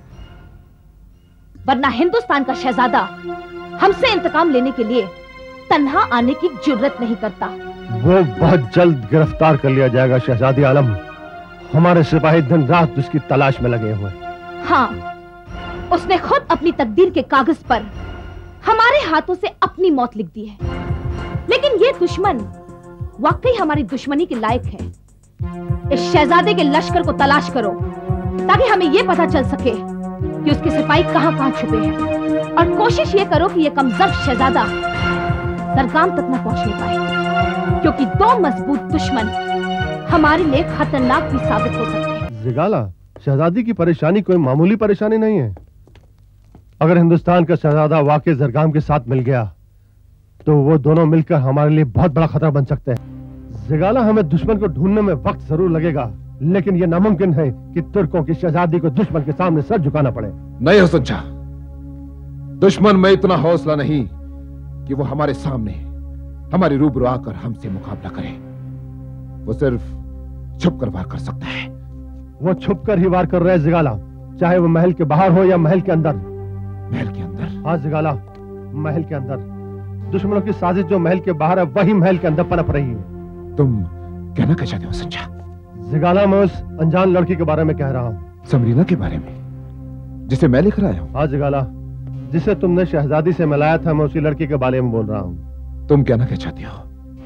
वरना हिंदुस्तान का शहजादा हमसे इंतकाम लेने के लिए तन्हा आने की जुर्रत नहीं करता। वो बहुत जल्द गिरफ्तार कर लिया जाएगा शहजादी आलम। हमारे सिपाही दिन रात उसकी तलाश में लगे हुए। हाँ, उसने खुद अपनी तकदीर के कागज पर हमारे हाथों से अपनी मौत लिख दी है। लेकिन ये दुश्मन वाकई हमारी दुश्मनी के लायक है। इस शहजादे के लश्कर को तलाश करो, ताकि हमें यह पता चल सके कि उसके सिपाही कहां-कहां छुपे हैं। और कोशिश ये करो कि यह कमजोर शहजादा सरगाम तक न पहुंचने पाए, क्योंकि दो मजबूत दुश्मन हमारे लिए खतरनाक भी साबित हो सकते हैं। जिगाला, शहजादी की परेशानी कोई मामूली परेशानी नहीं है। अगर हिंदुस्तान का शहजादा वाकई जरगाम के साथ मिल गया, तो वो दोनों मिलकर हमारे लिए बहुत बड़ा खतरा बन सकते हैं। जिगाला, हमें दुश्मन को ढूंढने में वक्त जरूर लगेगा, लेकिन यह नामुमकिन है कि तुर्कों की शहजादी को दुश्मन के सामने सर झुकाना पड़े। नहीं हसन शाह, दुश्मन में इतना हौसला नहीं कि वो हमारे सामने हमारे रूबरू आकर हमसे मुकाबला करे। वो सिर्फ छुप कर वार कर सकता है। वो छुप कर ही वार कर रहे हैं जिगाला, चाहे वो महल के बाहर हो या महल के अंदर। महल के अंदर? हाँ जिगाला, महल के अंदर। दुश्मनों की साजिश जो महल के बाहर है, वही महल के अंदर पनप रही है। तुम कहना क्या चाहते हो हसन शाह? जिगाला, मैं उस अनजान लड़की के बारे में कह रहा हूँ। समरीना के बारे में, जिसे मैं लेकर आया हूँ? हाँ जिगाला, जिसे तुमने शहजादी से मिलाया था, मैं उसी लड़की के बारे में बोल रहा हूँ। तुम कहना क्या चाहते हो?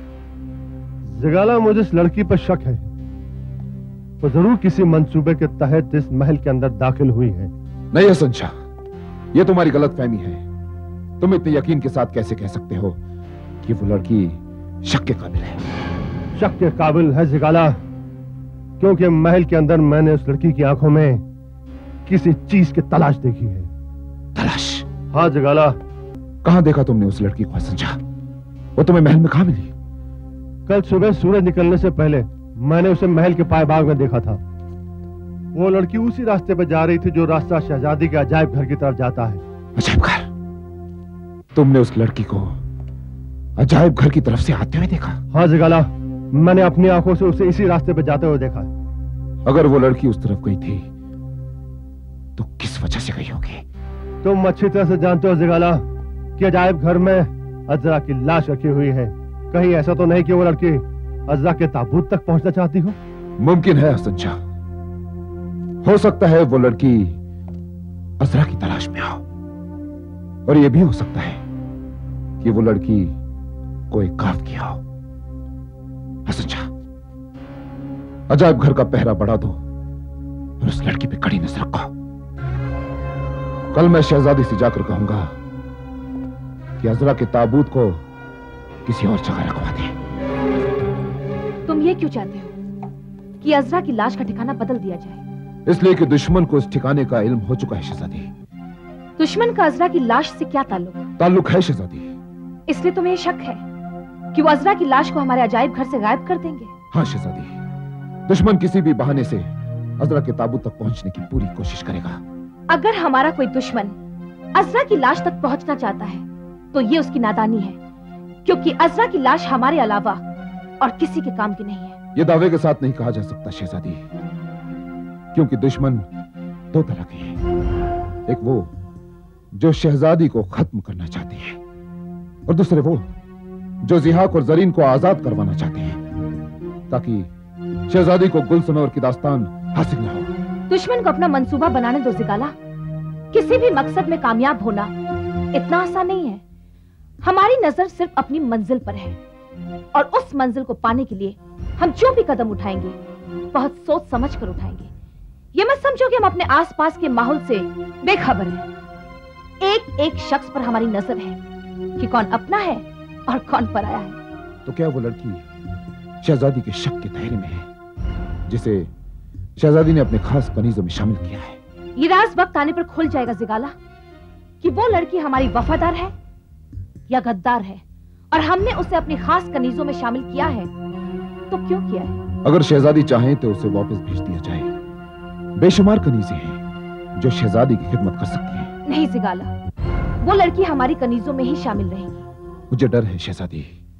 जिगाला, मुझे इस लड़की पर शक है। वो जरूर किसी मंसूबे के तहत इस महल के अंदर दाखिल हुई है। नहीं हसन शाह, ये तुम्हारी गलतफहमी है। तुम इतने यकीन के साथ कैसे कह सकते हो कि वो लड़की शक के काबिल है? शक के काबिल है जिगाला, क्योंकि महल के अंदर मैंने उस लड़की की आंखों में किसी चीज की तलाश देखी है। तलाश? हाँ जिगाला। कहां देखा तुमने उस लड़की को हसन शाह? वो तुम्हें महल में कहां मिली? कल सुबह सूरज निकलने से पहले मैंने उसे महल के पाए बाग में देखा था। वो लड़की उसी रास्ते पर जा रही थी जो रास्ता शहजादी के अजायब घर की तरफ जाता है। अजायब घर? तुमने उस लड़की को अजायब घर की तरफ से आते हुए देखा? हाँ जिगाला, मैंने अपनी आंखों से उसे इसी रास्ते पर जाते हुए देखा। अगर वो लड़की उस तरफ गई थी तो किस वजह से गई होगी? तुम अच्छी तरह से जानते हो जिगाला कि अजायब घर में अजरा की लाश रखी हुई है। कहीं ऐसा तो नहीं कि वो लड़की अजरा के ताबूत तक पहुंचना चाहती हो? मुमकिन है हसन शाह, हो सकता है वो लड़की अजरा की तलाश में हो, और यह भी हो सकता है कि वो लड़की कोई काफ किया हो। हसन शाह, अजायब घर का पहरा बढ़ा दो और उस लड़की पे कड़ी नजर रखो। कल मैं शहजादी से जाकर कहूंगा कि अजरा के ताबूत को किसी और जगह रखवा दे। तुम ये क्यों चाहते हो कि अजरा की लाश का ठिकाना बदल दिया जाए? इसलिए कि दुश्मन को इस ठिकाने का इल्म हो चुका है शहजादी। दुश्मन का अजरा की लाश से क्या ताल्लुक? ताल्लुक है शहजादी। इसलिए तुम्हें शक है कि वो अजरा की लाश को हमारे अजायब घर से गायब कर देंगे? हाँ शहजादी, दुश्मन किसी भी बहाने से अजरा के ताबूत तक पहुंचने की पूरी कोशिश करेगा। अगर हमारा कोई दुश्मन अजरा की लाश तक पहुंचना चाहता है तो ये उसकी नादानी है, क्योंकि अजरा की लाश हमारे अलावा और किसी के काम की नहीं है। ये दावे के साथ नहीं कहा जा सकता शहजादी, क्योंकि दुश्मन दो तरह के हैं। एक वो जो शहजादी को खत्म करना चाहते हैं, और दूसरे वो जो जिहाक और जरीन को आजाद करवाना चाहते हैं, ताकि शहजादी को गुलसनोर की दास्तान हासिल न हो। दुश्मन को अपना मंसूबा बनाने दो जिगाला। किसी भी मकसद में कामयाब होना इतना आसान नहीं है। हमारी नजर सिर्फ अपनी मंजिल पर है, और उस मंजिल को पाने के लिए हम जो भी कदम उठाएंगे बहुत सोच समझ कर उठाएंगे। ये मत समझो कि हम अपने आसपास के माहौल से बेखबर हैं। एक एक शख्स पर हमारी नजर है कि कौन अपना है और कौन पराया है। तो क्या वो लड़की शहजादी के शक के दायरे में है, जिसे शहजादी ने अपने खास कनीजों में शामिल किया है। ये राज वक्त आने पर खुल जाएगा जिगाला कि वो लड़की हमारी वफादार है या गद्दार है, और हमने उसे अपनी खास कनीजों में शामिल किया है तो क्यों किया है? अगर शहजादी चाहे तो उसे वापस भेज दिया जाए। बेशुमार कनीजें हैं जो शहजादी की खिदमत कर सकती हैं। नहीं जिगाला, वो लड़की हमारी कनीजों में ही शामिल रहेगी। मुझे डर है शहजादी,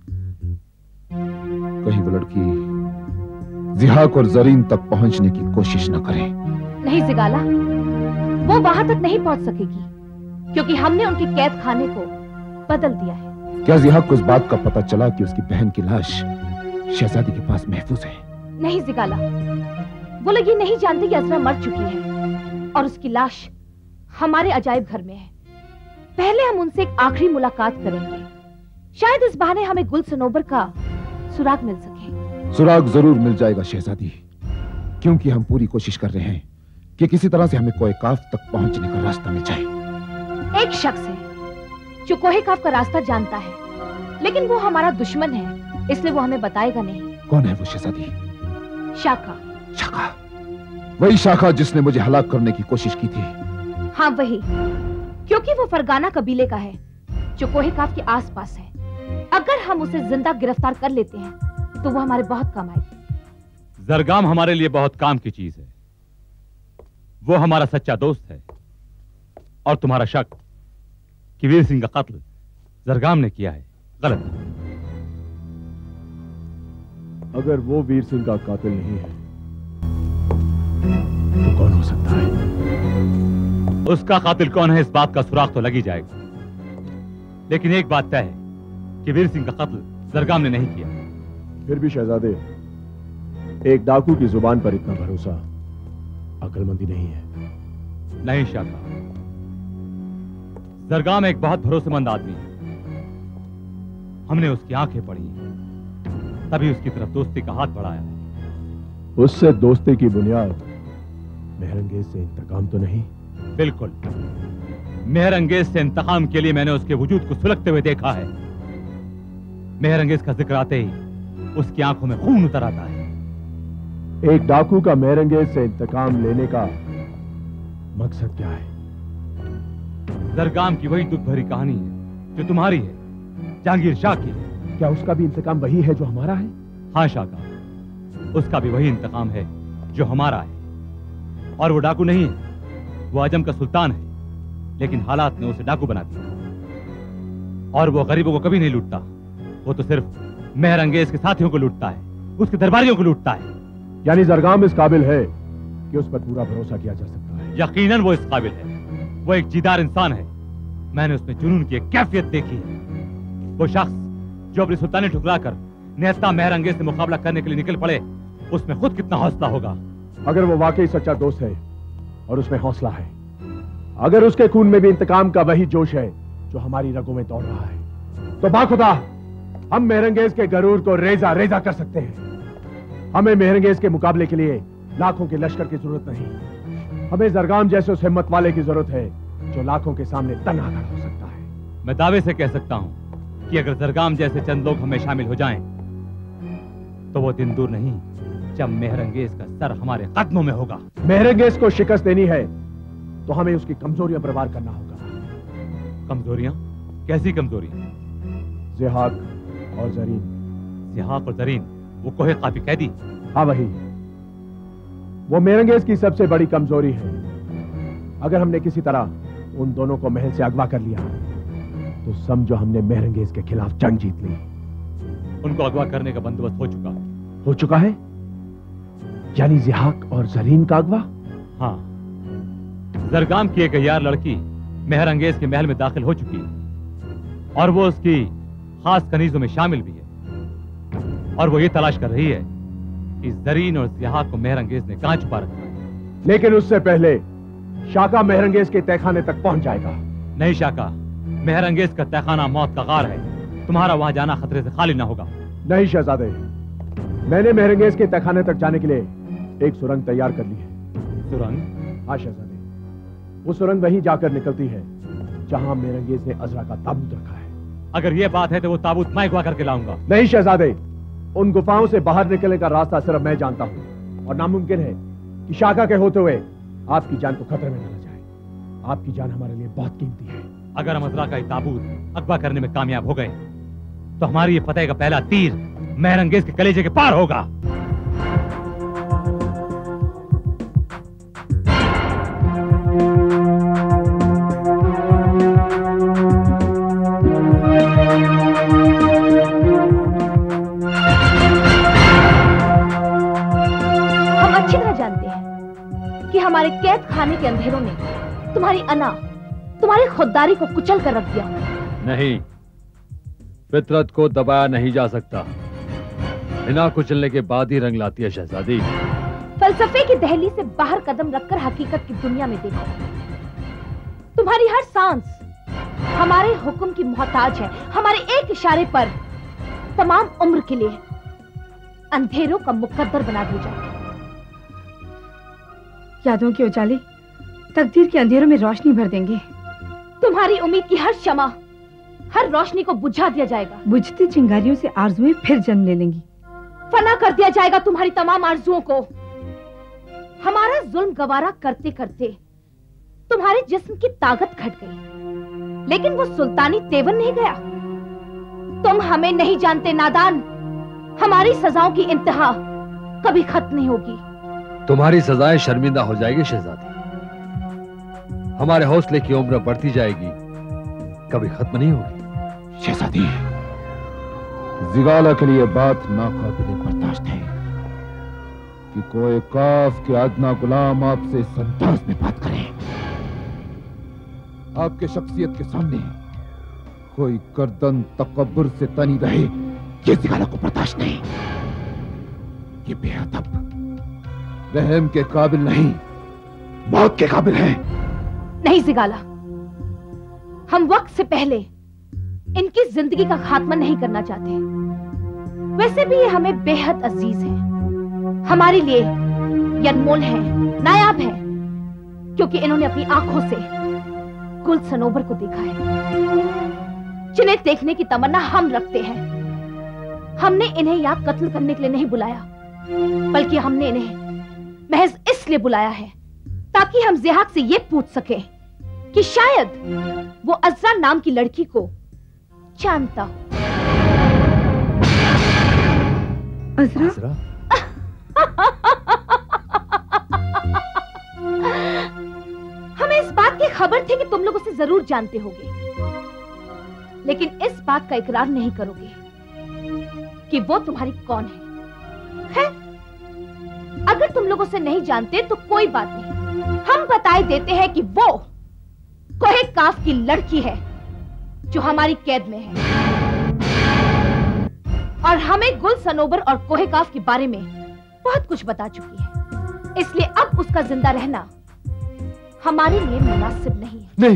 कहीं वो लड़की जिहाक और जरीन तक पहुंचने की कोशिश न करे। नहीं जिगाला, वो वहां तक नहीं पहुंच सकेगी क्योंकि हमने उनके कैद खाने को बदल दिया है। क्या जिहाक को इस बात का पता चला कि उसकी बहन की लाश शहजादी के पास महफूज है? नहीं जिगाला, वो लोग ये नहीं जानते कि अजरा मर चुकी है और उसकी लाश हमारे अजायब घर में है। पहले हम उनसे एक आखिरी मुलाकात करेंगे, शायद इस बहाने हमें गुल सनोबर का सुराग मिल सके। सुराग जरूर मिल जाएगा शहजादी, क्योंकि हम पूरी कोशिश कर रहे हैं कि किसी तरह से हमें कोहे काफ तक पहुंचने का रास्ता मिल जाए। एक शख्स है जो कोहे काफ का रास्ता जानता है, लेकिन वो हमारा दुश्मन है, इसलिए वो हमें बताएगा नहीं। कौन है वो शहजादी? शाखा। शाखा? वही शाखा जिसने मुझे हलाक करने की कोशिश की थी। हाँ वही, क्योंकि वो फरगाना कबीले का है जो कोहे काफ के आसपास है। अगर हम उसे जिंदा गिरफ्तार कर लेते हैं तो वो हमारे बहुत काम आएगी। जरगाम हमारे लिए बहुत काम की चीज है। वो हमारा सच्चा दोस्त है, और तुम्हारा शक कि वीर सिंह का कत्ल जरगाम ने किया है गलत है। अगर वो वीर सिंह का कातिल नहीं है तो कौन हो सकता है? उसका कातिल कौन है इस बात का सुराग तो लग ही जाएगा, लेकिन एक बात तय है कि वीर सिंह का कत्ल जरगाम ने नहीं किया। फिर भी शहजादे, एक डाकू की जुबान पर इतना भरोसा अक्लमंदी नहीं है। नहीं शाखा, जरगाम एक बहुत भरोसेमंद आदमी है। हमने उसकी आंखें पढ़ी, तभी उसकी तरफ दोस्ती का हाथ बढ़ाया है। उससे दोस्ती की बुनियाद मेहरंगेज से इंतकाम तो नहीं? बिल्कुल, मेहरंगेज से इंतकाम के लिए मैंने उसके वजूद को सुलगते हुए देखा है। मेहरंगेज का जिक्र आते ही उसकी आंखों में खून उतर आता है। एक डाकू का मेहरंगेज से इंतकाम लेने का मकसद क्या है? जरगाम की वही दुख भरी कहानी है जो तुम्हारी है, जहांगीर शाह की है। क्या उसका भी इंतकाम वही है जो हमारा है? हाँ शाखा, उसका भी वही इंतकाम है जो हमारा है। और वो डाकू नहीं है, वो आजम का सुल्तान है, लेकिन हालात ने उसे डाकू बना दिया। और वो गरीबों को कभी नहीं लूटता, वो तो सिर्फ मेहरंगेज के साथियों को लूटता है, उसके दरबारियों को लूटता है। यानी जरगाम इस काबिल है कि उस पर पूरा भरोसा किया जा सकता है? यकीनन वो इस काबिल है। वो एक जीदार इंसान है, मैंने उसमें जुनून की एक कैफियत देखी है। वो शख्स जो अपनी सुल्तानी ठुकराकर नेता मेहरंगेज से मुकाबला करने के लिए निकल पड़े, उसमें खुद कितना हौसला होगा। अगर वो वाकई सच्चा दोस्त है और उसमें हौसला है, अगर उसके खून में भी इंतकाम का वही जोश है जो हमारी रगों में दौड़ रहा है, तो बाखुदा हम मेहरंगेज के गरूर को रेजा रेजा कर सकते हैं। हमें मेहरंगेज के मुकाबले के लिए लाखों के लश्कर की जरूरत नहीं, हमें जरगाम जैसे उस हिम्मत वाले की जरूरत है जो लाखों के सामने तन्हा खड़ा हो सकता है। मैं दावे से कह सकता हूं कि अगर जरगाम जैसे चंद लोग हमें शामिल हो जाएं, तो वो दिन दूर नहीं जब मेहरंगेज का सर हमारे कदमों में होगा। मेहरंगेज को शिकस्त देनी है तो हमें उसकी कमजोरियां बर्बाद करना होगा। कमजोरियां? कैसी कमजोरियां? जिहाक और जरीन। जिहाक और जरीन, वो कोहे काफी कैदी? हाँ वही, वो मेहरंगेज की सबसे बड़ी कमजोरी है। अगर हमने किसी तरह उन दोनों को महल से अगवा कर लिया तो समझो हमने मेहरंगेज के खिलाफ जंग जीत ली। उनको अगवा करने का बंदोबस्त हो चुका है। हो चुका है? यानी जिहाक और जरीन का अगवा? हाँ, जरगाम की एक अय्यार लड़की मेहरंगेज के महल में दाखिल हो चुकी है और वो उसकी खास कनीजों में शामिल भी है, और वो ये तलाश कर रही है कि जरीन और जिहाक को मेहरंगेज ने कहां छुपा रखा है। लेकिन उससे पहले शाका मेहरंगेज के तहखाने तक पहुंच जाएगा। नहीं शाका, मेहरंगेज का तहखाना मौत का गार है, तुम्हारा वहां जाना खतरे से खाली ना होगा। नहीं शहजादे, मैंने मेहरंगेज के तहखाने तक जाने के लिए एक सुरंग तैयार कर ली है। सुरंग? हाँ शहजादे, वो सुरंग वहीं जाकर निकलती है जहां मेहरंगेज ने अजरा का ताबूत रखा है। अगर ये बात है तो वो ताबूत मैं अगवा करके लाऊंगा। नहीं शहजादे, उन गुफाओं से बाहर निकलने का रास्ता सिर्फ मैं जानता हूं, और नामुमकिन है कि शाका के होते हुए आपकी जान को खतरे में डाला जाए। आपकी जान हमारे लिए बहुत कीमती है। अगर हम अजरा का ये ताबूत अगवा करने में कामयाब हो गए तो हमारी ये फतेह का पहला तीर मेहरंगेज के कलेजे के पार होगा। हम अच्छी तरह जानते हैं कि हमारे कैद खाने के अंधेरों ने तुम्हारी अना, तुम्हारी खुददारी को कुचल कर रख दिया। नहीं, फितरत को दबाया नहीं जा सकता। बिना कुचलने के बाद ही रंग लाती है शहजादी। फलसफे की दहली से बाहर कदम रखकर हकीकत की दुनिया में देखो। तुम्हारी हर सांस हमारे हुक्म की मोहताज है। हमारे एक इशारे पर तमाम उम्र के लिए अंधेरों का मुकद्दर बना दिया जाए। यादों के उजाले तकदीर के अंधेरों में रोशनी भर देंगे। तुम्हारी उम्मीद की हर शमा, हर रोशनी को बुझा दिया जाएगा। बुझती चिंगारियों से आरज़ुएं फिर जन्म ले लेंगी। फना कर दिया जाएगा तुम्हारी तमाम आरज़ुओं को। हमारा जुल्म गवारा करते करते तुम्हारे जिस्म की ताकत घट गई, लेकिन वो सुल्तानी तेवर नहीं गया। तुम हमें नहीं जानते नादान। हमारी सजाओं की इंतहा कभी खत्म नहीं होगी। तुम्हारी सजाएं शर्मिंदा हो जाएगी शहजादी। हमारे हौसले की उम्र बढ़ती जाएगी, कभी खत्म नहीं होगी। शहजादी, जिगाला के लिए बात नाकाबिले बर्दाश्त है कि कोई काफ के अदना गुलाम आपसे इस अंदाज में बात करे। आपके शख्सियत के सामने कोई गर्दन तकब्बुर से तनी रहे, ये जिगाला को बर्दाश्त नहीं। ये बेअदब, रहम के काबिल नहीं, मौत के काबिल है। नहीं जिगाला, हम वक्त से पहले इनकी जिंदगी का खात्मा नहीं करना चाहते। वैसे भी ये हमें बेहद अजीज है, हमारे लिए ये अनमोल है, नायाब है, क्योंकि इन्होंने अपनी आंखों से गुल सनोबर को देखा है, जिन्हें देखने की तमन्ना हम रखते हैं। हमने इन्हें यहाँ कत्ल करने के लिए नहीं बुलाया, बल्कि हमने इन्हें महज इसलिए बुलाया है ताकि हम ज़िहाक से ये पूछ सके कि शायद वो अज़रा नाम की लड़की को जानता हो। अज़रा? हमें इस बात की खबर थी कि तुम लोग उसे जरूर जानते होगे, लेकिन इस बात का इकरार नहीं करोगे कि वो तुम्हारी कौन है? अगर तुम लोग उसे नहीं जानते तो कोई बात नहीं, हम बताए देते हैं कि वो कोहे काफ की लड़की है जो हमारी कैद में है, और हमें गुल सनोबर और कोहे काफ के बारे में बहुत कुछ बता चुकी है। इसलिए अब उसका जिंदा रहना हमारे लिए मुनासिब नहीं है। नहीं,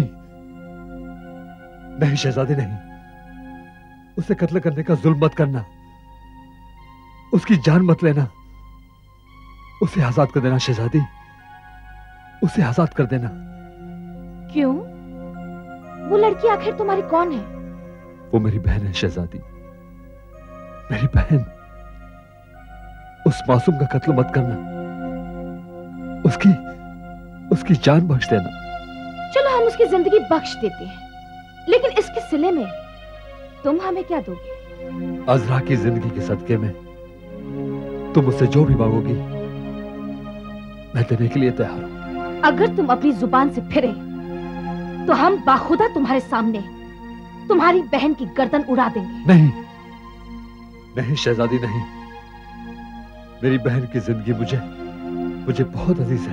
नहीं शहजादी, नहीं। उसे कत्ल करने का जुल्म मत करना, उसकी जान मत लेना। उसे आजाद कर देना शहजादी, उसे आजाद कर देना। क्यों? वो लड़की आखिर तुम्हारी कौन है? वो मेरी बहन है शहजादी, मेरी बहन। उस मासूम का कत्ल मत करना, उसकी जान बख्श देना। चलो हम उसकी जिंदगी बख्श देते हैं, लेकिन इसके सिले में तुम हमें क्या दोगे? अज़रा की जिंदगी के सदके में तुम मुझसे जो भी मांगोगी मैं देने के लिए तैयार हूं। अगर तुम अपनी जुबान से फिरे तो हम बाखुदा तुम्हारे सामने तुम्हारी बहन की गर्दन उड़ा देंगे। नहीं, नहीं शहजादी, नहीं। मेरी बहन की जिंदगी मुझे बहुत अजीज है,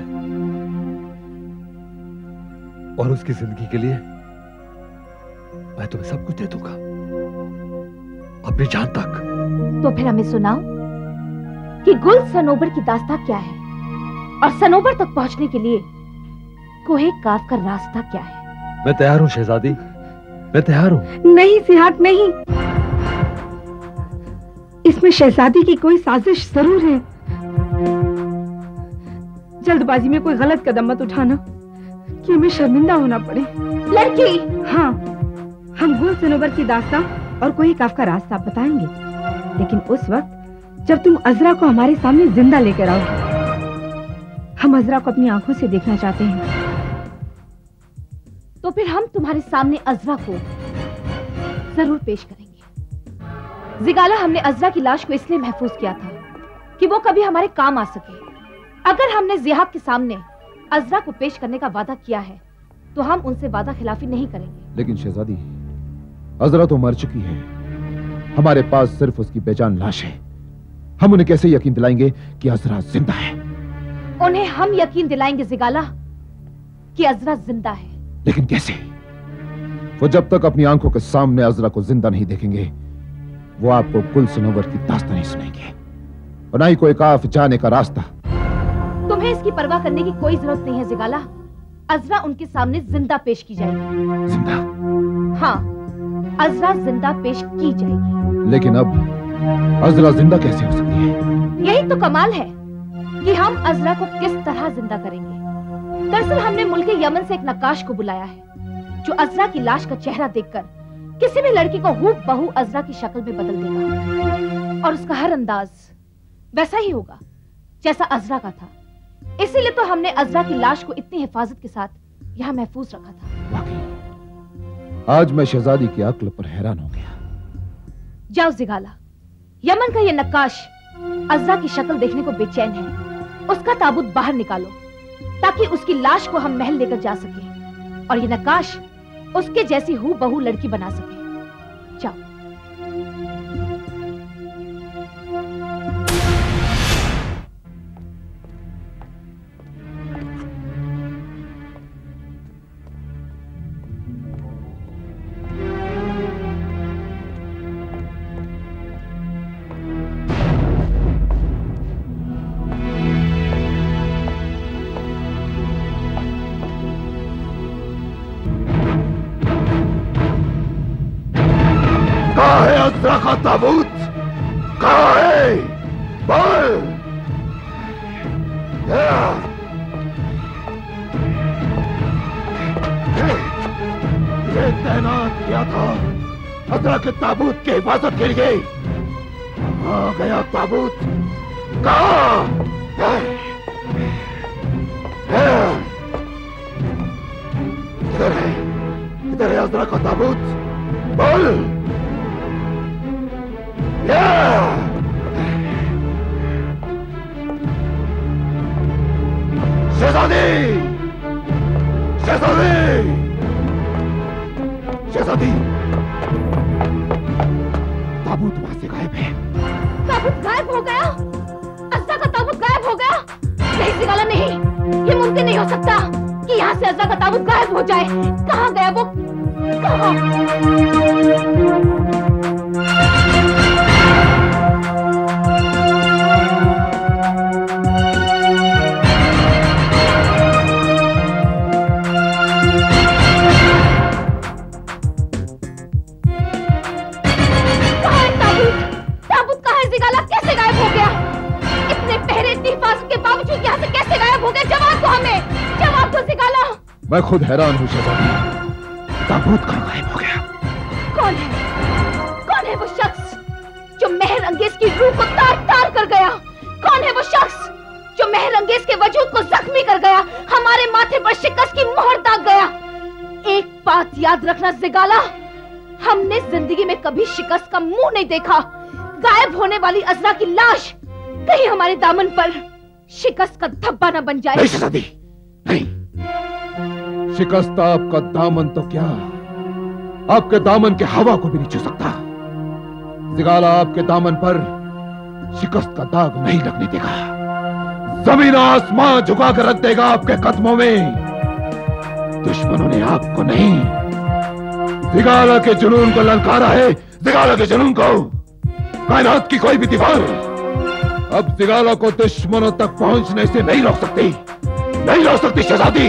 और उसकी जिंदगी के लिए मैं तुम्हें सब कुछ दे दूंगा, अपनी जान तक। तो फिर हमें सुनाओ कि गुल सनोबर की दास्तां क्या है, और सनोबर तक पहुंचने के लिए कोहे काफ का रास्ता क्या है? मैं तैयार हूं शहजादी, मैं तैयार हूं। नहीं सिहाक, नहीं। इसमें शहजादी की कोई साजिश जरूर है। जल्दबाजी में कोई गलत कदम मत उठाना कि हमें शर्मिंदा होना पड़े। लड़की! हाँ, हम गुल सनोबर की दास्तां और कोहे काफ का रास्ता बताएंगे, लेकिन उस वक्त जब तुम अज़रा को हमारे सामने जिंदा लेकर आओगे। हम अजरा को अपनी आंखों से देखना चाहते हैं। तो फिर हम तुम्हारे सामने अजरा को जरूर पेश करेंगे। जिगाला, हमने अजरा की लाश को इसलिए महफूज किया था कि वो कभी हमारे काम आ सके। अगर हमने ज़िहाब के सामने अजरा को पेश करने का वादा किया है तो हम उनसे वादा खिलाफी नहीं करेंगे। लेकिन शहजादी, अजरा तो मर चुकी है, हमारे पास सिर्फ उसकी बेजान लाश है। हम उन्हें कैसे यकीन दिलाएंगे कि अजरा जिंदा है? उन्हें हम यकीन दिलाएंगे जिगाला कि अजरा जिंदा है। लेकिन कैसे? वो जब तक अपनी आंखों के सामने अजरा को जिंदा नहीं देखेंगे, वो आपको गुल सनोवर की दास्तान नहीं सुनेंगे और ना ही कोई काफ जाने का रास्ता। तुम्हें इसकी परवाह करने की कोई जरूरत नहीं है जिगाला। अजरा उनके सामने जिंदा पेश की जाएगी। जिंदा? हाँ, अजरा जिंदा पेश की जाएगी। लेकिन अब अजरा जिंदा कैसे हो सकती है? यही तो कमाल है कि हम अजरा को किस तरह जिंदा करेंगे। दरअसल हमने मुल्क यमन से एक नक्काश को बुलाया है जो अजरा की लाश का चेहरा देखकर किसी भी लड़की को हूबहू अजरा की शक्ल में बदल देगा और उसका हर अंदाज वैसा ही होगा जैसा अजरा का था। इसीलिए तो हमने अजरा की लाश को इतनी हिफाजत के साथ यहाँ महफूज रखा था। वाकई आज मैं शहजादी की अक्ल पर हैरान हो गया। जाओ जिगाला, यमन का ये नक्काश अजरा की शक्ल देखने को बेचैन है। उसका ताबूत बाहर निकालो ताकि उसकी लाश को हम महल लेकर जा सके और ये नक्काश उसके जैसी हूबहू लड़की बना सके। जाओ। अजरा का ताबूत कहाँ है? बोल। ये तैनात किया था अजरा के ताबूत की हिफाजत के लिए। कहाँ गया ताबूत? कहाँ? किधर है? किधर है अजरा का ताबूत? बोल। शहजादी! शहजादी! शहजादी! ताबूत वहां से गायब है। ताबूत गायब हो गया? अजरा का ताबूत गायब हो गया? नहीं जिगाला, नहीं, ये मुमकिन नहीं हो सकता कि यहाँ से अजरा का ताबूत गायब हो जाए। कहाँ गया वो? मैं खुद हैरान हूँ शहजादी, ताबूत कहाँ गायब हो गया? कौन है? कौन है वो शख्स जो मेहर अंगेज की रूह को तार तार कर गया? कौन है वो शख्स जो मेहर अंगेज के वजूद को जख्मी कर गया, हमारे माथे पर शिकस्त की मोहर दाग गया? एक बात याद रखना जिगाला, हमने जिंदगी में कभी शिकस्त का मुंह नहीं देखा। गायब होने वाली अजरा की लाश कहीं हमारे दामन पर शिकस्त का धब्बा न बन जाए। नहीं शहजादी, नहीं। शिकस्त आपका दामन तो क्या, आपके दामन के हवा को भी नहीं छू सकता। जिगाला आपके दामन पर शिकस्त का दाग नहीं लगने देगा। जमीन आसमां झुका कर रख देगा आपके कदमों में। दुश्मनों ने आपको नहीं, जिगाला के जुनून को ललकारा है। जिगाला के जुनून को कायनात की कोई भी दीवार अब जिगाला को दुश्मनों तक पहुंचने से नहीं रोक सकती, नहीं रोक सकती शहजादी।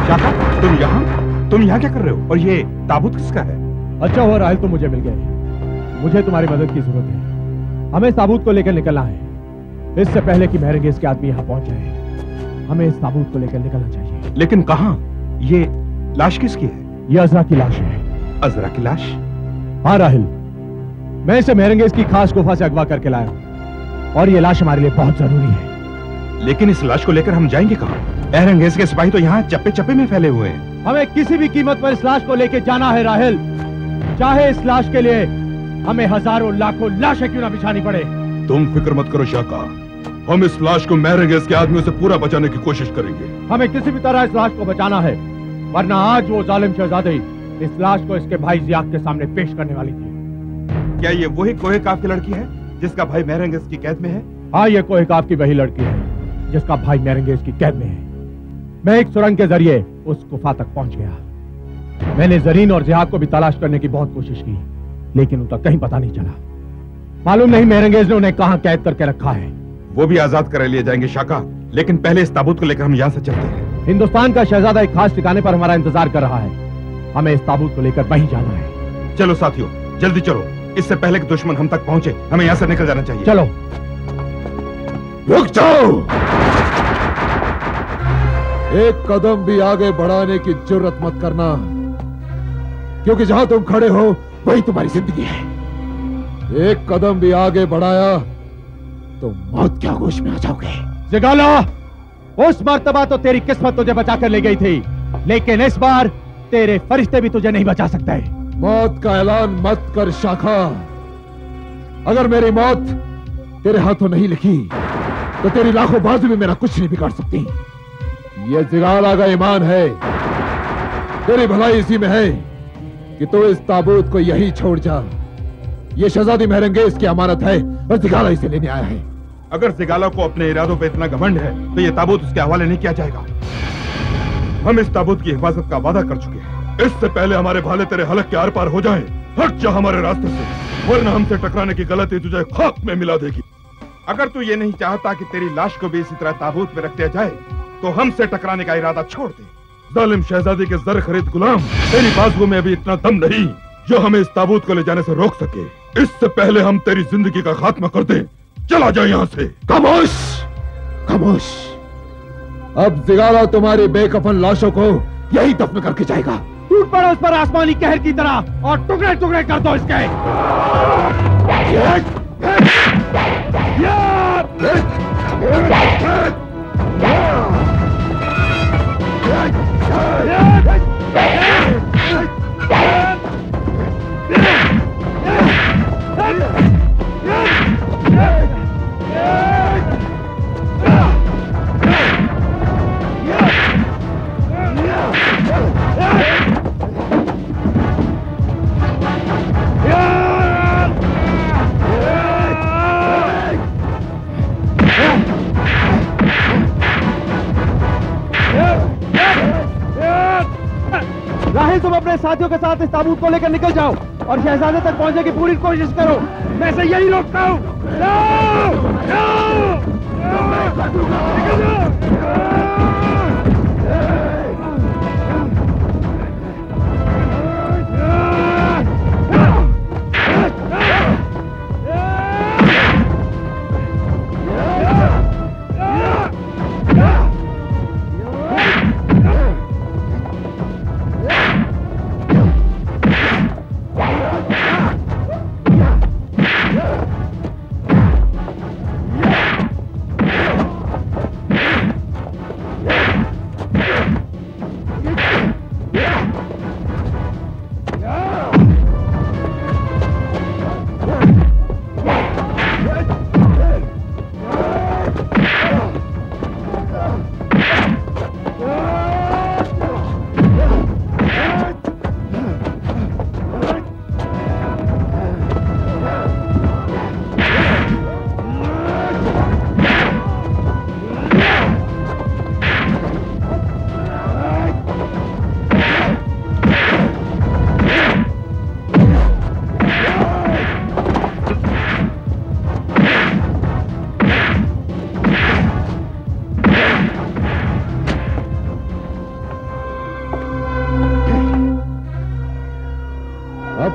शाखा, तुम यहाँ क्या कर रहे हो? और ये ताबूत किसका है? अच्छा हुआ राहिल तुम मुझे मिल गए। मुझे तुम्हारी मदद की जरूरत है। हमें इस ताबूत को लेकर निकलना है, इससे पहले कि महरंगेज के आदमी यहाँ पहुंच जाए। हमें इस ताबूत को लेकर निकलना चाहिए। लेकिन कहाँ? ये लाश किसकी है? ये अजरा की लाश है। अजरा की लाश? हाँ राहिल, मैं इसे महरंगेज की खास गुफा से अगवा करके लाया हूँ और ये लाश हमारे लिए बहुत जरूरी है। लेकिन इस लाश को लेकर हम जाएंगे कहाँ? महरंगेज के सिपाही तो यहाँ चप्पे चप्पे में फैले हुए हैं। हमें किसी भी कीमत पर इस लाश को लेकर जाना है राहिल, चाहे इस लाश के लिए हमें हजारों लाखों लाशें क्यों ना बिछानी पड़े। तुम फिक्र मत करो शाका, हम इस लाश को महरंगेज के आदमियों से पूरा बचाने की कोशिश करेंगे। हमें किसी भी तरह इस लाश को बचाना है, वरना आज वो जालिम शहजादी इस लाश को इसके भाई जियाक के सामने पेश करने वाली थी। क्या ये वही कोहे काफ की लड़की है जिसका भाई महरंगेज की कैद में है? हाँ, ये कोहे काफ की वही लड़की है जिसका भाई महरंगेज की कैद में है। मैं एक सुरंग के जरिए उस गुफा तक पहुंच गया। मैंने जरीन और जिहाद को भी तलाश करने की बहुत कोशिश की, लेकिन उनका कहीं पता नहीं चला। मालूम नहीं महरंगेज ने उन्हें कहां कैद करके रखा है। वो भी आजाद कर लिए जाएंगे शाका, लेकिन पहले इस ताबूत को लेकर हम यहाँ से चलते हैं। हिंदुस्तान का शहजादा एक खास ठिकाने पर हमारा इंतजार कर रहा है। हमें इस ताबूत को लेकर वहीं जाना है। चलो साथियों, जल्दी चलो, इससे पहले कि दुश्मन हम तक पहुंचे। हमें यहाँ से निकल जाना चाहिए। चलो। रुक जाओ, एक कदम भी आगे बढ़ाने की जरूरत मत करना, क्योंकि जहां तुम खड़े हो वही तुम्हारी जिंदगी है। एक कदम भी आगे बढ़ाया तो मौत के आगोश में आ जाओगे। जिगाला, उस मर्तबा तो तेरी किस्मत तुझे बचाकर ले गई थी, लेकिन इस बार तेरे फरिश्ते भी तुझे नहीं बचा सकते। मौत का ऐलान मत कर शाखा। अगर मेरी मौत तेरे हाथों नहीं लिखी तो तेरी लाखों बाजू में मेरा कुछ नहीं बिगाड़ सकती। ये जिगाला का ईमान है, तेरी भलाई इसी में है कि तू इस ताबूत को यही छोड़ जा। ये शहजादी महरंगेज की अमानत है और जिगाला इसे लेने आया है। अगर जिगाला को अपने इरादों पे इतना घमंड है तो ये ताबूत उसके हवाले नहीं किया जाएगा। हम इस ताबूत की हिफाजत का वादा कर चुके हैं। इससे पहले हमारे भाले तेरे हलक के आर पार हो जाएं। हट जा हमारे रास्ते से, वरना हमसे टकराने की गलती तुझे खाक में मिला देगी। अगर तू ये नहीं चाहता कि तेरी लाश को भी इसी तरह ताबूत में रख दिया जाए तो हमसे टकराने का इरादा छोड़ दे। जालिम शहजादी के जर खरीद गुलाम, तेरी बाजुओं में अभी इतना दम नहीं जो हमें इस ताबूत को ले जाने से रोक सके। इससे पहले हम तेरी जिंदगी का खात्मा कर दें। चला जा यहाँ से। खामोश, खामोश। अब जिगाला तुम्हारी बेकफन लाशों को यही दफन करके जाएगा। टूट पड़ो उस पर आसमानी कहर की तरह और टुकड़े टुकड़े कर दो इसके। राहिल, तुम अपने साथियों के साथ इस ताबूत को लेकर निकल जाओ और शहजादे तक पहुंचने की पूरी कोशिश करो। मैं से यही रोकता हूँ।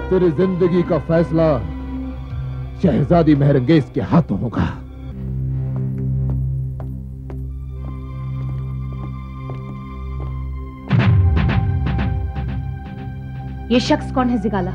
तेरी जिंदगी का फैसला शहजादी मेहरंगेज के हाथों होगा। ये शख्स कौन है जिगाला?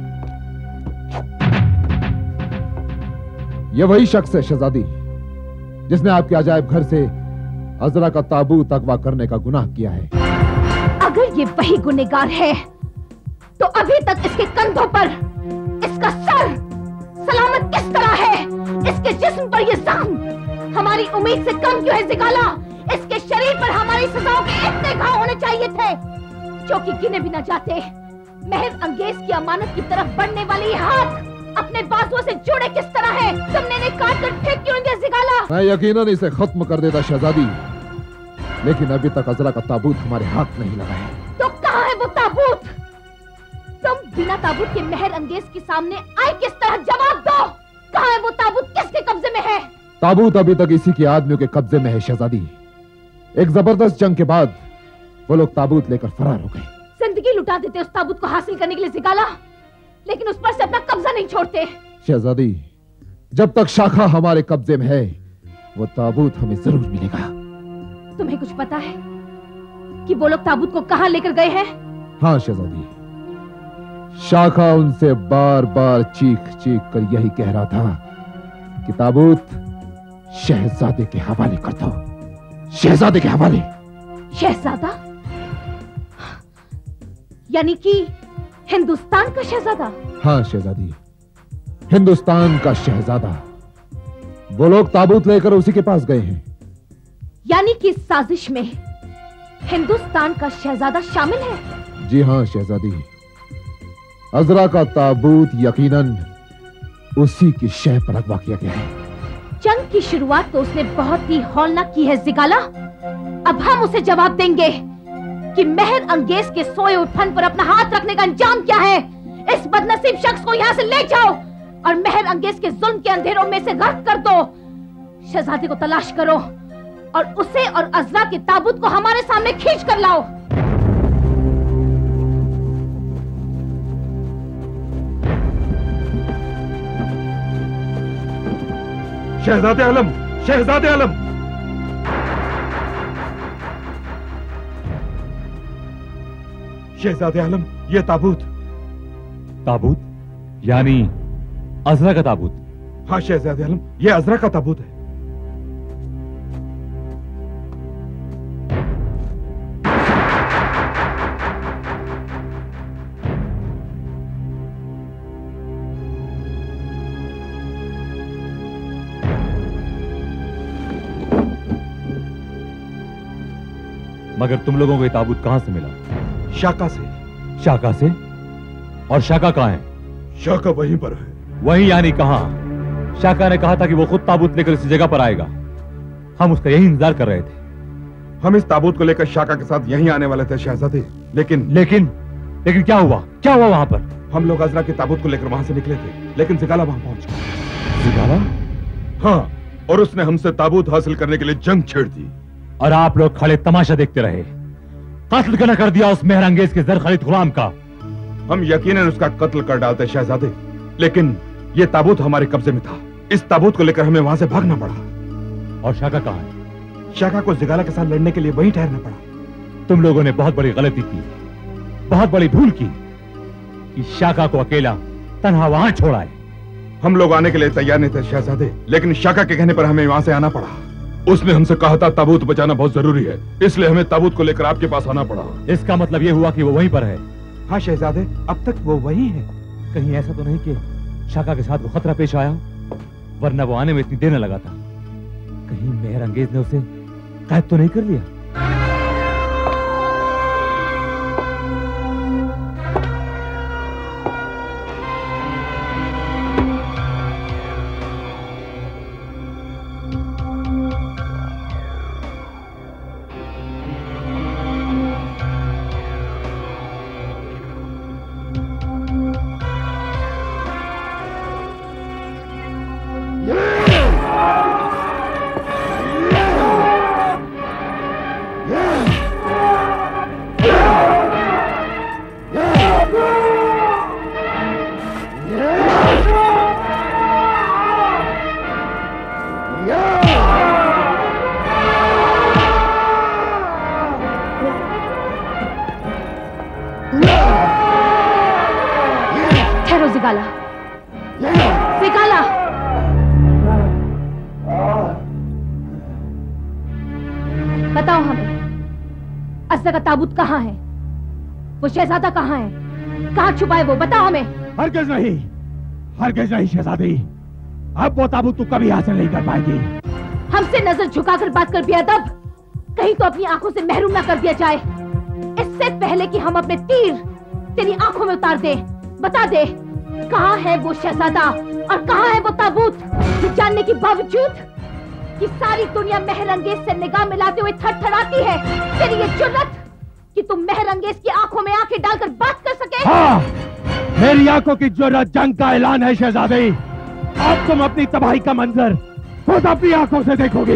ये वही शख्स है शहजादी जिसने आपके अजायब घर से अजरा का ताबूत अगवा करने का गुनाह किया है। अगर ये वही गुनहगार है तो अभी तक इसके कंधों पर इसका सर सलामत किस तरह है? इसके जिस्म पर ये जख्म हमारी उम्मीद से कम क्यों है जिगाला? इसके शरीर पर हमारी सजाओं के इतने घाव होने चाहिए थे जो कि गिने भी न जाते। महर अंगेज की अमानत की तरफ बढ़ने वाले ये हाथ अपने बाजुओं से जुड़े किस तरह है? तुमने इन्हें काट कर फेंक क्यों दिया जिगाला? मैं यकीनन इसे खत्म कर देता शहजादी, लेकिन अभी तक अजरा का ताबूत हमारे हाथ नहीं लगा है। तो कहाँ है वो ताबूत? तुम बिना ताबूत के महर अंगेज के सामने आए किस तरह? जवाब दो, कहाँ है वो ताबूत? किसके कब्जे में है? ताबूत अभी तक इसी के आदमियों के कब्जे में है शहजादी। एक जबरदस्त जंग के बाद वो लोग ताबूत लेकर फरार हो गए। जिंदगी लुटा देते उस ताबूत को हासिल करने के लिए जिगाला, लेकिन उस पर से अपना कब्जा नहीं छोड़ते। शहजादी, जब तक शाखा हमारे कब्जे में है वो ताबूत हमें जरूर मिलेगा। तुम्हें कुछ पता है कि वो लोग ताबूत को कहाँ लेकर गए हैं? हाँ शहजादी, शाखा उनसे बार बार चीख चीख कर यही कह रहा था कि ताबूत शहजादे के हवाले कर दो, शहजादे के हवाले। शहजादा? यानी कि हिंदुस्तान का शहजादा? हाँ शहजादी, हिंदुस्तान का शहजादा। वो लोग ताबूत लेकर उसी के पास गए हैं। यानी कि इस साजिश में हिंदुस्तान का शहजादा शामिल है? जी हाँ शहजादी, अजरा का ताबूत यकीनन उसी की शह पर अगवा किया गया है। जंग की शुरुआत तो उसने बहुत ही हौलनाक की है जिगाला। अब हम उसे जवाब देंगे कि महर अंगेज के सोए हुए फन पर अपना हाथ रखने का अंजाम क्या है। इस बदनसीब शख्स को यहाँ से ले जाओ और महर अंगेज के जुल्म के अंधेरों में से गर्क कर दो। शहजादे को तलाश करो और उसे और अजरा के ताबूत को हमारे सामने खींच कर लाओ। शहजादे आलम, शहजादे आलम। शहजादे आलम, ये ताबूत। ताबूत? यानी अजरा का ताबूत? हाँ शहजादे आलम, ये अजरा का ताबूत है। मगर तुम लोगों को ये ताबूत कहां से मिला? शाका से। शाका से? और शाका कहां है? शाका वहीं पर है। वहीं यानी कहां? शाका ने कहा था कि वो खुद ताबूत लेकर इसी जगह पर आएगा। हम उसका यही इंतजार कर रहे थे। हम इस ताबूत को लेकर शाका के साथ यहीं आने वाले थे शहजादे, लेकिन क्या हुआ? क्या हुआ वहां पर? हम लोग अजरा के ताबूत को लेकर वहां से निकले थे, लेकिन जिगाला वहां पहुंच गया। जिगाला? हाँ, और उसने हमसे ताबूत हासिल करने के लिए जंग छेड़ दी। और आप लोग खड़े तमाशा देखते रहे। कत्ल करना कर दिया उस महर अंगेज के जरखलीद गुलाम का। हम यकीनन उसका कत्ल कर डालते शहजादे, लेकिन ये ताबूत हमारे कब्जे में था। इस ताबूत को लेकर हमें वहां से भागना पड़ा। और शाका कहां है? शाका को जिगाला के साथ लड़ने के लिए वहीं ठहरना पड़ा। तुम लोगों ने बहुत बड़ी गलती की, बहुत बड़ी भूल की कि शाका को अकेला तन्हा वहां छोड़ा है। हम लोग आने के लिए तैयार नहीं थे शहजादे, लेकिन शाका के कहने पर हमें वहां से आना पड़ा। उसने हमसे कहा था ताबूत बचाना बहुत जरूरी है, इसलिए हमें ताबूत को लेकर आपके पास आना पड़ा। इसका मतलब यह हुआ कि वो वहीं पर है? हाँ शहजादे, अब तक वो वहीं है। कहीं ऐसा तो नहीं कि शाका के साथ वो खतरा पेश आया, वरना वो आने में इतनी देर न लगा था। कहीं महर अंगेज ने उसे कैद तो नहीं कर लिया? ठहरो जिगाला। जिगाला, बताओ हमें, अज़रा का ताबूत कहाँ है? वो शहजादा कहाँ है? कहाँ छुपा है वो? बताओ हमें। हरगिज़ नहीं, हरगिज़ नहीं शहजादी। अब वो ताबूत तू कभी हासिल नहीं कर पाएगी। हमसे नजर झुकाकर बात कर बेअदब, कहीं तो अपनी आंखों से महरूम ना कर दिया जाए। इससे पहले कि हम अपने तीर तेरी आंखों में उतार दे, बता दे कहाँ है वो शहजादा और कहाँ है वो ताबूत? ये जानने के बावजूद कि सारी दुनिया मेहरंगेज से निगाह मिलाते हुए थरथराती है, तेरी ये जुर्रत कि तुम मेहरंगेज की आंखों में आंखें डालकर बात कर सके? हाँ, मेरी आंखों की जुर्रत जंग का ऐलान है शहजादी। अब तुम अपनी तबाही का मंजर खुद अपनी आंखों से देखोगी।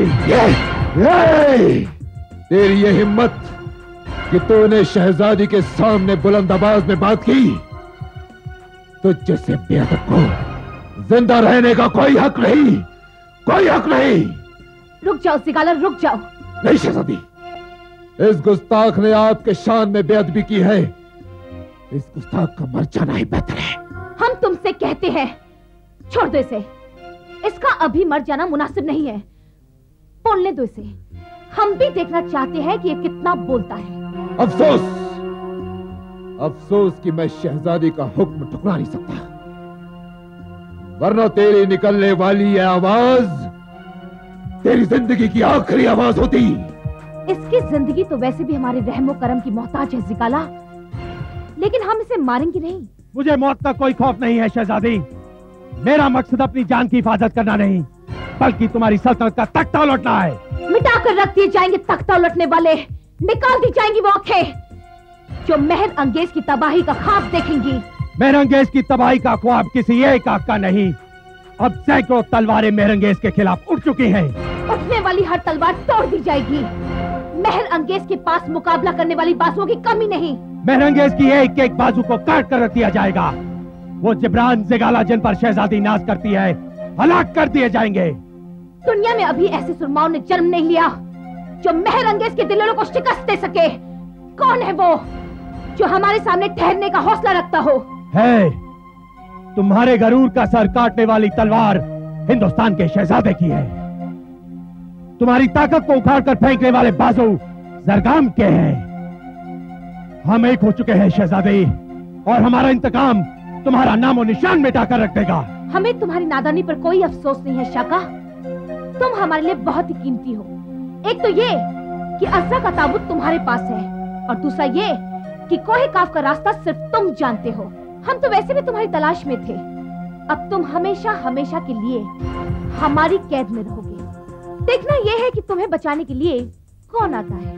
तेरी ये हिम्मत कि तूने शहजादी के सामने बुलंद आवाज में बात की, तो जैसे बेअदब को जिंदा रहने का कोई हक नहीं, कोई हक नहीं। रुक जाओ जिगाला, रुक जाओ। नहीं शहजादी, इस गुस्ताख ने आपके शान में बेअदबी की है। इस गुस्ताख का मर जाना ही बेहतर है। हम तुमसे कहते हैं, छोड़ दो इसे। इसका अभी मर जाना मुनासिब नहीं है। बोलने दो इसे। हम भी देखना चाहते हैं कि ये कितना बोलता है। अफसोस, अफसोस कि मैं शहजादी का हुक्म ठुकरा नहीं सकता, वरना तेरी निकलने वाली यह आवाज तेरी जिंदगी की आखिरी आवाज होती। इसकी जिंदगी तो वैसे भी हमारे रहमो करम की मोहताज है जिगाला, लेकिन हम इसे मारेंगे नहीं। मुझे मौत का कोई खौफ नहीं है शहजादी। मेरा मकसद अपनी जान की हिफाजत करना नहीं, बल्कि तुम्हारी सल्तनत का तख्ता उलटना है। मिटा कर रख दिए जाएंगे तख्ता उलटने वाले, निकाल दी जाएंगी वो आंखें जो मेहरंगेज की तबाही का ख्वाब देखेंगी। मेहरंगेज की तबाही का ख्वाब किसी एक आंख का नहीं, अब सैकड़ों तलवारें मेहरंगेज के खिलाफ उठ चुकी हैं। उठने वाली हर तलवार तोड़ दी जाएगी। मेहरंगेज के पास मुकाबला करने वाली बाजुओं की कमी नहीं। मेहरंगेज की एक एक बाजू को काट कर रख दिया जाएगा। वो जिब्रान जिगाला जिन पर शहजादी नाज करती है, हलाक कर दिए जाएंगे। दुनिया में अभी ऐसे सुरमाओं ने जन्म नहीं लिया जो मेहरंगेज के दिलों को शिकस्त दे सके। कौन है वो जो हमारे सामने ठहरने का हौसला रखता हो? है, तुम्हारे गरूर का सर काटने वाली तलवार हिंदुस्तान के शहजादे की है। तुम्हारी ताकत को उखाड़ कर फेंकने वाले बाजू जरगाम के हैं। हम एक हो चुके हैं शहजादे, और हमारा इंतकाम तुम्हारा नामो निशान मिटा कर रख देगा। हमें तुम्हारी नादानी पर कोई अफसोस नहीं है शाका। तुम हमारे लिए बहुत ही कीमती हो। एक तो ये कि अज़रा का ताबूत तुम्हारे पास है, और दूसरा ये कि कोहे काफ का रास्ता सिर्फ तुम जानते हो। हम तो वैसे भी तुम्हारी तलाश में थे। अब तुम हमेशा हमेशा के लिए हमारी कैद में रहोगे। देखना यह है कि तुम्हें बचाने के लिए कौन आता है।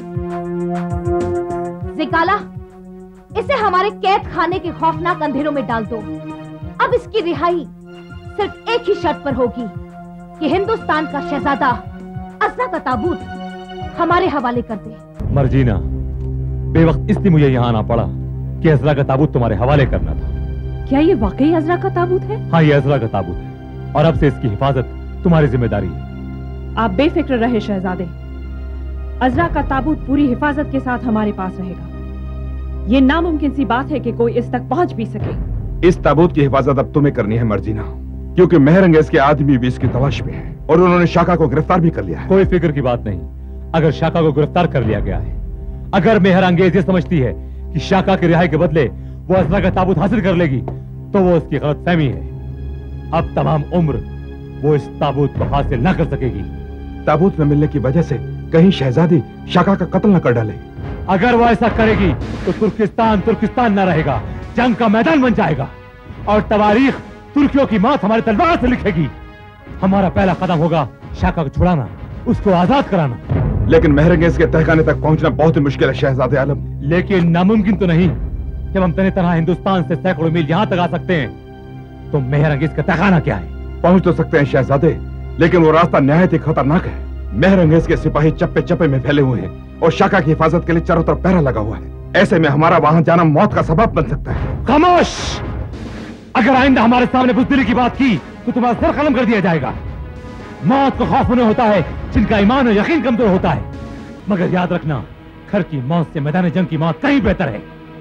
जिगाला, इसे हमारे कैद खाने के खौफनाक अंधेरों में डाल दो। अब इसकी रिहाई सिर्फ एक ही शर्त पर होगी कि हिंदुस्तान का शहजादा अज़रा का ताबूत हमारे हवाले कर दे। मर्जीना, बेवक्त इसलिए मुझे यहाँ आना पड़ा कि अज़रा का ताबूत तुम्हारे हवाले करना था। क्या ये वाकई अज़रा का ताबूत है? हाँ, ये अज़रा का ताबूत है, और अब से इसकी हिफाजत तुम्हारी जिम्मेदारी है। आप बेफिक्र रहे शहजादे। अज़रा का ताबूत पूरी हिफाजत के साथ हमारे पास रहेगा। ये नामुमकिन सी बात है कि कोई इस तक पहुंच भी सके। इस ताबूत की हिफाजत अब तुम्हें करनी है मर्जीना, क्योंकि मेहरंगेज के आदमी भी इसकी तलाश में है, और उन्होंने शाका को गिरफ्तार भी कर लिया है। कोई फिक्र की बात नहीं। अगर शाका को गिरफ्तार कर लिया गया है, अगर मेहरंगेज ये समझती है कि शाका की रिहाई के बदले वो अज़रा का ताबूत हासिल कर लेगी, तो वो उसकी गलतफहमी है। अब तमाम उम्र वो इस ताबूत को हासिल न कर सकेगी। ताबूत न मिलने की वजह से कहीं शहजादी शाका का कत्ल न कर डाले। अगर वो ऐसा करेगी तो तुर्किस्तान न रहेगा, जंग का मैदान बन जाएगा, और तवारीख तुर्कियों की मौत हमारी तलवार से लिखेगी। हमारा पहला कदम होगा शाका को छुड़ाना, उसको आजाद कराना। लेकिन मेहरंगेज के तहखाने तक पहुंचना बहुत ही मुश्किल है शहजादे आलम। लेकिन नामुमकिन तो नहीं। जब हम तने तनहा हिंदुस्तान से सैकड़ों मील यहाँ तक आ सकते हैं, तो मेहरंगेज का तहखाना क्या है? पहुंच तो सकते हैं शहजादे, लेकिन वो रास्ता निहायत ही खतरनाक है। मेहरंगेज के सिपाही चप्पे चप्पे में फैले हुए हैं, और शाका की हिफाजत के लिए चारों तरफ पहरा लगा हुआ है। ऐसे में हमारा वहां जाना मौत का सबब बन सकता है। खामोश! अगर आइंदा हमारे सामने बुज़दिली की बात की तो तुम्हारा सर कलम कर दिया जाएगा। मौत को खौफ उन्हें होता है जिनका ईमान और यकीन कमजोर होता है। मगर याद रखना, घर की मौत से मैदान जंग की मौत कहीं बेहतर है।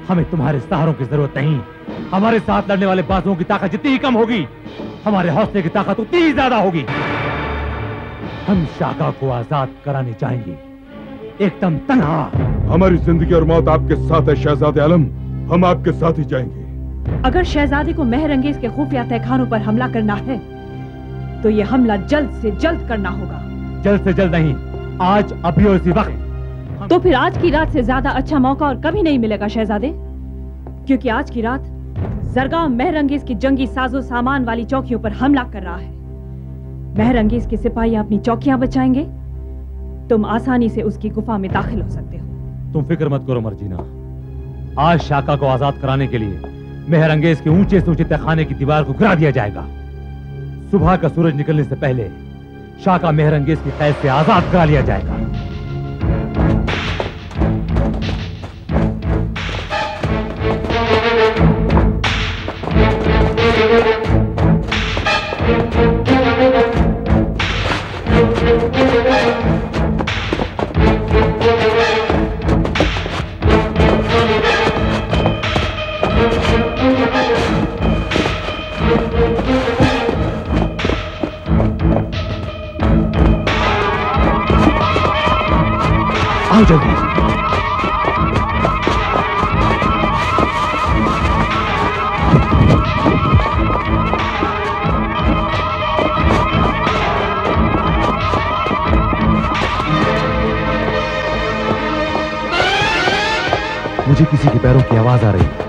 हमें तुम्हारे सहारों की जरूरत नहीं। हमारे साथ लड़ने वाले बाजुओं की ताकत जितनी ही कम होगी, हमारे हौसले की ताकत उतनी ही ज्यादा होगी। हम शाका को आजाद कराने चाहेंगे, एकदम तन्हा। हमारी जिंदगी और मौत आपके साथ है शहजादे आलम, हम आपके साथ ही जाएंगे। अगर शहजादे को मेहरंगेज के खुफिया तहखानों पर हमला करना है तो ये हमला जल्द से जल्द करना होगा। जल्द से जल्द नहीं, आज, अभी और इसी वक्त। तो फिर आज की रात से ज्यादा अच्छा मौका और कभी नहीं मिलेगा शहजादे, क्योंकि आज की रात जरगाम मेहरंगेज की जंगी साजो सामान वाली चौकियों पर हमला कर रहा है। मेहरंगेज के सिपाही अपनी चौकियां बचाएंगे, तुम आसानी से उसकी गुफा में दाखिल हो सकते हो। तुम फिक्र मत करो मर्जीना, आज शाका को आजाद कराने के लिए मेहरंगेज के ऊंचे से ऊंचे तहखाने की दीवार को गिरा दिया जाएगा। सुबह का सूरज निकलने से पहले शाका मेहरंगेज की कैद से आजाद करा लिया जाएगा। आओ जल्दी। मुझे किसी के पैरों की आवाज आ रही है।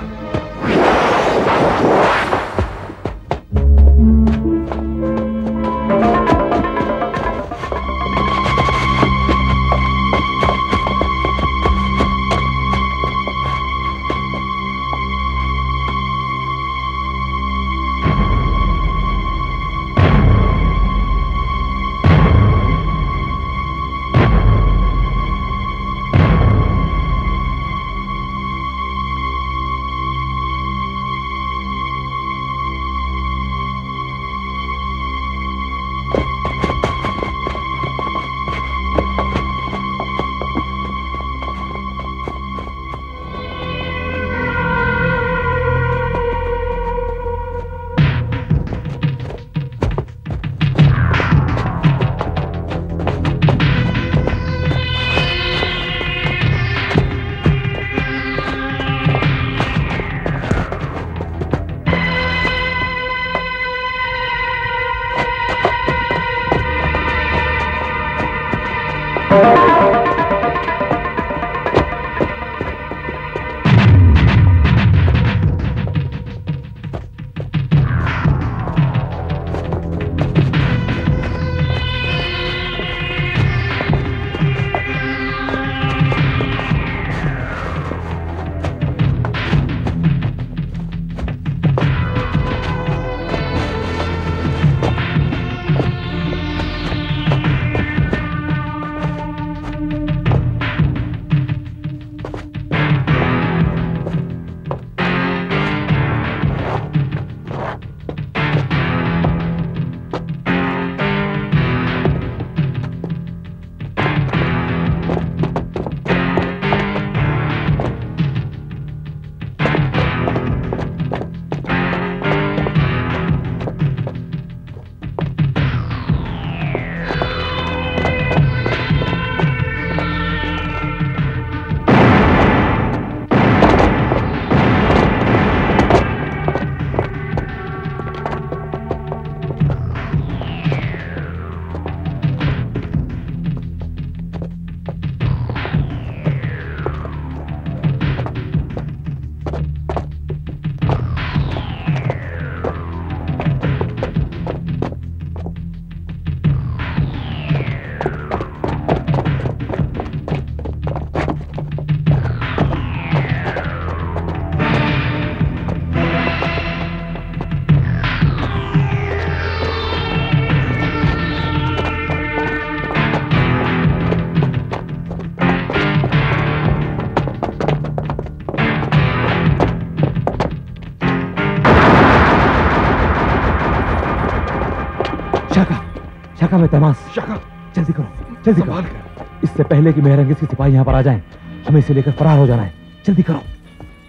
शाका में तमाश। शाका जल्दी करो, जल्दी करो। इससे पहले कि मेहरंगेज के सिपाही यहाँ पर आ जाएं, हमें इसे लेकर फरार हो जाना है। जल्दी करो।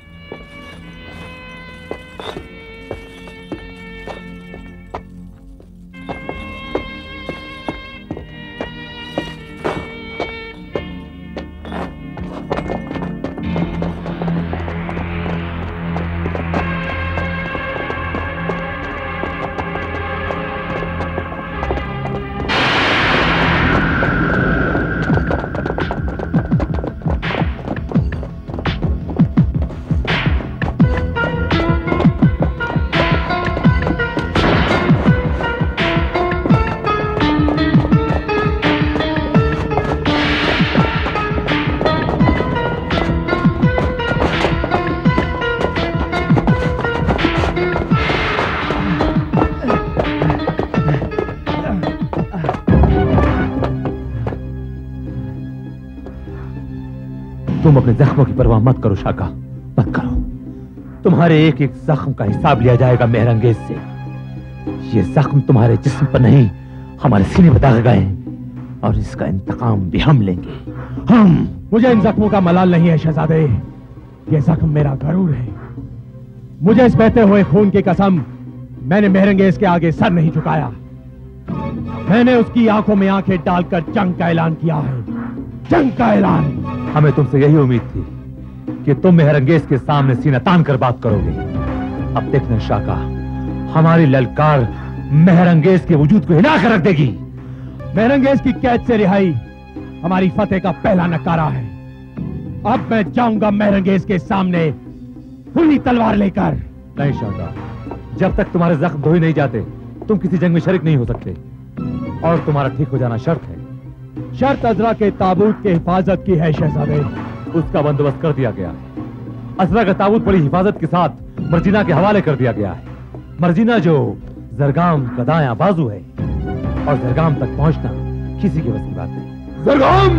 अपने जख्मों की परवाह मत करो शाका, मत करो। तुम्हारे एक एक जख्म का हिसाब लिया जाएगा मेहरंगेज से। ये जख्म तुम्हारे जिस्म पर नहीं, हमारे सीने में दागे गए हैं और इसका इंतकाम भी हम लेंगे। हम। मुझे इन जख्मों का मलाल नहीं है शहजादे, ये जख्म मेरा गरूर है। मुझे इस बहते हुए खून की कसम, मैंने मेहरंगेज के आगे सर नहीं झुकाया। मैंने उसकी आंखों में आंखें डालकर जंग का ऐलान किया है, जंग का ऐलान। हमें तुमसे यही उम्मीद थी कि तुम मेहरंगेज के सामने सीना तान कर बात करोगे। अब देखना शाका, हमारी ललकार मेहरंगेज के वजूद को हिला कर रख देगी। मेहरंगेज की कैद से रिहाई हमारी फतेह का पहला नकारा है। अब मैं जाऊंगा मेहरंगेज के सामने खुली तलवार लेकर। नहीं शाका, जब तक तुम्हारे जख्म धोए नहीं जाते तुम किसी जंग में शरीक नहीं हो सकते, और तुम्हारा ठीक हो जाना शर्त है। शर्त अजरा के ताबूत की हिफाजत की है शहजादे। उसका बंदोबस्त कर दिया गया है। अजरा का ताबूत बड़ी हिफाजत के साथ मर्जीना के हवाले कर दिया गया है। मर्जीना जो जरगाम का दायां बाजू है, और जरगाम तक पहुंचना किसी के बस की बात नहीं। जरगाम,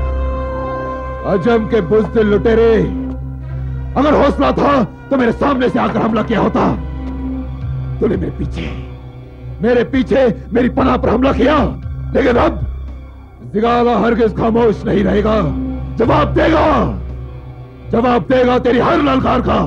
अजम के बुज़दिल लुटेरे, अगर हौसला था तो मेरे सामने से आकर हमला किया होता। तूने मेरे पीछे मेरी पनाह पर हमला किया, लेकिन अब जिगाला हरगिज खामोश नहीं रहेगा। जवाब देगा तेरी हर ललकार का।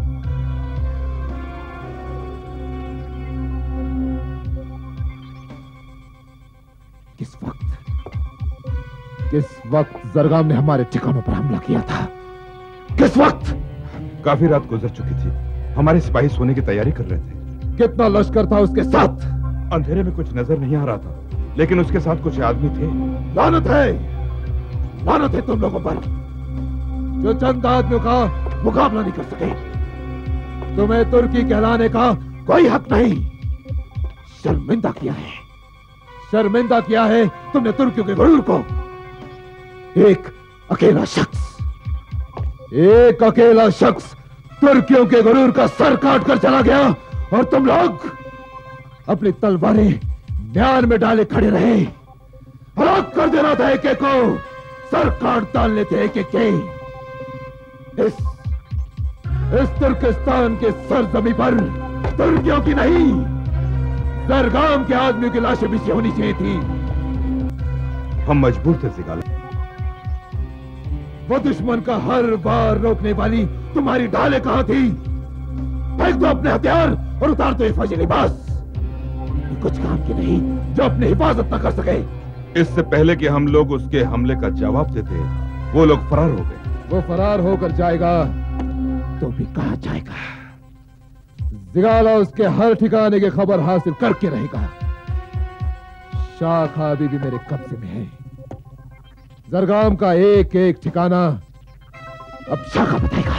किस वक्त जरगाम ने हमारे ठिकानों पर हमला किया था? किस वक्त? काफी रात गुजर चुकी थी, हमारे सिपाही सोने की तैयारी कर रहे थे। कितना लश्कर था उसके साथ? अंधेरे में कुछ नजर नहीं आ रहा था, लेकिन उसके साथ कुछ आदमी थे। लानत है तुम लोगों पर, जो चंद आदमियों का मुकाबला नहीं कर सके। तुम्हें तुर्की कहलाने का कोई हक नहीं। शर्मिंदा किया है तुमने तुर्कियों के गरूर को। एक अकेला शख्स तुर्कियों के गरूर का सर काट कर चला गया, और तुम लोग अपनी तलवारें म्यान में डाले खड़े रहे। हलाक कर देना था एक एक को, सर काट डालने थे एक एक के। इस तुर्किस्तान के सरजमी पर तुर्कियों की नहीं, जरगाम के आदमियों की लाशें बिछी होनी चाहिए थी। हम मजबूर थे जिगाला। वो दुश्मन का हर बार रोकने वाली तुम्हारी ढालें कहां थी? फेंक दो अपने हथियार और उतार दो ये फौजी लिबास। कुछ काम की नहीं जो अपनी हिफाजत न कर सके। इससे पहले कि हम लोग उसके हमले का जवाब देते, वो लोग फरार हो गए। वो फरार होकर जाएगा तो भी कहा जाएगा। जिगाला उसके हर ठिकाने की खबर हासिल करके रहेगा। शाखा अभी भी मेरे कब्जे में है। जरगाम का एक एक ठिकाना अब शाखा बताएगा।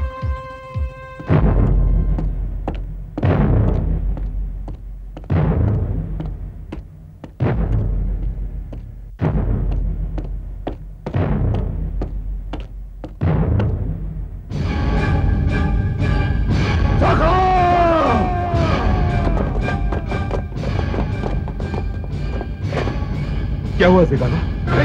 क्या हुआ जिगाला?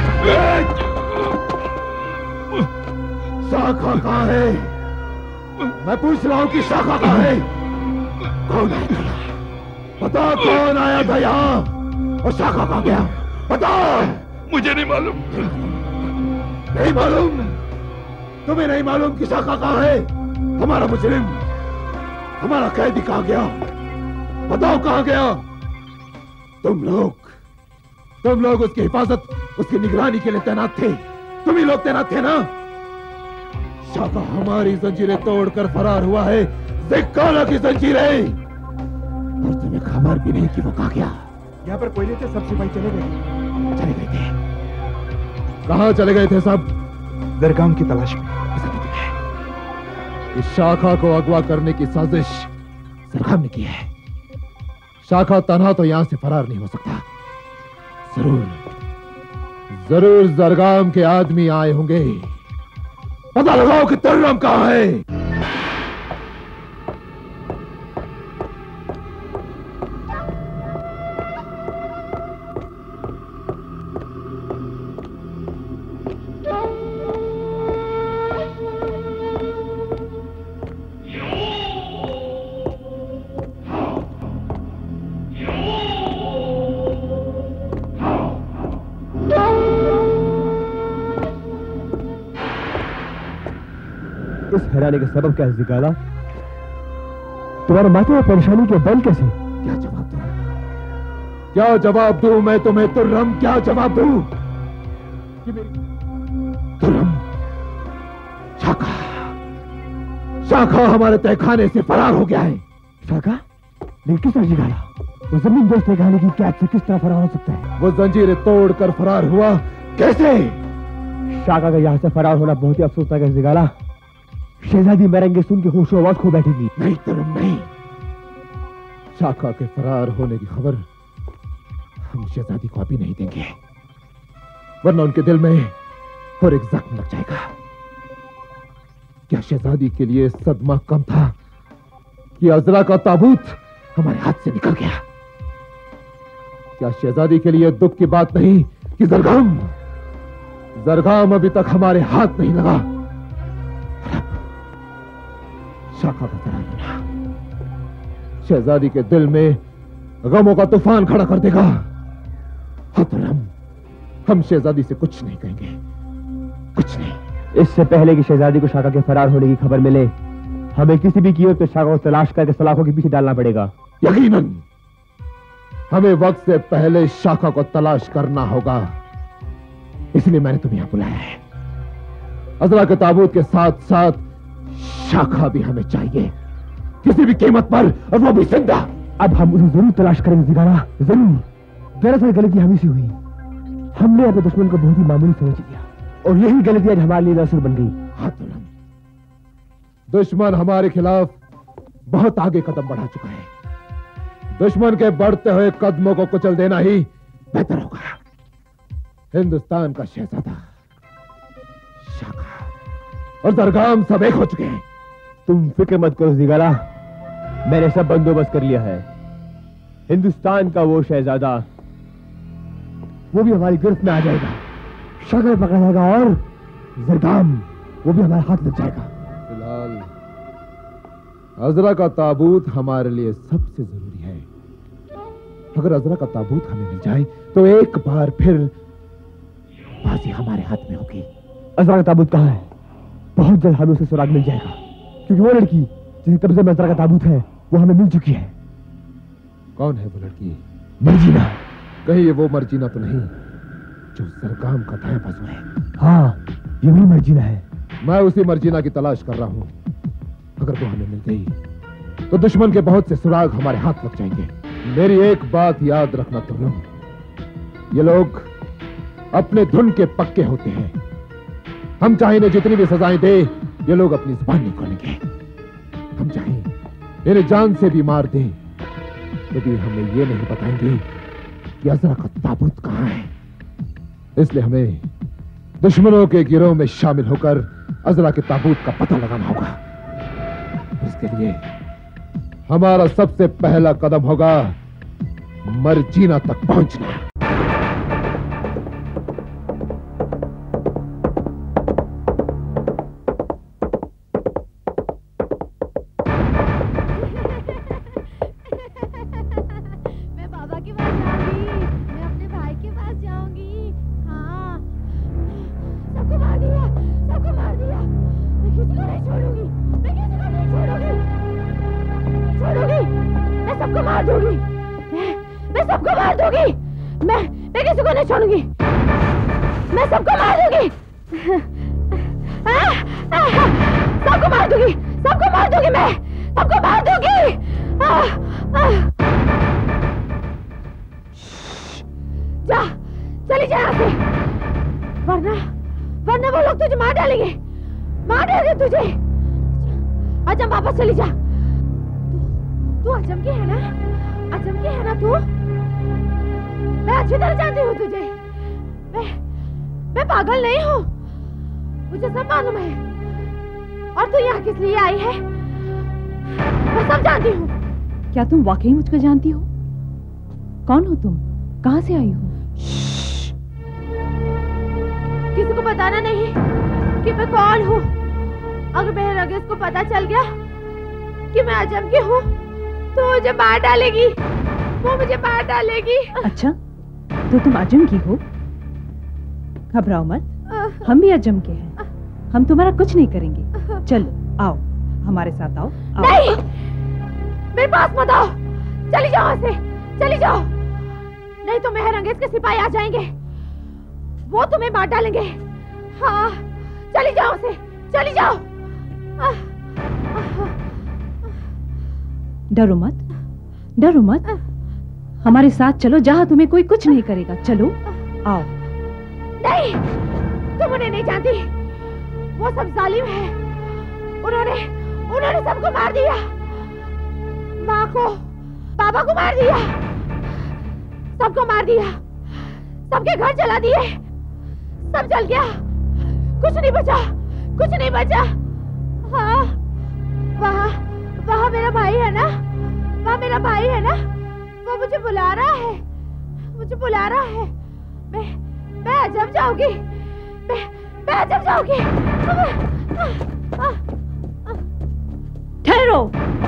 शाखा कहाँ है? मैं पूछ रहा हूँ कि शाखा कहाँ है? कौन आया था? बता कौन आया था यहाँ और शाखा कहाँ गया? बता। मुझे नहीं मालूम। नहीं मालूम? तुम्हें नहीं मालूम कि शाखा कहाँ है? हमारा मुजरिम, हमारा कैदी कहाँ गया? बताओ कहाँ गया? तुम लोग उसकी हिफाजत, उसकी निगरानी के लिए तैनात थे। तुम ही लोग तैनात थे ना? शाखा हमारी जंजीरें तोड़कर फरार हुआ है, जिगाला की जंजीरें, और तुम्हें खबर भी नहीं कि वो कहाँ गया। यहाँ पर कोई नहीं थे, सब सिपाही चले गए थे। कहाँ चले गए थे सब? जरगाम की तलाश में। इस शाखा को अगवा करने की साजिश जरगाम ने की है। शाखा तन्हा तो यहां से फरार नहीं हो सकता। जरूर जरगाम के आदमी आए होंगे। पता लगाओ कि तुर्रम कहां है। इस हैरानी का सबब क्या है जिगाला? तुम्हारे माथे में परेशानी के बल कैसे? क्या जवाब दूं? क्या जवाब दूं मैं तुम्हें तुर्रम? क्या जवाब दूं? तुर्रम, शाखा शाखा हमारे तहखाने से फरार हो गया है। शाखा? लेकिन किस तरह जिगाला? वो जमीन दोस्त तहखाने की कैद से किस तरह फरार हो सकता है? वो जंजीरें तोड़कर फरार हुआ कैसे? शाखा का यहाँ से फरार होना बहुत ही अफसोसनाक है जिगाला। शहजादी मेहरंगेज सुन के होशो आवाज खो बैठेगी। नहीं तुर्रम नहीं, शाखा के फरार होने की खबर हम शहजादी को अभी नहीं देंगे, वरना उनके दिल में और एक जख्म लग जाएगा। क्या शहजादी के लिए सदमा कम था कि अजरा का ताबूत हमारे हाथ से निकल गया? क्या शहजादी के लिए दुख की बात नहीं कि जरगाम अभी तक हमारे हाथ नहीं लगा? शाखा का फरार होना शहजादी के दिल में गमों का तूफान खड़ा कर देगा। हम शहजादी से कुछ नहीं कहेंगे, कुछ नहीं। इससे पहले कि शहजादी को शाखा के फरार होने की खबर मिले, हमें किसी भी कीमत पर शाखा को तलाश करके सलाखों के पीछे डालना पड़ेगा। यकीनन हमें वक्त से पहले शाखा को तलाश करना होगा, इसलिए मैंने तुम्हें यहां बुलाया है। अजरा के ताबूत के साथ साथ शाखा भी हमें चाहिए, किसी भी कीमत पर, और वो भी जिंदा। अब हम उसे जरूर तलाश करेंगे जिगाला, जरूर। दरअसल गलती हमी से हुई, हमने अपने दुश्मन को बहुत ही मामूली समझ लिया, और यही गलती आज हमारे लिए नासुर बन गई। दुश्मन हमारे खिलाफ बहुत आगे कदम बढ़ा चुका है। दुश्मन के बढ़ते हुए कदमों को कुचल देना ही बेहतर होगा। हिंदुस्तान का शहजादा, शाखा और जरगाम सब एक हो चुके हैं। तुम फिक्र मत करो जिगाला, मैंने सब बंदोबस्त कर लिया है। हिंदुस्तान का वो शहजादा, वो भी हमारी गिरफ्त में आ जाएगा, शाखा पकड़ा जाएगा, और जरगाम वो भी हमारे हाथ लग जाएगा। फिलहाल अजरा का ताबूत हमारे लिए सबसे जरूरी है। अगर अजरा का ताबूत हमें मिल जाए तो एक बार फिर बाजी हमारे हाथ में होगी। अजरा का ताबूत कहाँ है? बहुत जल्द हमें उसे सुराग मिल जाएगा, क्योंकि वो लड़की जिसे कब्जे में अजरा का ताबूत है वो हमें मिल चुकी है। कौन है वो लड़की? मर्जीना। कहीं ये वो मर्जीना तो नहीं जो जरगाम का दायां बाजू है? हाँ, ये वही मर्जीना है। मैं उसी मर्जीना की तलाश कर रहा हूं। अगर वो हमें मिल गई तो दुश्मन के बहुत से सुराग हमारे हाथ लग जाएंगे। मेरी एक बात याद रखना तुर्रम, ये लोग अपने धुन के पक्के होते हैं। हम चाहे इन्हें जितनी भी सजाएं दे, ये लोग अपनी जुबान नहीं खोलेंगे। हम चाहे इन्हें जान से भी मार दें तो भी हमें ये नहीं बताएंगे कि अजरा का ताबूत कहां है। इसलिए हमें दुश्मनों के गिरोह में शामिल होकर अजरा के ताबूत का पता लगाना होगा। इसके लिए हमारा सबसे पहला कदम होगा मर्जीना तक पहुंचना। क्या तुम वाकई मुझको जानती हो? कौन हो तुम? कहां से आई हो? किसी को बताना नहीं कि मैं कौन हूँ। अगर मेहरंगेज को पता चल गया कि मैं आजम की हूँ तो मुझे मार डालेगी, वो मुझे मार डालेगी। अच्छा, तो तुम आजम की हो? घबराओ मत, हम भी आजम के हैं, हम तुम्हारा कुछ नहीं करेंगे। चलो। आओ हमारे साथ आओ, आओ। नहीं, मेरे पास मत आओ, चली जाओ यहाँ से, चली जाओ, नहीं तो मेहर अंगेज के सिपाही आ जाएंगे, वो तुम्हें मार डालेंगे। हाँ, चली जाओ से, चली जाओ। डरो मत, डरो मत, हमारे साथ चलो, जहाँ तुम्हें कोई कुछ नहीं करेगा। चलो, आओ। नहीं, तुम उन्हें नहीं जानती, वो सब जालिम है, उन्होंने सबको मार दिया, माँ को, पापा को मार दिया, सबको मार दिया, सबके घर जला दिए, सब जल गया, कुछ नहीं बचा, कुछ नहीं बचा। हाँ, वहाँ मेरा भाई है ना, वहाँ मेरा भाई है ना, वो मुझे बुला रहा है, मुझे बुला रहा है। मैं अजब जाऊंगी, मैं अजब जाऊंगी। ठहरो,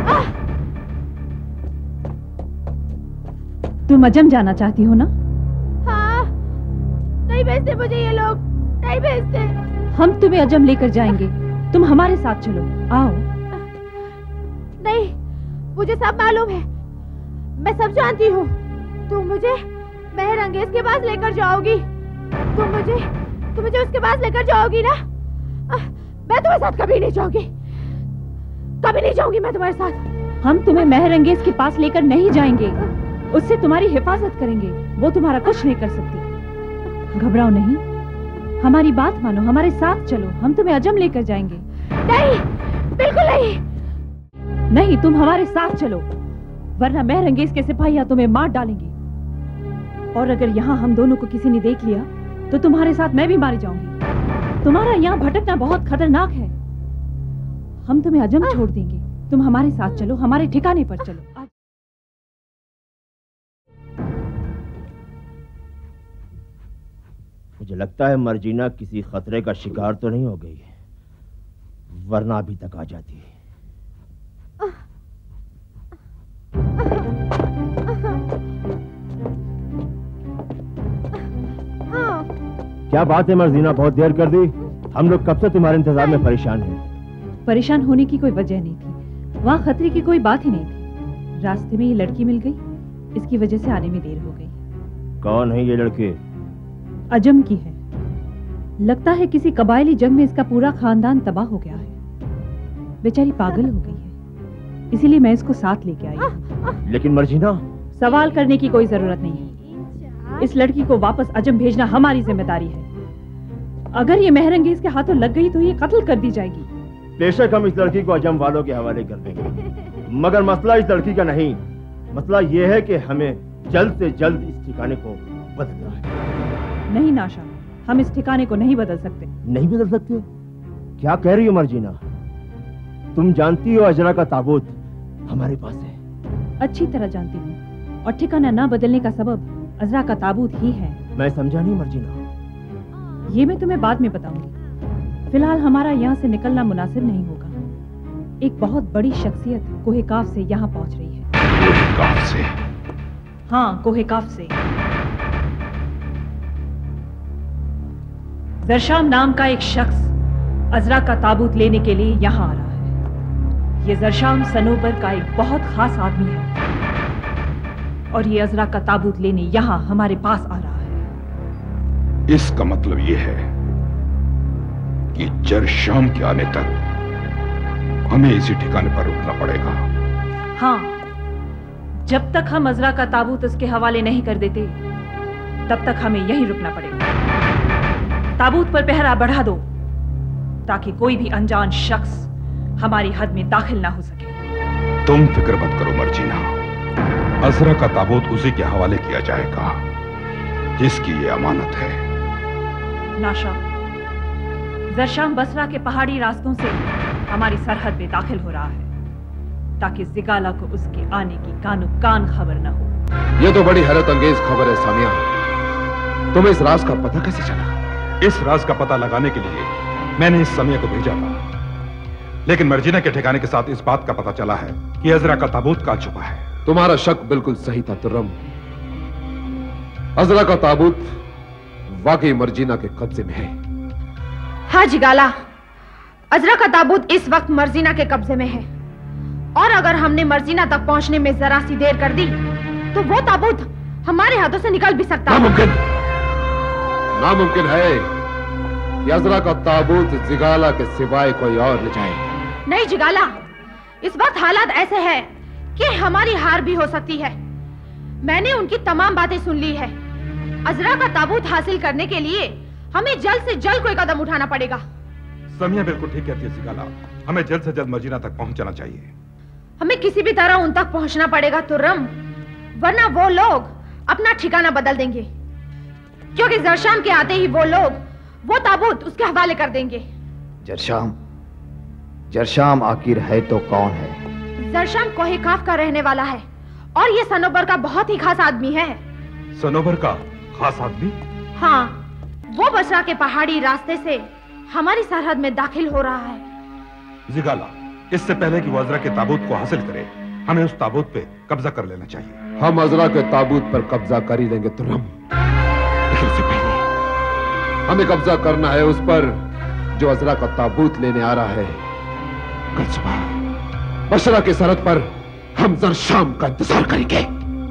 तुम अजम जाना चाहती हो ना? हाँ, नहीं भेजते मुझे ये लोग, नहीं भेजते। हम तुम्हें अजम लेकर जाएंगे, तुम हमारे साथ चलो, आओ। नहीं, मुझे सब मालूम है, मैं सब जानती हूँ। तुम मुझे मेहर अंगेज के पास लेकर जाओगी, तुम मुझे उसके पास लेकर जाओगी ना? मैं तुम्हारे साथ कभी नहीं जाऊंगी, कभी नहीं जाऊंगी मैं तुम्हारे साथ। हम तुम्हें मेहर अंगेज के पास लेकर नहीं जाएंगे, उससे तुम्हारी हिफाजत करेंगे, वो तुम्हारा कुछ नहीं कर सकती। घबराओ नहीं, हमारी बात मानो, हमारे साथ चलो, हम तुम्हें अजम लेकर जाएंगे। नहीं, बिल्कुल नहीं। नहीं, तुम हमारे साथ चलो, वरना मेहर अंगेज के सिपाही तुम्हें मार डालेंगे। और अगर यहाँ हम दोनों को किसी ने देख लिया तो तुम्हारे साथ मैं भी मारी जाऊंगी। तुम्हारा यहाँ भटकना बहुत खतरनाक है, हम तुम्हें अजम छोड़ देंगे, तुम हमारे साथ चलो, हमारे ठिकाने पर चलो। मुझे लगता है मर्जीना किसी खतरे का शिकार तो नहीं हो गई, वरना अभी तक आ जाती। क्या बात है मर्जीना, बहुत देर कर दी, हम लोग कब से तुम्हारे इंतजार में परेशान हैं। परेशान होने की कोई वजह नहीं थी, वहाँ खतरे की कोई बात ही नहीं थी। रास्ते में ये लड़की मिल गई, इसकी वजह से आने में देर हो गई। कौन है ये लड़की? अजम की है, लगता है किसी कबायली जंग में इसका पूरा खानदान तबाह हो गया है, बेचारी पागल हो गई है, इसीलिए मैं इसको साथ लेके आई। लेकिन मर्जीना, सवाल करने की कोई जरूरत नहीं है, इस लड़की को वापस अजम भेजना हमारी जिम्मेदारी है। अगर ये मेहर अंगेज के हाथों लग गई तो ये कत्ल कर दी जाएगी। बेशक हम इस लड़की को अजम वालों के हवाले कर देंगे, मगर मसला इस लड़की का नहीं, मसला ये है कि हमें जल्द से जल्द इस ठिकाने को बदलना है। नहीं नाशा, हम इस ठिकाने को नहीं बदल सकते। नहीं बदल सकते? क्या कह रही हो मर्जीना? तुम जानती हो अजरा का ताबूत हमारे पास है। अच्छी तरह जानती हूँ, और ठिकाना न बदलने का सबब अजरा का ताबूत ही है। मैं समझा नहीं मर्जीना। ये मैं तुम्हें बाद में बताऊंगी, फिलहाल हमारा यहाँ से निकलना मुनासिब नहीं होगा। एक बहुत बड़ी शख्सियत कोहे काफ से यहाँ पहुँच रही है। कोहे काफ से? हाँ, कोहे काफ से। जरशाम नाम का एक शख्स अजरा का ताबूत लेने के लिए यहाँ आ रहा है। ये जरशाम सनोबर का एक बहुत खास आदमी है, और ये अजरा का ताबूत लेने यहाँ हमारे पास आ रहा है। इसका मतलब ये है कि जरशाम के आने तक हमें इसी ठिकाने पर रुकना पड़ेगा। हाँ, जब तक हम अजरा का ताबूत उसके हवाले नहीं कर देते, तब तक हमें यहीं रुकना पड़ेगा। ताबूत पर पहरा बढ़ा दो, ताकि कोई भी अनजान शख्स हमारी हद में दाखिल ना हो सके। तुम फिक्र मत करो मर्जीना, अजरा का ताबूत उसी के हवाले किया जाएगा जिसकी ये अमानत है। नाशा, जरशाम बसरा के पहाड़ी रास्तों से हमारी सरहद में दाखिल हो रहा है, ताकि जिगाला को उसके आने की कानो कान खबर न हो। ये तो बड़ी हैरत अंगेज खबर है सामिया, तुम्हें इस राज का पता कैसे चला? इस राज का पता लगाने के लिए मैंने इस समय को भेजा था, लेकिन मर्जीना के ठिकाने के साथ इस बात का पता चला है कि अजरा का ताबूत कहाँ छुपा है। तुम्हारा शक बिल्कुल सही था तुर्रम, अजरा का ताबूत वाकई मर्जीना के कब्जे में है। हाँ जिगाला, अजरा का ताबूत इस वक्त मर्जीना के कब्जे में है, और अगर हमने मर्जीना तक पहुंचने में जरा सी देर कर दी तो वो ताबूत हमारे हाथों से निकल भी सकता है। नामुमकिन है कि अजरा का ताबूत जिगाला के सिवाय कोई और ले जाए। नहीं जिगाला, इस वक्त हालात ऐसे हैं कि हमारी हार भी हो सकती है। मैंने उनकी तमाम बातें सुन ली है। अजरा का ताबूत हासिल करने के लिए हमें जल्द से जल्द कोई कदम उठाना पड़ेगा। समिया बिल्कुल ठीक कहती है जिगाला, हमें जल्द से जल्द मर्जीना तक पहुंचना चाहिए। हमें किसी भी तरह उन तक पहुंचना पड़ेगा तुर्रम, वरना वो लोग अपना ठिकाना बदल देंगे, क्योंकि जरशाम के आते ही वो लोग वो ताबूत उसके हवाले कर देंगे। जरशाम आखिर है तो कौन है? जरशाम कोहे काफ का रहने वाला है और ये सनोबर का बहुत ही खास आदमी है। सनोबर का खास आदमी? हाँ, वो बसरा के पहाड़ी रास्ते से हमारी सरहद में दाखिल हो रहा है। जिगाला, इससे पहले कि वो अजरा के ताबूत को हासिल करे, हमें उस ताबूत पे कब्जा कर लेना चाहिए। हम अजरा के ताबूत पर कब्जा कर ही लेंगे तुर्रम, लेकिन उससे पहले हमें कब्जा करना है उस पर जो अजरा का ताबूत लेने आ रहा है। कल सुबह बसरा की सरहद पर हम जरशाम का इंतजार करेंगे।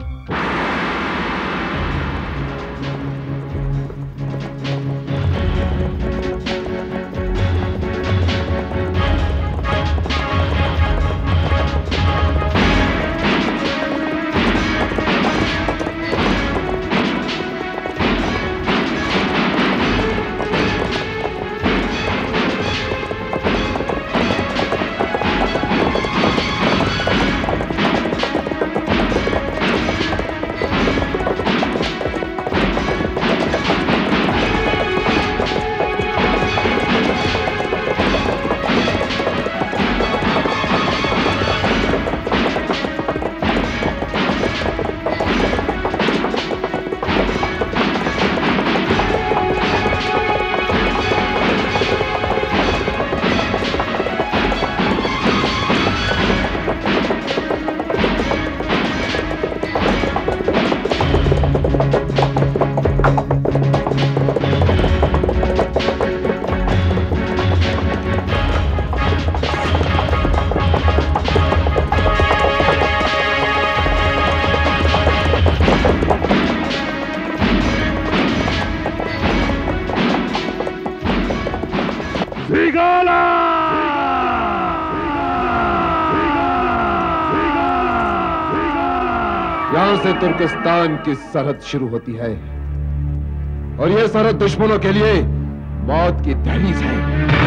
यहां से तुर्किस्तान की सरहद शुरू होती है और यह सरहद दुश्मनों के लिए मौत की दहलीज है।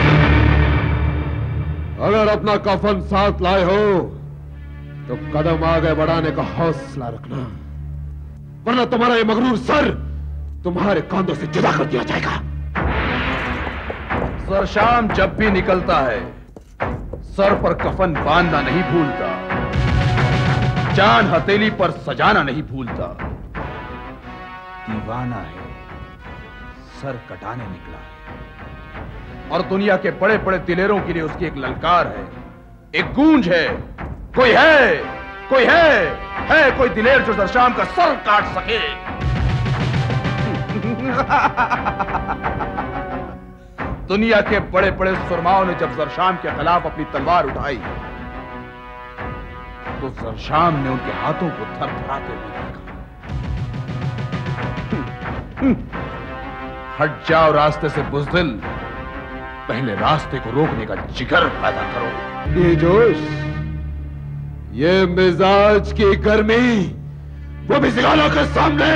अगर अपना कफन साथ लाए हो तो कदम आगे बढ़ाने का हौसला रखना, वरना तुम्हारा ये मगरूर सर तुम्हारे कांधों से जुदा कर दिया जाएगा। जरशाम जब भी निकलता है सर पर कफन बांधना नहीं भूलता, जान हथेली पर सजाना नहीं भूलता। दीवाना है, सर कटाने निकला है और दुनिया के बड़े बड़े दिलेरों के लिए उसकी एक ललकार है, एक गूंज है। कोई है, कोई है कोई दिलेर जो जरशाम का सर काट सके। दुनिया के बड़े बड़े सुरमाओं ने जब जरशाम के खिलाफ अपनी तलवार उठाई तो जरशाम ने उनके हाथों को थरथराते हुए देखा। हट जाओ रास्ते से बुज़दिल, पहले रास्ते को रोकने का जिगर पैदा करो। ये जोश, ये मिजाज की गर्मी, वो भी जिगाला के सामने।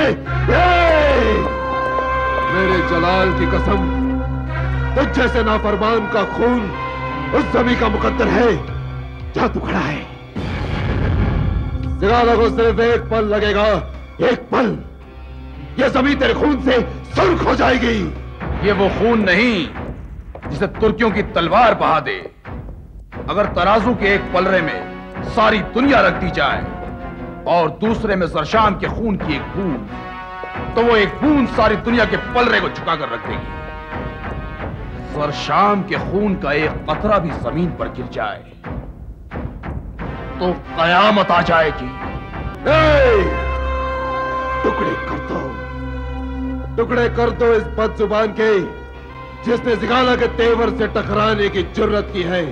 मेरे जलाल की कसम, तुझ जैसे नाफरमान का खून उस जमी का मुकद्दर है जहां तू खड़ा है। जिगाला को सिर्फ एक पल लगेगा, एक पल, ये जमीन तेरे खून से सुर्ख हो जाएगी। ये वो खून नहीं जिसे तुर्कियों की तलवार बहा दे। अगर तराजू के एक पलरे में सारी दुनिया रख दी जाए और दूसरे में जरशाम के खून की एक बूंद, तो वो एक बूंद सारी दुनिया के पलरे को झुकाकर रख देगी। जरशाम के खून का एक कतरा भी जमीन पर गिर जाए तो कयामत आ जाएगी। टुकड़े कर दो, टुकड़े कर दो इस बदजुबान के जिसने जिगाला के तेवर से टकराने की जुर्रत की है।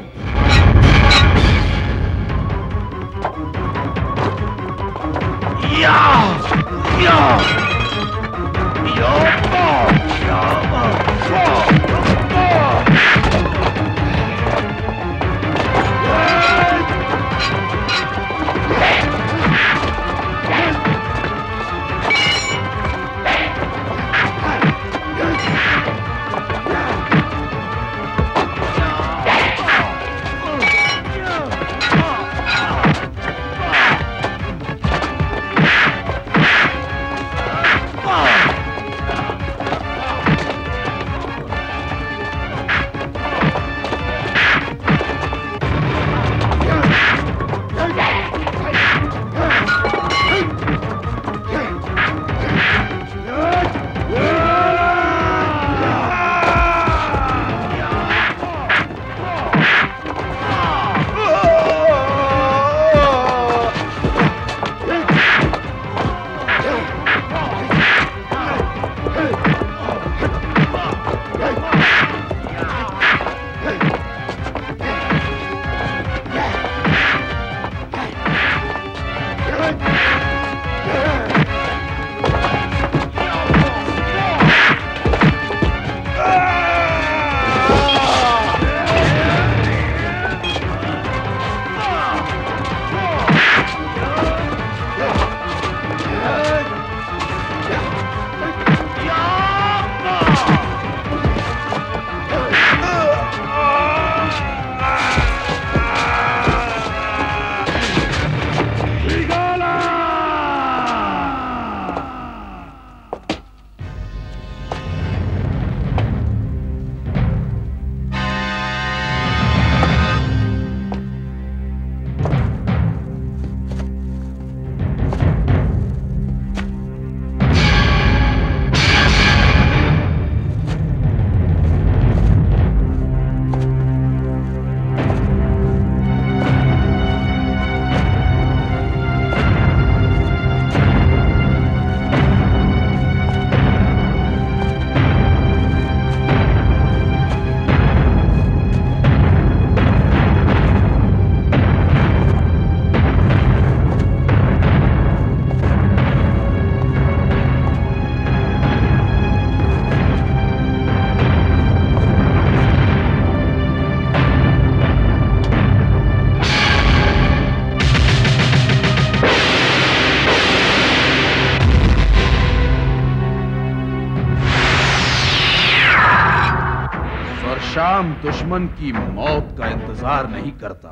शाम दुश्मन की मौत का इंतजार नहीं करता,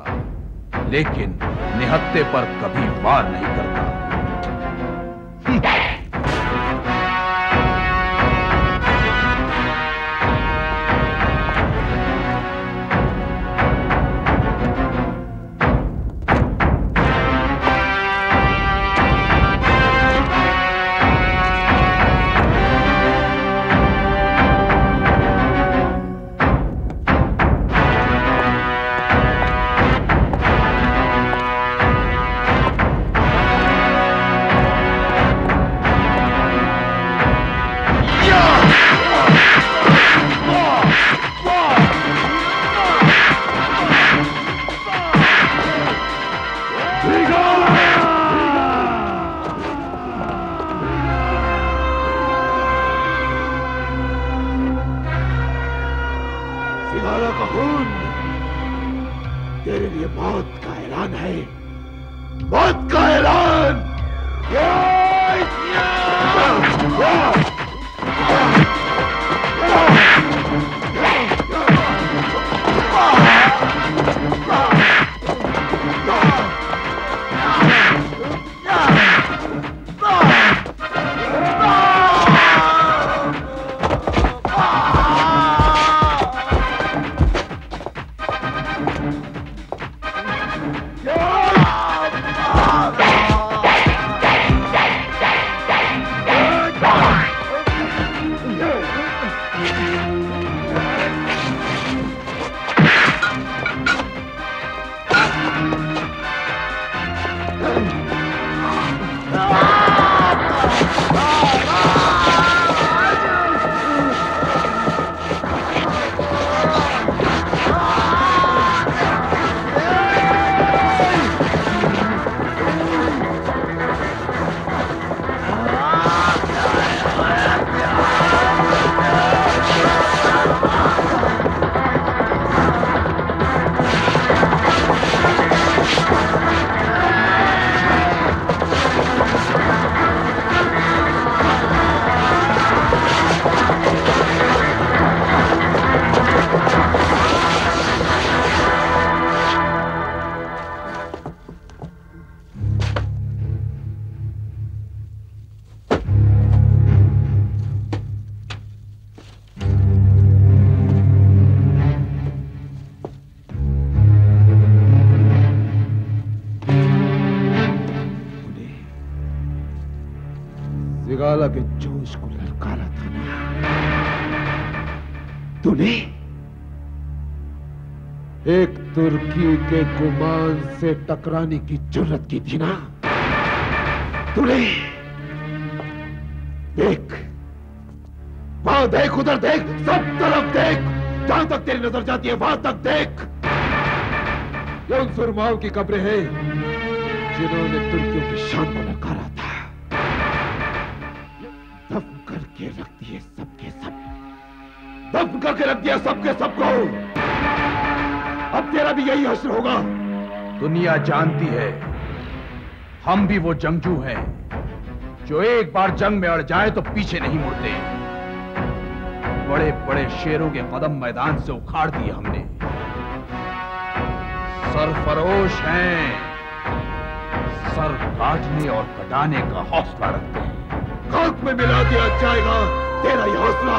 लेकिन निहत्थे पर कभी वार नहीं करता। तेरे लिए मौत का ऐलान है, मौत का ऐलान। सिगाला के जोश को ललकारा था ना तूने? एक तुर्की के गुमान से टकराने की जुर्रत की थी ना तूने? देख, वहां देख, उधर देख, सब तरफ देख, जहां तक तेरी नजर जाती है वहां तक देख। ये उन सुरमाओं की कब्रें हैं जिन्होंने तुर्कियों की शान को नकारा था। दफन करके रख दिए सबके सब, दफन करके रख दिया सबके सबको। अब तेरा भी यही हश्र होगा। दुनिया जानती है हम भी वो जंगजू हैं जो एक बार जंग में अड़ जाए तो पीछे नहीं मुड़ते। बड़े बड़े शेरों के कदम मैदान से उखाड़ दिए हमने। सरफरोश हैं, सर काटने और कटाने का हौसला रखते हैं। खाक में मिला दिया जाएगा तेरा ये हौसला।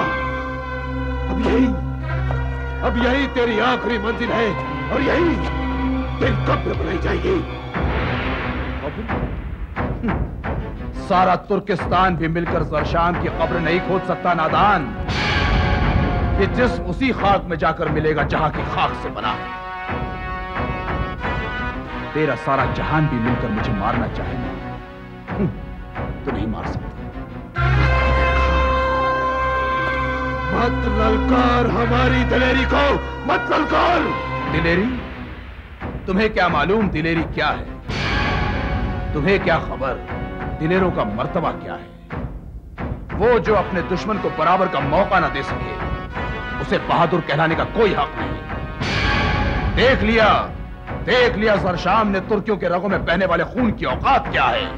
अब यही तेरी आखिरी मंजिल है और यही तेरी कब्र बनाई जाएगी। सारा तुर्किस्तान भी मिलकर जरशाम की कब्र नहीं खोद सकता नादान। ये जिस्म उसी खाक में जाकर मिलेगा जहां की खाक से बना है। तेरा सारा जहान भी मिलकर मुझे मारना चाहे तो नहीं मार सकता। मत ललकार हमारी दिलेरी को, मत ललकार। दिलेरी? तुम्हें क्या मालूम दिलेरी क्या है? तुम्हें क्या खबर दिलेरों का मर्तबा क्या है? वो जो अपने दुश्मन को बराबर का मौका ना दे सके उसे बहादुर कहलाने का कोई हक नहीं। देख लिया जरशाम ने तुर्कियों के रगों में बहने वाले खून की औकात क्या है।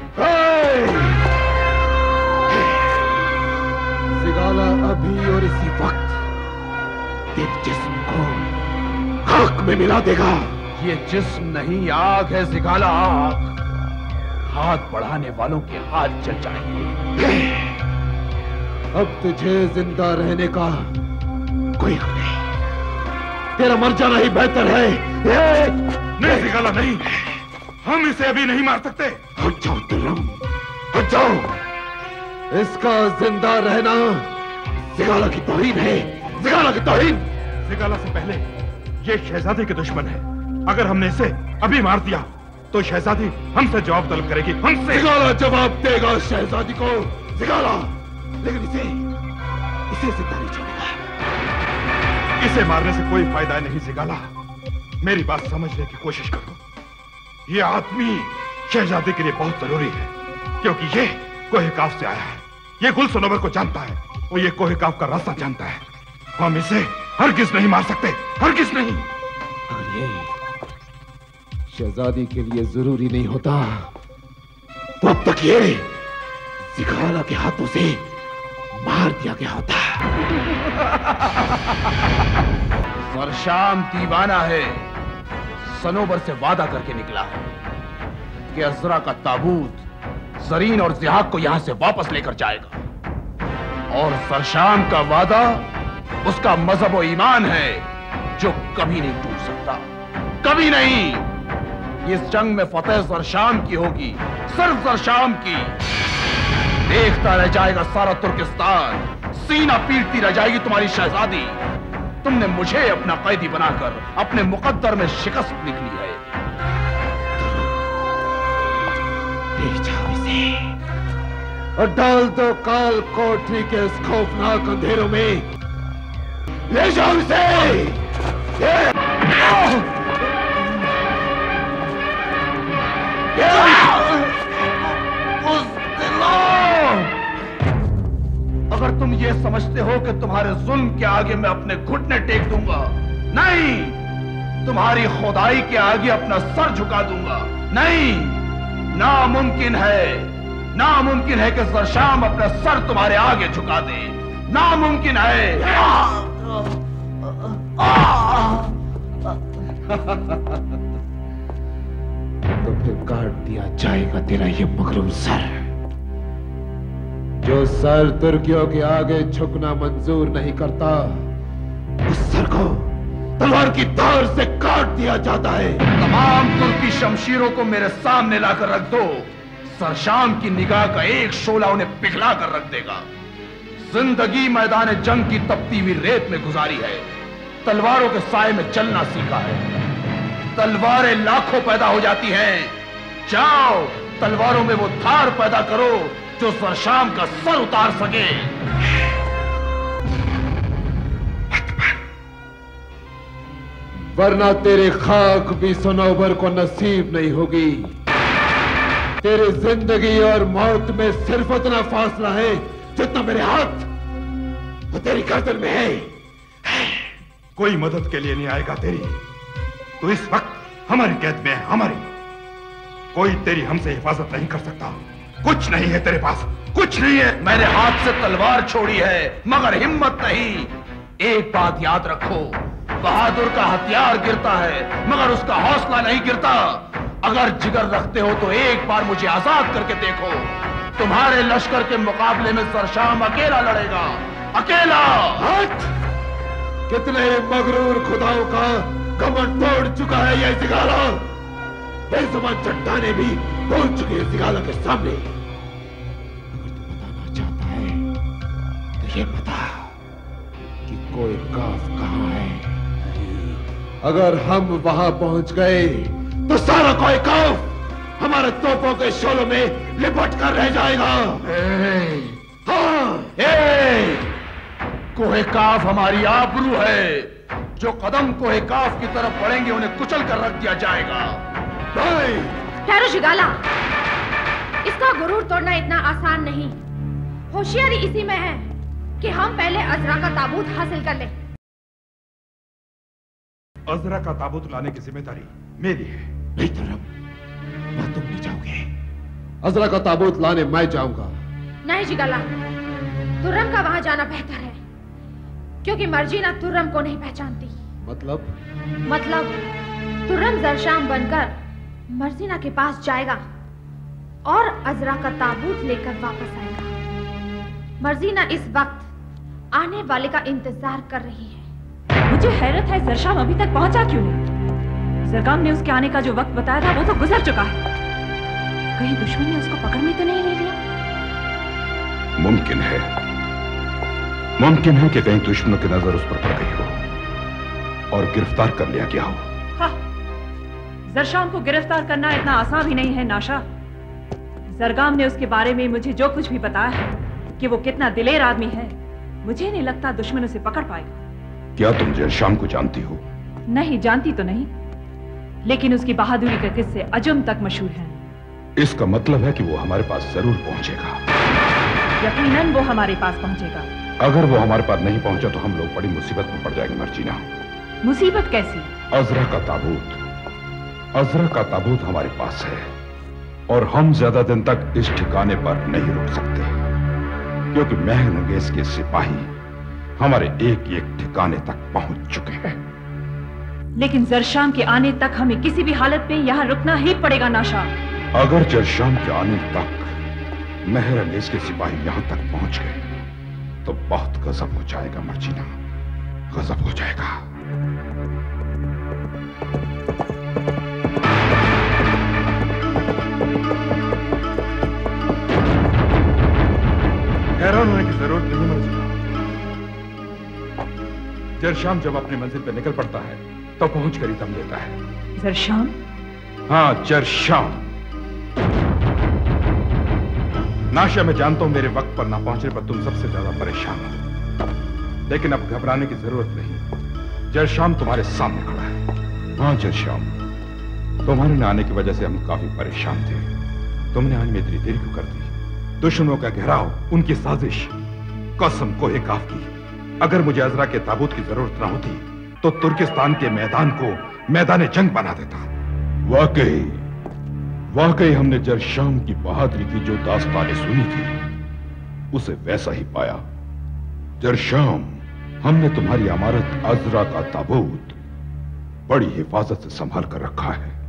सिगाला अभी और इसी वक्त तेरे जिस्म को खाक में मिला देगा। ये जिस्म नहीं आग है सिगाला, आग। हाथ बढ़ाने वालों के हाथ जल जाएंगे। अब तुझे जिंदा रहने का कोई हक नहीं। तेरा मर जाना ही बेहतर है। नहीं सिगाला, नहीं, हम इसे अभी नहीं मार सकते। हट जाओ तुर्रम, हट जाओ। इसका जिंदा रहना सिगाला की तौहीन है, सिगाला की तौहीन। सिगाला से पहले ये शहजादी के दुश्मन है। अगर हमने इसे अभी मार दिया तो शहजादी हमसे जवाब तलब करेगी, हमसे। सिगाला जवाब देगा शहजादी को, सिगाला। लेकिन इसे जिंदा नहीं छोड़ेगा। इसे मारने से कोई फायदा नहीं सिगाला। मेरी बात समझने की कोशिश करो। ये आदमी शहजादी के लिए बहुत जरूरी है क्योंकि ये कोहिकाफ से आया है। ये गुल सनोवर को जानता है और ये कोहिकाफ का रास्ता जानता है। हम इसे हरगिज नहीं मार सकते, हरगिज नहीं। अगर ये शहजादी के लिए जरूरी नहीं होता तो अब तक ये सिगाला के हाथों से मार दिया गया होता। जरशाम दीवाना है, सनोबर से वादा करके निकला है कि अजरा का ताबूत जरीन और जिहाक को यहां से वापस लेकर जाएगा। और जरशाम का वादा उसका मजहब और ईमान है जो कभी नहीं टूट सकता, कभी नहीं। इस जंग में फतेह जरशाम की होगी, सिर्फ जरशाम की। देखता रह जाएगा सारा तुर्किस्तान, सीना पीटती रह जाएगी तुम्हारी शहजादी। तुमने मुझे अपना कैदी बनाकर अपने मुकद्दर में शिकस्त निकली है। ले जाओ इसे और डाल दो काल कोठरी के इस खौफनाक अंधेरों में। ले जाओ इसे। अगर तुम ये समझते हो कि तुम्हारे जुल्म के आगे मैं अपने घुटने टेक दूंगा, नहीं। तुम्हारी खुदाई के आगे अपना सर झुका दूंगा, नहीं। नामुमकिन है कि जरशाम अपना सर तुम्हारे आगे झुका दे। नामुमकिन है। तो फिर काट दिया जाएगा तेरा ये मगरूम सर। जो सर तुर्कियों के आगे झुकना मंजूर नहीं करता, उस सर को तलवार की धार से काट दिया जाता है। तमाम तुर्की शमशीरों को मेरे सामने लाकर रख दो। सरशाम की निगाह का एक शोला उन्हें पिघला कर रख देगा। जिंदगी मैदान जंग की तपती हुई रेत में गुजारी है, तलवारों के साए में चलना सीखा है। तलवारें लाखों पैदा हो जाती हैं, जाओ तलवारों में वो धार पैदा करो जो सरशाम का सर उतार सके। वरना तेरे खाक भी सनोबर को नसीब नहीं होगी। तेरे जिंदगी और मौत में सिर्फ उतना फासला है जितना मेरे हाथ तो तेरी गर्दन में है। कोई मदद के लिए नहीं आएगा तेरी। तो इस वक्त हमारी कैद में है, हमारी। कोई तेरी हमसे हिफाजत नहीं कर सकता। कुछ नहीं है तेरे पास, कुछ नहीं है। मैंने हाथ से तलवार छोड़ी है मगर हिम्मत नहीं। एक बात याद रखो, बहादुर का हथियार गिरता है मगर उसका हौसला नहीं गिरता। अगर जिगर रखते हो तो एक बार मुझे आजाद करके देखो। तुम्हारे लश्कर के मुकाबले में सरशाम अकेला लड़ेगा, अकेला। हट! कितने मगरूर खुदाओं का घमंड तोड़ चुका है ये सिगाला। बेजुबान चट्टाने भी बोल चुके हैं सिगाला के सामने। अगर तू बताना चाहता है तो ये बता कि कोई काफ कहां है। अगर हम वहां पहुंच गए तो सारा कोई काफ हमारे तोपों के शोलों में लिपट कर रह जाएगा। कोहे काफ हमारी आबरू है। जो कदम कोहे काफ की तरफ बढ़ेंगे उन्हें कुचल कर रख दिया जाएगा। ठहरो शिगाला, इसका गुरूर तोड़ना इतना आसान नहीं। होशियारी इसी में है कि हम पहले अजरा का ताबूत हासिल कर लें। अजरा का ताबूत लाने की जिम्मेदारी मेरी है। नहीं तुर्रम, वहां तुम नहीं जाओगे। अजरा का ताबूत लाने मैं जाऊंगा। नहीं शिगाला, तुर्रम का वहां जाना बेहतर है क्योंकि मर्जीना तुर्रम को नहीं पहचानती। मतलब तुर्रम जरशाम बनकर मर्जीना के पास जाएगा और अजरा का ताबूत लेकर वापस आएगा। मर्जीना इस वक्त आने वाले का इंतजार कर रही है। मुझे हैरत है जरशाम अभी तक पहुंचा क्यों नहीं? जरगाम ने उसके आने का जो वक्त बताया था वो तो गुजर चुका है। कहीं दुश्मन ने उसको पकड़ में तो नहीं ले लिया? मुमकिन है कि कहीं दुश्मनों की नजर उस पर पड़ गई हो और गिरफ्तार कर लिया गया हो। हाँ, जरशाम को गिरफ्तार करना इतना आसान भी नहीं है नाशा। जरगाम ने उसके बारे में मुझे जो कुछ भी बताया है कि वो कितना दिलेर आदमी है, मुझे नहीं लगता दुश्मन उसे पकड़ पाएगा। क्या तुम जरशाम को जानती हो? नहीं जानती तो नहीं, लेकिन उसकी बहादुरी के किस्से अजम तक मशहूर हैं। इसका मतलब है कि वो हमारे पास जरूर पहुंचेगा। यकीनन वो हमारे पास पहुंचेगा। अगर वो हमारे पास नहीं पहुंचा तो हम लोग बड़ी मुसीबत में पड़ जाएंगे मर्जीना। मुसीबत कैसी? अजरा का ताबूत हमारे पास है और हम ज्यादा दिन तक इस ठिकाने पर नहीं रुक सकते क्योंकि महरंगेज के सिपाही हमारे एक एक ठिकाने तक पहुंच चुके हैं। लेकिन जरशाम के आने तक हमें किसी भी हालत में यहाँ रुकना ही पड़ेगा नाशा। अगर जरशाम के आने तक महरंगेज के सिपाही यहाँ तक पहुंच गए तो बहुत गजब हो जाएगा मर्जीना, गजब हो जाएगा। हैरान होने की जरूरत नहीं मर्जीना। जरशाम जब अपनी मंजिल पर निकल पड़ता है तो पहुंच कर ही दम लेता है। जरशाम? हाँ, जरशाम। नाशा, मैं जानता हूं मेरे वक्त पर ना पहुंचने पर तुम सबसे ज्यादा परेशान हो, लेकिन अब घबराने की जरूरत नहीं। जरशाम तुम्हारे सामने खड़ा है। हाँ जरशाम, तुम्हारे न आने की वजह से हम काफी परेशान थे। तुमने आने में इतनी देर क्यों कर दी? दुश्मनों का घेराव, उनकी साजिश, कसम कोहे काफ की। अगर मुझे अजरा के ताबूत की जरूरत न होती तो तुर्किस्तान के मैदान को मैदान जंग बना देता। वाकई हमने जरशाम की बहादुरी की जो दास्तानें सुनी थी उसे वैसा ही पाया। जरशाम, हमने तुम्हारी अमारत अजरा का ताबूत बड़ी हिफाजत से संभाल कर रखा है।